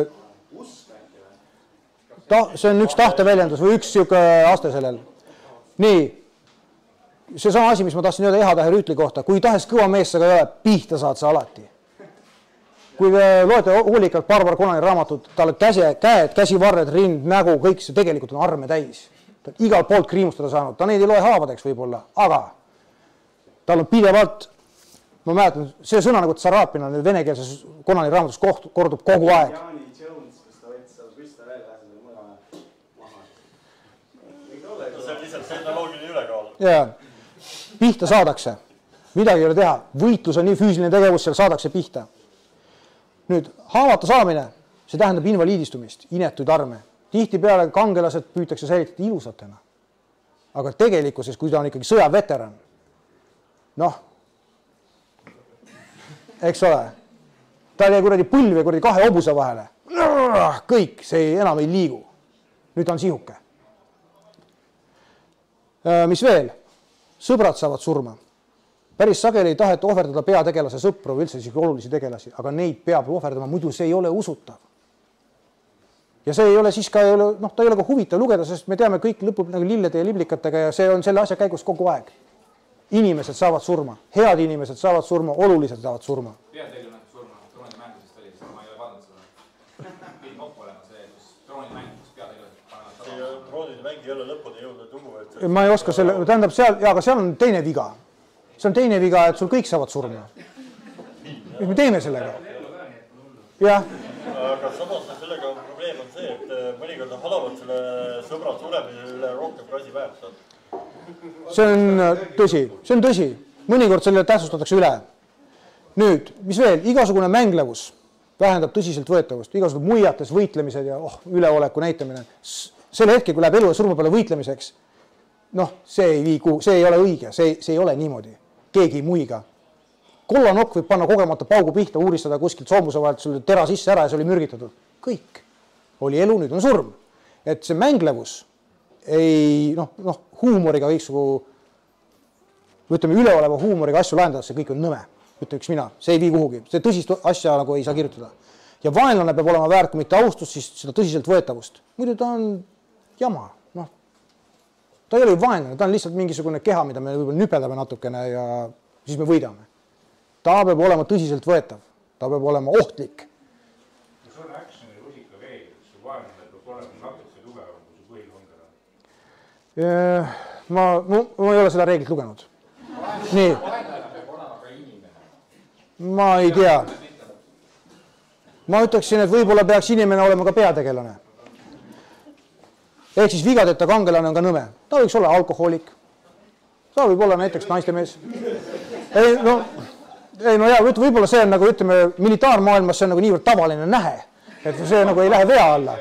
Ta, see on üks tahteväljendus või üks siuke aste sellel. Nii, see sama asi, mis ma tahtsin öelda Ehatähe Rüütli kohta. Kui tahes kõva mees sa ka ei ole, pihta saad sa alati. Kui te loete hoolikalt Barbar Konani raamatut, talle käse, käed, käsivarred, rind, nägu, kõik see tegelikult on arme täis. Ta on igal poolt kriimustada saanud. Ta neid ei loe haavadeks võib-olla, aga tal on pidevalt, ma mäletan, see sõna nagu tsarapina venekeelses Konani raamatus koht, kordub kogu aeg. Jaani Jones, kus ta võttis seal püsta välja, see mõne maha. See on lihtsalt see analoogiline ülekaal. Jaa, pihta saadakse. Midagi ei ole teha. Võitlus on nii füüsiline tegevus, seal saadakse pihta. Nüüd, haavata saamine, see tähendab invaliidistumist, inetuid arme. Tihtipeale kangelased püütakse säilitada ilusatena. Aga tegelikkuses, kui ta on ikkagi sõjaveteran, noh, eks ole, ta jäi kuradi põlve kuradi kahe hobuse vahele. Kõik, see enam ei liigu. Nüüd on sihuke. Mis veel? Sõbrad saavad surma. Päris sageli ei taheta ohverdada peategelase sõpru või üldse isegi olulisi tegelasi, aga neid peab ohverdama, muidu see ei ole usutav. Ja see ei ole siis ka, ei ole, noh, ta ei ole ka huvitav lugeda, sest me teame kõik lõpub nagu lillede ja liblikatega ja see on selle asja käigus kogu aeg. Inimesed saavad surma, head inimesed saavad surma, olulised saavad surma. Peategelane surma, troonide mängusest oli, ma ei ole vaadanud seda. Pidi noppu olema see, kus troonide mäng, kus peategelased panevad. See troonide mäng ei ole lõpuni jõudnud lugu, et... Ma ei oska selle, tähendab seal, ja aga seal on teine viga. See on teine viga, et sul kõik saavad surma. Mis me teeme sellega? Jah. Aga samas sellega on probleem on see, et mõnikord halavad selle sõbra suremise üle rohkem kui asi väärtad. See on tõsi, see on tõsi. Mõnikord selle tähtsustatakse üle. Nüüd, mis veel? Igasugune mänglevus vähendab tõsiselt võetavust. Igasugune muiates võitlemised ja oh, üleoleku näitamine. Selle hetke, kui läheb elu ja surma peale võitlemiseks, noh, see ei, vii, see ei ole õige, see, see ei ole niimoodi. Keegi ei muiga. Kollanokk võib panna kogemata paugu pihta, uuristada kuskilt soomuse vahelt sulle tera sisse ära ja see oli mürgitatud. Kõik. Oli elu, nüüd on surm. Et see mänglevus ei, noh, noh, huumoriga kõiksugu, ütleme, üleoleva huumoriga asju lahendada, see kõik on nõme. Ütle üks mina, see ei vii kuhugi. See tõsist asja nagu ei saa kirjutada. Ja vaenlane peab olema väärt, kui mitte austust, siis seda tõsiselt võetavust. Muidu ta on jama. Ta ei ole ju vaenlane, ta on lihtsalt mingisugune keha, mida me võib-olla nüpeldame natukene ja siis me võidame. Ta peab olema tõsiselt võetav, ta peab olema ohtlik. Kas on actioni rusika veel, kus su vaenlane peab olema natuke tugevam kui su põhikongele? Ma, ma, ma ei ole seda reeglit lugenud. Nii. Ma ei tea. Ma ütleksin, et võib-olla peaks inimene olema ka peategelane. Ehk siis vigadeta kangelane on ka nõme. Ta võiks olla alkohoolik. Ta võib olla näiteks naistemees. Ei, no, ei, no jah, võib-olla see on nagu, ütleme, militaarmaailmas see on nagu niivõrd tavaline nähe, et see nagu ei lähe vea alla.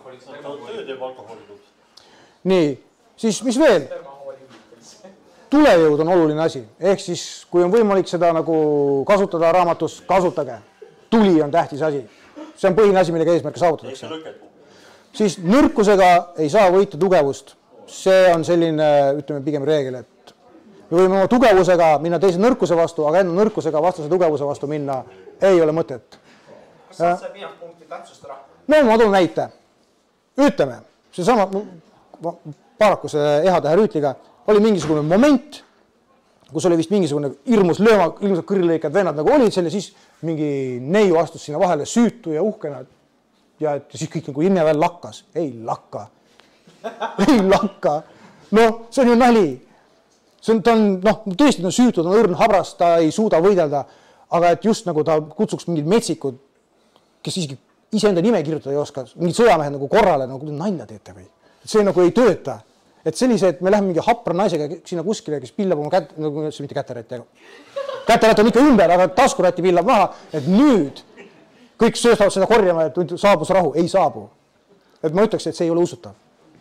Nii, siis mis veel? Tulejõud on oluline asi. Ehk siis, kui on võimalik seda nagu kasutada raamatus, kasutage. Tuli on tähtis asi. See on põhiline asi, millega eesmärke saavutatakse. Siis nõrkusega ei saa võita tugevust. See on selline, ütleme, pigem reegel, et me võime oma tugevusega minna teise nõrkuse vastu, aga enda nõrkusega vastase tugevuse vastu minna ei ole mõtet. Kas saad see viimast punkti tähtsustada? No ma toon näite. Ütleme, see sama, paraku see Ehatähe Rüütliga oli mingisugune moment, kus oli vist mingisugune hirmus lööma, ilmselt kõrilõikad vennad nagu olid seal ja siis mingi neiu astus sinna vahele süütu ja uhkena, ja et siis kõik nagu inne veel lakkas. Ei lakka. Ei lakka. No, see on ju nali. See on, ta on, noh, tõesti ta on süütud, on õrn habras, ta ei suuda võidelda, aga et just nagu ta kutsuks mingid metsikud, kes isegi iseenda nime kirjutada ei oska, mingid sõjamehed nagu korrale nagu nalja teete või. See nagu ei tööta. Et sellise, et me läheme mingi hapra naisega sinna kuskile, kes pillab oma kätt, nagu see mitte käterätti, aga käterätt on ikka ümber, aga taskurätti pillab maha, et nüüd kõik sööstavad seda korjama, et saabus rahu, ei saabu. Et ma ütleks, et see ei ole usutav.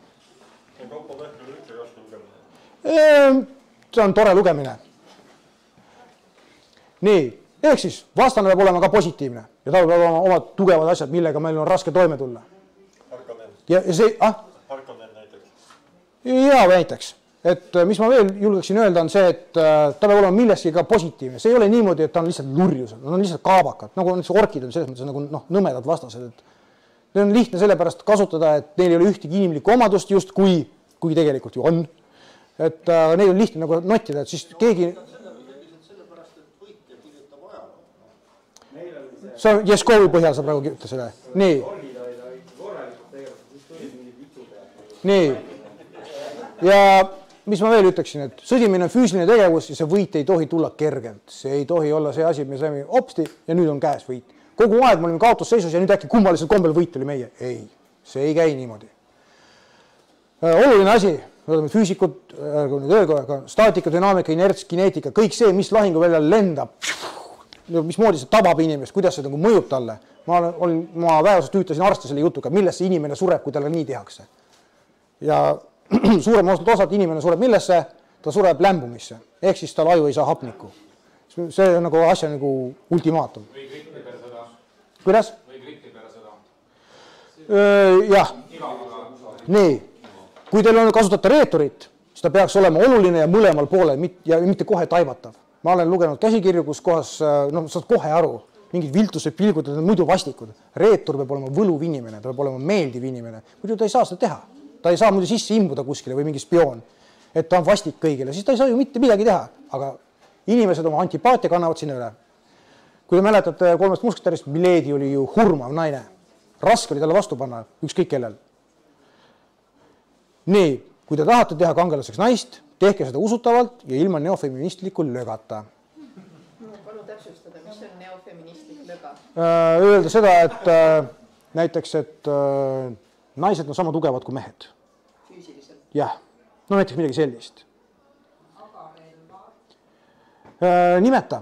See on tore lugemine. Nii, ehk siis vastane peab olema ka positiivne ja ta peab olema oma tugevad asjad, millega meil on raske toime tulla. Ja see, ah? Jaa, näiteks. Et mis ma veel julgeksin öelda on see, et ta peab olema millestki ka positiivne. See ei ole niimoodi, et ta on lihtsalt lurjus, nad on lihtsalt kaabakad, nagu orkid on selles mõttes nagu noh, nõmedad vastased. Et need on lihtne sellepärast kasutada, et neil ei ole ühtegi inimlikku omadust just kui, kui tegelikult ju on. Et uh, neil on lihtne nagu nottida, et siis keegi... See on Jeskovi põhjal sa praegu kirjuta selle. Nii. Nii. Ja mis ma veel ütleksin, et sõdimine on füüsiline tegevus ja see võit ei tohi tulla kergelt. See ei tohi olla see asi, me saime hopsti ja nüüd on käes võit. Kogu aeg me olime kaotusseisus ja nüüd äkki kummalisel kombel võit oli meie. Ei, see ei käi niimoodi. Oluline asi, me oleme füüsikud, staatika, dünaamika, inerts, kineetika, kõik see, mis lahinguväljal lendab, mismoodi see tabab inimest, kuidas see nagu mõjub talle. Ma, olin, ma väeosas tüütasin arste selle jutuga, millesse inimene sureb, kui talle nii tehakse. Ja suurem osad inimene sureb millesse, ta sureb lämbumisse, ehk siis tal aju ei saa hapnikku. See on nagu asja nagu ultimaatum. Või kritti peale seda. Kuidas? Või kritti peale seda. Jah. Nii, kui teil on kasutada reeturit, siis ta peaks olema oluline ja mõlemal poole ja mitte kohe taibatav. Ma olen lugenud käsikirju, kus kohas, no saad kohe aru, mingid viltused pilgud, need on muidu vastikud. Reetur peab olema võluv inimene, ta peab olema meeldiv inimene, muidu ta ei saa seda teha. Ta ei saa muidu sisse imbuda kuskile või mingi spioon, et ta on vastik kõigile, siis ta ei saa ju mitte midagi teha, aga inimesed oma antipaatia kannavad sinna üle. Kui te mäletate kolmest musketärist, Milady oli ju hurmav naine, raske oli talle vastu panna, ükskõik kellel. Nii, kui te tahate teha kangelaseks naist, tehke seda usutavalt ja ilma neofeministliku lögata. Palun täpsustada, mis on neofeministlik löga? Öelda seda, et näiteks, et naised on sama tugevad kui mehed. Füüsiliselt? Jah, no näiteks midagi sellist. Nimeta.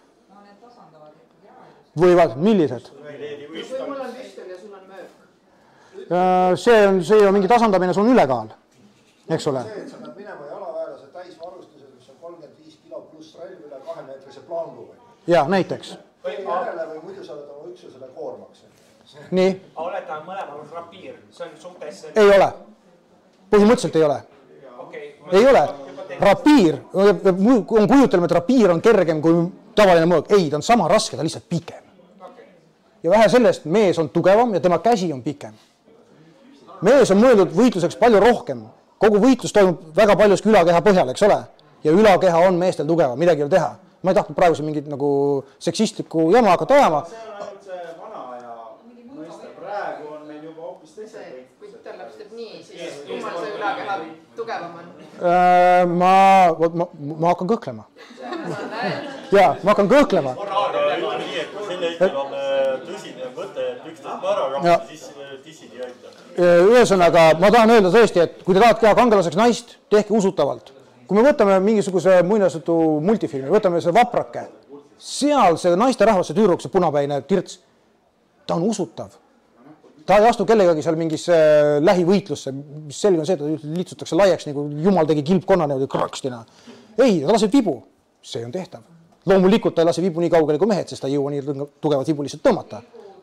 Võivad, millised? Kui mul on püstel ja sul on möök. See on, see on mingi tasandamine, sul on ülekaal, eks ole? See, et sa pead minema jalaväelase täisvarustusel, mis on kolmkümmend viis kilo pluss relv üle kahemeetrise plaangu või? Jaa, näiteks. Või järele või muidu sa oled oma üksusele koormaks. Nii. Oletame mõlemal rapiir, see on suhtes... Ei ole. Põhimõtteliselt ei ole. Ei ole. Rapiir, on kujutelme, et rapiir on kergem kui tavaline mõõk. Ei, ta on sama raske, ta lihtsalt pikem. Ja vähe sellest, mees on tugevam ja tema käsi on pikem. Mees on mõeldud võitluseks palju rohkem. Kogu võitlus toimub väga paljuski ülakeha põhjal, eks ole? Ja ülakeha on meestel tugeva, midagi ei ole teha. Ma ei tahtnud praegu mingit nagu seksistlikku jama hakata ajama. See on ainult see vana aja mõiste. Praegu on meil juba hoopis teised. Kui tal lapseb nii, siis kummal see ülakeha tugevam on? Ma, ma, ma hakkan kõhklema. Jaa, ma hakkan kõhklema. Selle ikka on tõsine mõte, et üksteist paragrahvi, siis tissid ei aita. Ühesõnaga, ma tahan öelda tõesti, et kui te tahate teha kangelaseks naist, tehke usutavalt. Kui me võtame mingisuguse muinasjutu multifilmi, võtame see Vaprake, seal see naiste rahvas, see tüüruk, see punapäine tirts, ta on usutav. Ta ei astu kellegagi seal mingisse lähivõitlusse, mis selge on see, et lihtsutakse laiaks, nagu jumal tegi kilpkonna neudi krakstina. Ei, ta laseb vibu. See on tehtav. Loomulikult ta ei lase vibu nii kaugele kui mehed, sest ta ei jõua nii tugevat vibu lihtsalt tõmmata.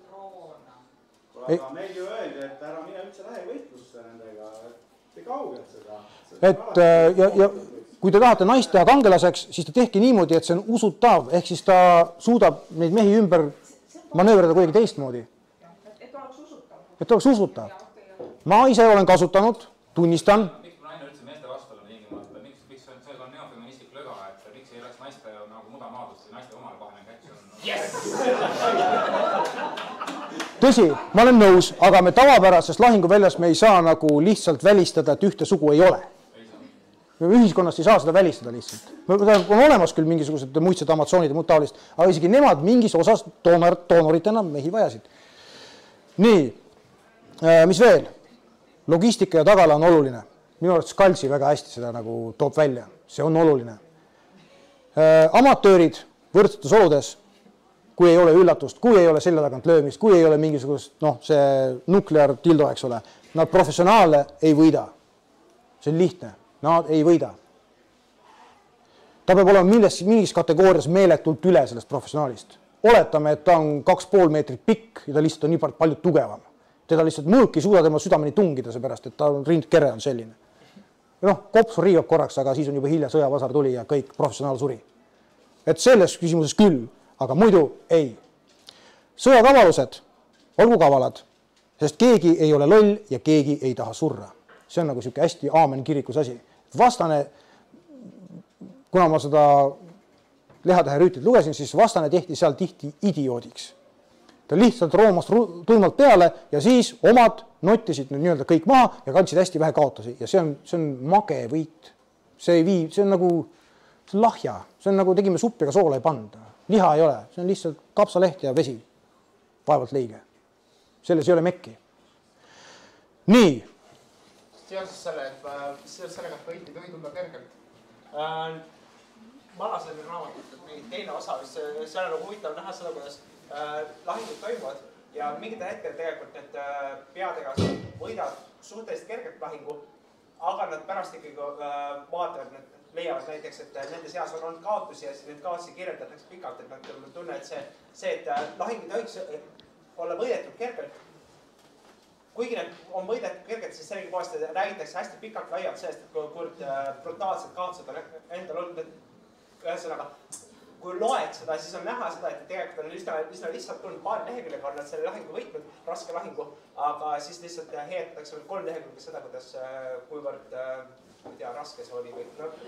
Aga meil ju öeldi, et ära mine üldse lähivõitlusse nendega, et kaugelt seda. Et ja, ja kui te tahate naist teha kangelaseks, siis te tehke niimoodi, et see on usutav, ehk siis ta suudab neid mehi ümber manöövrida kuidagi teistmoodi. Et oleks usutav. Ma ise olen kasutanud, tunnistan. Miks ma naine üldse meeste vastu olen tingimata? Miks see on neofeministlik löga, et miks ei oleks naiste nagu mudamaadust ja naiste omale kahene kätsi on? Yes! Tõsi, ma olen nõus, aga me tavapärasest lahinguväljas me ei saa nagu lihtsalt välistada, et ühte sugu ei ole. Ühiskonnast ei saa seda välistada lihtsalt. On olemas küll mingisugused muidsed amatsoonid ja muud taolist, aga isegi nemad mingis osas doonoritena mehi vajasid. nii, mis veel? Logistika ja tagala on oluline. Minu arvates Kaltsi väga hästi seda nagu toob välja. See on oluline. Amatöörid võrdsetes oludes, kui ei ole üllatust, kui ei ole selja tagant löömist, kui ei ole mingisugust, noh, see nuklear tildo, eks ole, nad professionaale ei võida. See on lihtne. Nad ei võida. Ta peab olema mingis, mingis kategoorias meeletult üle sellest professionaalist. Oletame, et ta on kaks pool meetrit pikk ja ta lihtsalt on nii palju tugevam. Teda lihtsalt mõõk ei suuda tema südameni tungida, seepärast, et ta rindkere on selline. Noh, kopsu riivab korraks, aga siis on juba hilja sõjavasar tuli ja kõik professionaal suri. Et selles küsimuses küll, aga muidu ei. Sõjakavalused, olgu kavalad, sest keegi ei ole loll ja keegi ei taha surra. See on nagu siuke hästi aamen kirikus asi. Vastane, kuna ma seda Lehatähe rüütlit lugesin, siis vastane tehti seal tihti idioodiks. Ta lihtsalt roomas tuimalt peale ja siis omad nottisid nii-öelda kõik maha ja kandsid hästi vähe kaotasi. Ja see on, see on mage võit. See ei vii, see on nagu see on lahja. See on nagu tegime suppi, aga soola ei panda. Liha ei ole, see on lihtsalt kapsaleht ja vesi. Vaevalt leige. Selles ei ole mekki. Nii. Seoses selle, et seoses sellega, et võiti tohi tulla kergelt. Ma alasin raamatut, et mingi teine osa, mis seal on huvitav näha seda, kuidas lahingud toimuvad ja mingitel hetkel tegelikult need peadega võidavad suhteliselt kergelt lahingu, aga nad pärast ikkagi vaatavad, need leiavad näiteks, et nende seas on olnud kaotusi ja siis need kaotusi kirjeldatakse pikalt, et nad tunne, et see, see, et lahing ei tohiks olla võidetud kergelt. Kuigi need on võidetud kergelt, siis sellegipoolest räägitakse hästi pikalt laialt sellest, et kuivõrd brutaalselt kaotused on endal olnud. Ühesõnaga, kui loed seda, siis on näha seda, et tegelikult on lihtsalt, lihtsalt tulnud paar leheküllega on nad selle lahingu võitnud, raske lahingu, aga siis lihtsalt heetatakse veel kolm lehekülge seda, kuidas, kuivõrd ma tea, raske see oli.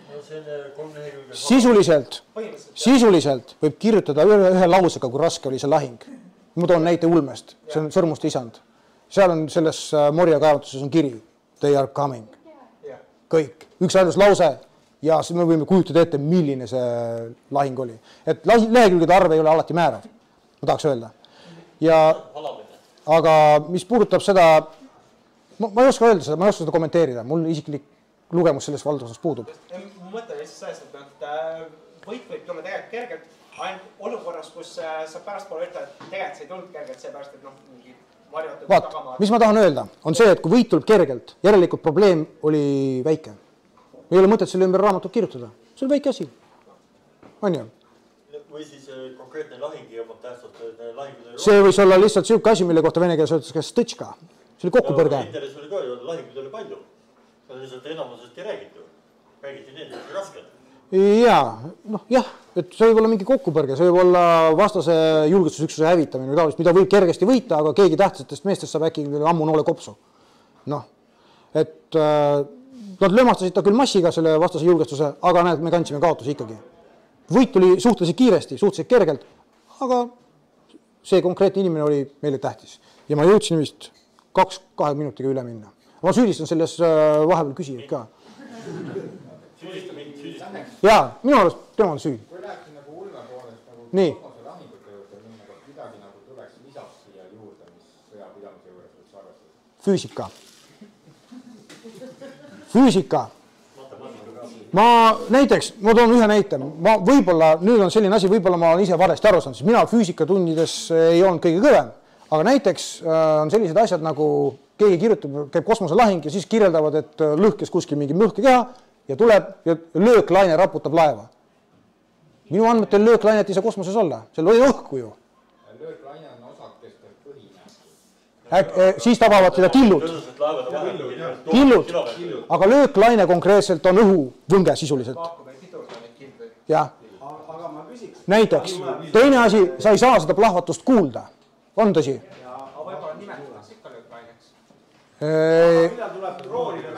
Sisuliselt, sisuliselt võib kirjutada ühe lausega, kui raske oli see lahing. Ma toon näite Ulmest, see on Sõrmuste isand. Seal on selles Morja kaevanduses on kiri, they are coming. Kõik, üks ainus lause. Ja siis me võime kujutada ette, milline see lahing oli. Et lehekülgede arv ei ole alati määrav, ma tahaks öelda. Ja, aga mis puudutab seda, ma ei oska öelda seda, ma ei oska seda kommenteerida, mul isiklik lugemus selles valdusas puudub. Ma mõtlen lihtsalt sellest, et võit võib tulla tegelikult kergelt, ainult olukorras, kus sa pärast poole ütled, et tegelikult see ei tulnud kergelt, seepärast, et noh, mingi varjatud tagamaa. Mis ma tahan öelda, on see, et kui võit tuleb kergelt, järelikult probleem oli väike. Ei ole mõtet selle ümber raamatut kirjutada. See on väike asi. On ju? Või siis konkreetne lahing ja tähtsalt lahingud... See võis olla lihtsalt siuke asi, mille kohta vene keeles öeldakse stõtška. See oli kokkupõrge. Interes oli ka, lahingud oli palju. See on lihtsalt enamusest ei räägitud. Räägiti need, et rasked. Jaa, noh jah, et see võib olla mingi kokkupõrge. See võib olla vastase julgestusüksuse hävitamine, mida võib kergesti võita, aga keegi tähtsatest meestest saab äkki ammu noole kopsu. Noh, et... Nad löömastasid ta küll massiga selle vastase julgestuse, aga näed, me kandsime kaotusi ikkagi. Võit tuli suhteliselt kiiresti, suhteliselt kergelt, aga see konkreetne inimene oli meile tähtis. Ja ma jõudsin vist kaks, kahe minutiga üle minna. Ma süüdistan selles vahepeal küsijaid ka. Jaa, minu arust tema on süüd. Kui läheks nagu Ulme poolest nagu kosmose lahingute juurde minna, aga midagi nagu tuleks lisaks siia juurde, mis sõjapidamise juures võiks arvestada? Füüsika. Füüsika. Ma näiteks, ma toon ühe näite, ma võib-olla, nüüd on selline asi, võib-olla ma olen ise varesti aru saanud, siis mina füüsikatunnides ei olnud kõige kõvem, aga näiteks on sellised asjad nagu keegi kirjutab, käib kosmoselahing ja siis kirjeldavad, et lõhkes kuskil mingi lõhkekeha ja tuleb ja lööklaine raputab laeva. Minu andmetel lööklainet ei saa kosmoses olla, seal oli õhku ju. Lööklaine on osakeste põhine. Siis tabavad seda killud. Killud, aga lööklaine konkreetselt on õhuvõnge sisuliselt. Jah. Näiteks, teine asi, sa ei saa seda plahvatust kuulda. On tõsi? Aga võib-olla nimetatakse ikka lööklaineks. Millal tuleb droonide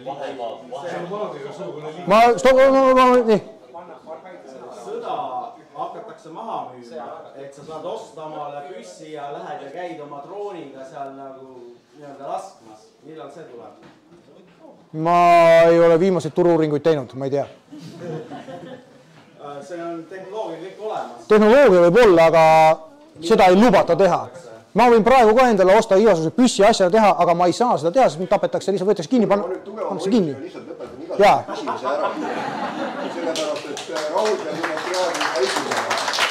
mängu? Ma, stopp, nii. Sõda hakatakse maha müüma, et sa saad osta omale püssi ja lähed ja käid oma drooniga seal nagu nii-öelda laskmas. Millal see tuleb? Ma ei ole viimaseid turu-uuringuid teinud, ma ei tea. See on tehnoloogia kõik olemas. Tehnoloogia võib olla, aga seda ei lubata teha. ma võin praegu ka endale osta igasuguse püssi asja teha, aga ma ei saa seda teha, sest mind tapetakse, lihtsalt võetakse kinni, pannakse kinni. Lihtsalt lõpetan igasuguse küsimise ära. Sellepärast, et Raul peab üle praegu esimene.